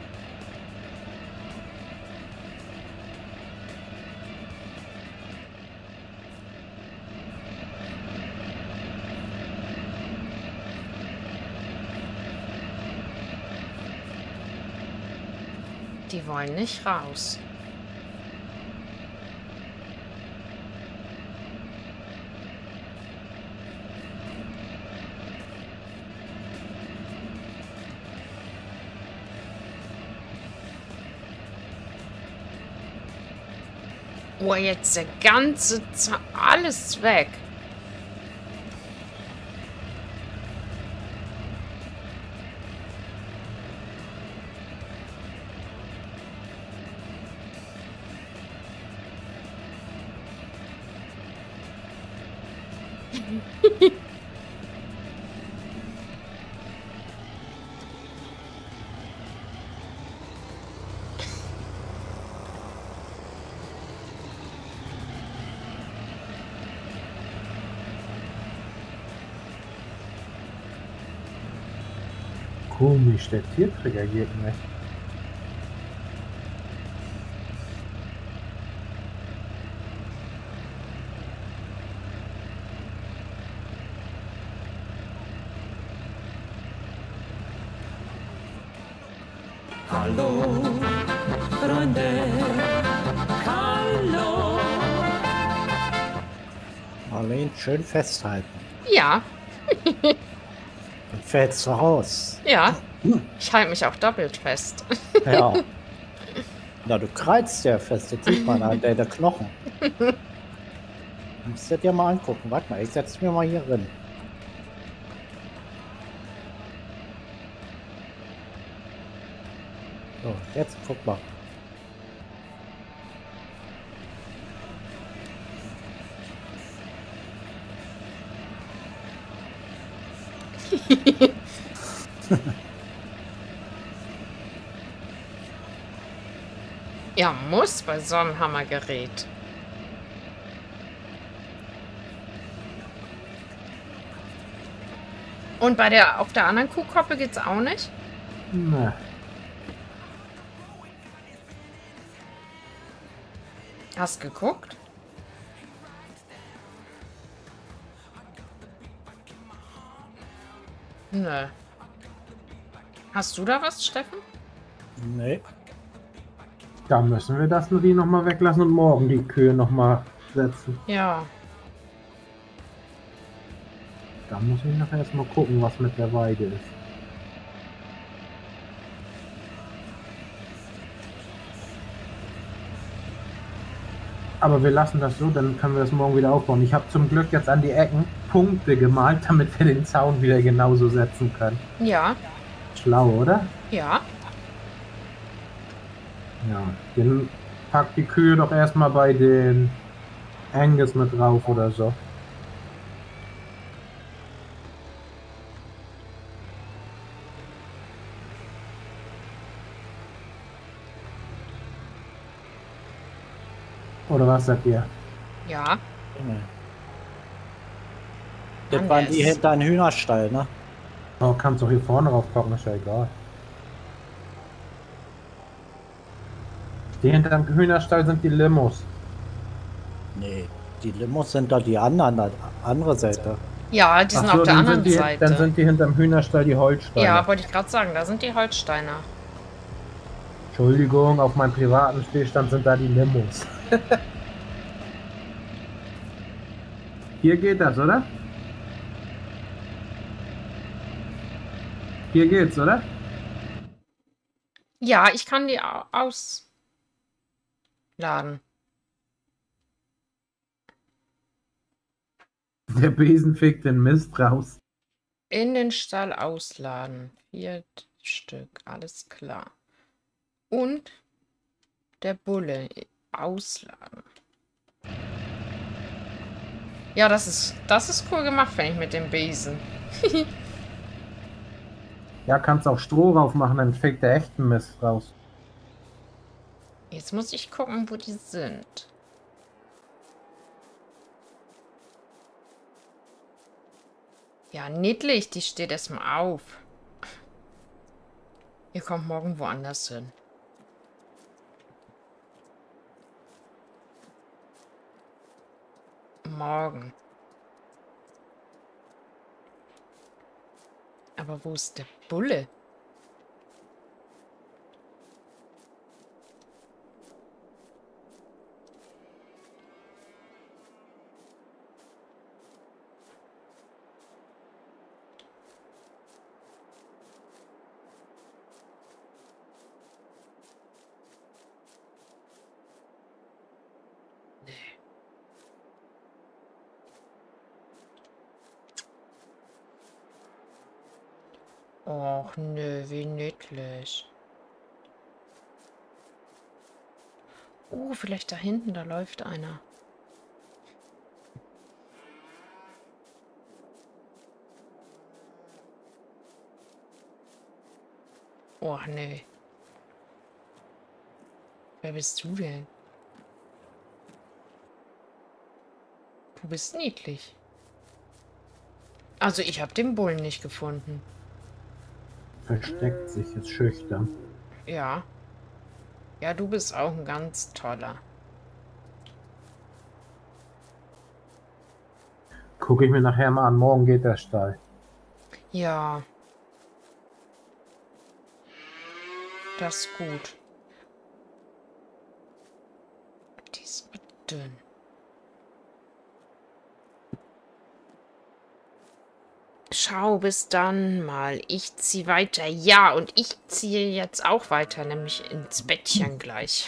Speaker 2: die wollen nicht raus. Oh, jetzt der ganze alles weg.
Speaker 3: Komisch, der Tierträger geht nicht.
Speaker 5: Hallo, Freunde. Hallo.
Speaker 1: Marlene, schön festhalten.
Speaker 2: Ja,
Speaker 1: Dann fällst du raus.
Speaker 2: ja. Ich halte mich auch doppelt fest.
Speaker 1: Ja. Na, du kreizt ja fest. Jetzt sieht man an der Knochen. Musst du dir mal angucken. Warte mal, ich setze mir mal hier drin. So, jetzt guck mal.
Speaker 2: Ja, muss bei so einem Hammergerät. Und bei der auf der anderen Kuhkoppel geht's auch nicht?
Speaker 3: Na,
Speaker 2: Hast geguckt? Nö. Hast du da was, Steffen?
Speaker 1: Nee.
Speaker 3: da müssen wir das Vieh nochmal weglassen und morgen die Kühe nochmal setzen.
Speaker 2: Ja.
Speaker 3: Da muss ich nachher erstmal gucken, was mit der Weide ist. Aber wir lassen das so, dann können wir das morgen wieder aufbauen. Ich habe zum Glück jetzt an die Ecken Punkte gemalt, damit wir den Zaun wieder genauso setzen können.
Speaker 2: Ja.
Speaker 3: Schlau, oder?
Speaker 2: Ja.
Speaker 3: Ja. Dann pack die Kühe doch erstmal bei den Angus mit drauf oder so. Oder was sagt ihr?
Speaker 2: Ja.
Speaker 1: Nee. Das
Speaker 2: Mann,
Speaker 1: waren
Speaker 2: der
Speaker 1: die
Speaker 2: ist-
Speaker 1: hinter einem Hühnerstall, ne?
Speaker 3: Oh, kannst doch hier vorne drauf packen, ist ja egal. Die hinterm Hühnerstall sind die Limos.
Speaker 1: Nee, die Limos sind da die anderen, andere Seite.
Speaker 2: Ja, die sind
Speaker 3: Ach so,
Speaker 2: auf der
Speaker 3: dann
Speaker 2: anderen
Speaker 3: sind die,
Speaker 2: Seite.
Speaker 3: Dann sind die hinterm Hühnerstall die Holsteiner.
Speaker 2: Ja, wollte ich gerade sagen, da sind die Holsteiner.
Speaker 3: Entschuldigung, auf meinem privaten Stillstand sind da die Limos. Hier geht das, oder? Hier geht's, oder?
Speaker 2: Ja, ich kann die ausladen.
Speaker 3: Der Besen fegt den Mist raus.
Speaker 2: In den Stall ausladen. 4 Stück, alles klar. Und der Bulle ausladen. Ja, das ist cool gemacht, finde ich, mit dem Besen.
Speaker 3: Ja, kannst auch Stroh drauf machen, dann fegt der echten Mist raus.
Speaker 2: Jetzt muss ich gucken, wo die sind. Ja, niedlich, die steht erstmal auf. Ihr kommt morgen woanders hin. Morgen. Aber wo ist der Bulle? Och, nö, wie niedlich. Vielleicht da hinten, da läuft einer. Och, nö. Wer bist du denn? Du bist niedlich. Also, ich habe den Bullen nicht gefunden.
Speaker 3: Versteckt sich, ist schüchtern.
Speaker 2: Ja. Ja, du bist auch ein ganz toller.
Speaker 3: Gucke ich mir nachher mal an, morgen geht der Stall.
Speaker 2: Ja. Das ist gut. Die ist aber dünn. Schau, bis dann mal. Ich ziehe weiter. Ja, und ich ziehe jetzt auch weiter, nämlich ins Bettchen gleich.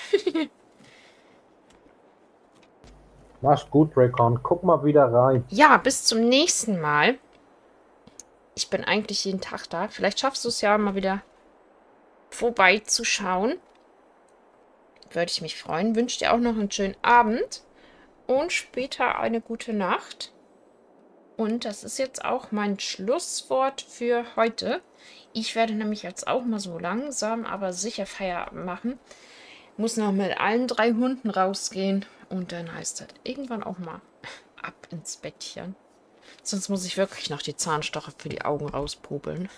Speaker 3: Mach's gut, Raycon. Guck mal wieder rein.
Speaker 2: Ja, bis zum nächsten Mal. Ich bin eigentlich jeden Tag da. Vielleicht schaffst du es ja mal wieder vorbeizuschauen. Würde ich mich freuen. Wünsche dir auch noch einen schönen Abend und später eine gute Nacht. Und das ist jetzt auch mein Schlusswort für heute. Ich werde nämlich jetzt auch mal so langsam, aber sicher Feierabend machen. Muss noch mit allen 3 Hunden rausgehen. Und dann heißt das irgendwann auch mal ab ins Bettchen. Sonst muss ich wirklich noch die Zahnstocher für die Augen rauspopeln.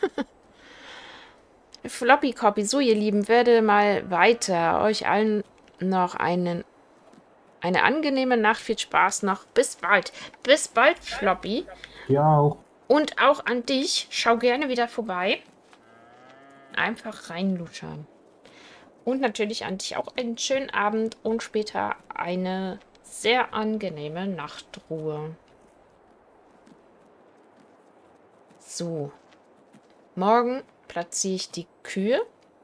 Speaker 2: Floppy Copy. So, ihr Lieben, werde mal weiter euch allen noch eine angenehme Nacht. Viel Spaß noch. Bis bald. Bis bald, Floppy.
Speaker 3: Ja, auch.
Speaker 2: Und auch an dich. Schau gerne wieder vorbei. Einfach reinluschern. Und natürlich an dich auch einen schönen Abend und später eine sehr angenehme Nachtruhe. So. Morgen platziere ich die Kühe.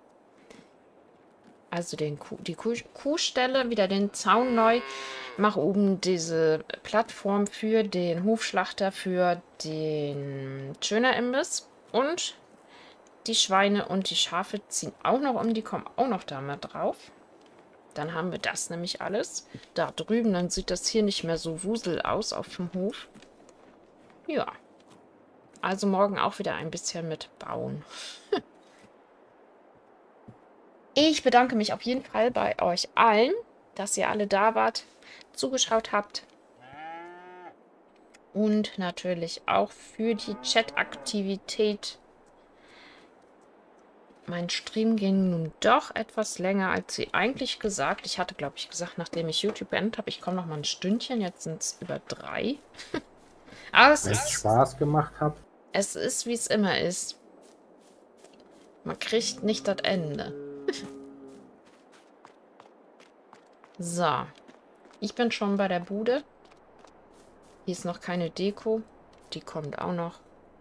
Speaker 2: Also die Kuhstelle, wieder den Zaun neu. Mache oben diese Plattform für den Hufschlachter, für den Schönerimbiss. Und die Schweine und die Schafe ziehen auch noch um. Die kommen auch noch da mit drauf. Dann haben wir das nämlich alles. Da drüben, dann sieht das hier nicht mehr so wusel aus auf dem Hof. Ja. Also morgen auch wieder ein bisschen mit bauen. Ich bedanke mich auf jeden Fall bei euch allen, dass ihr alle da wart, zugeschaut habt. Und natürlich auch für die Chat-Aktivität. Mein Stream ging nun doch etwas länger, als wie eigentlich gesagt. Ich hatte, glaube ich, gesagt, nachdem ich YouTube beendet habe, ich komme noch mal ein Stündchen. Jetzt sind es über 3. Aber es
Speaker 3: Wenn es
Speaker 2: ist,
Speaker 3: Spaß gemacht hat.
Speaker 2: es ist, wie es immer ist. Man kriegt nicht das Ende. So. Ich bin schon bei der Bude. Hier ist noch keine Deko. Die kommt auch noch.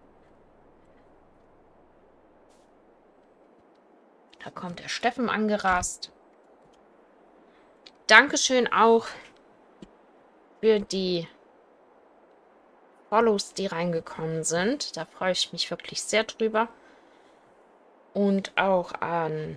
Speaker 2: Da kommt der Steffen angerast. Dankeschön auch für die Follows, die reingekommen sind. Da freue ich mich wirklich sehr drüber. Und auch an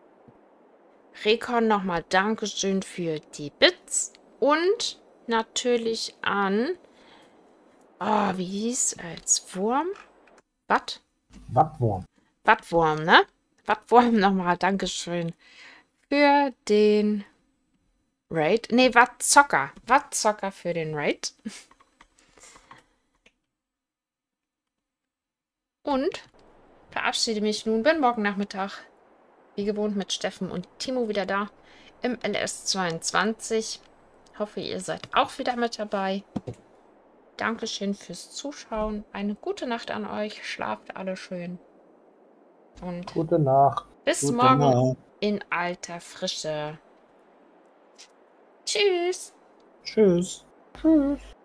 Speaker 2: Rekon nochmal Dankeschön für die Bits. Und natürlich an... Oh, wie hieß als Wurm? Was?
Speaker 3: Wattwurm.
Speaker 2: Wattwurm, ne? Wattwurm nochmal Dankeschön für den Raid. Ne, Wattzocker. Wattzocker für den Raid. Und verabschiede mich nun. Bin morgen Nachmittag, wie gewohnt, mit Steffen und Timo wieder da im LS22. Hoffe, ihr seid auch wieder mit dabei. Dankeschön fürs Zuschauen. Eine gute Nacht an euch. Schlaft alle schön. Und
Speaker 3: Gute Nacht.
Speaker 2: bis
Speaker 1: Gute
Speaker 2: morgen
Speaker 1: Nacht.
Speaker 2: in alter Frische. Tschüss.
Speaker 1: Tschüss.
Speaker 3: Tschüss.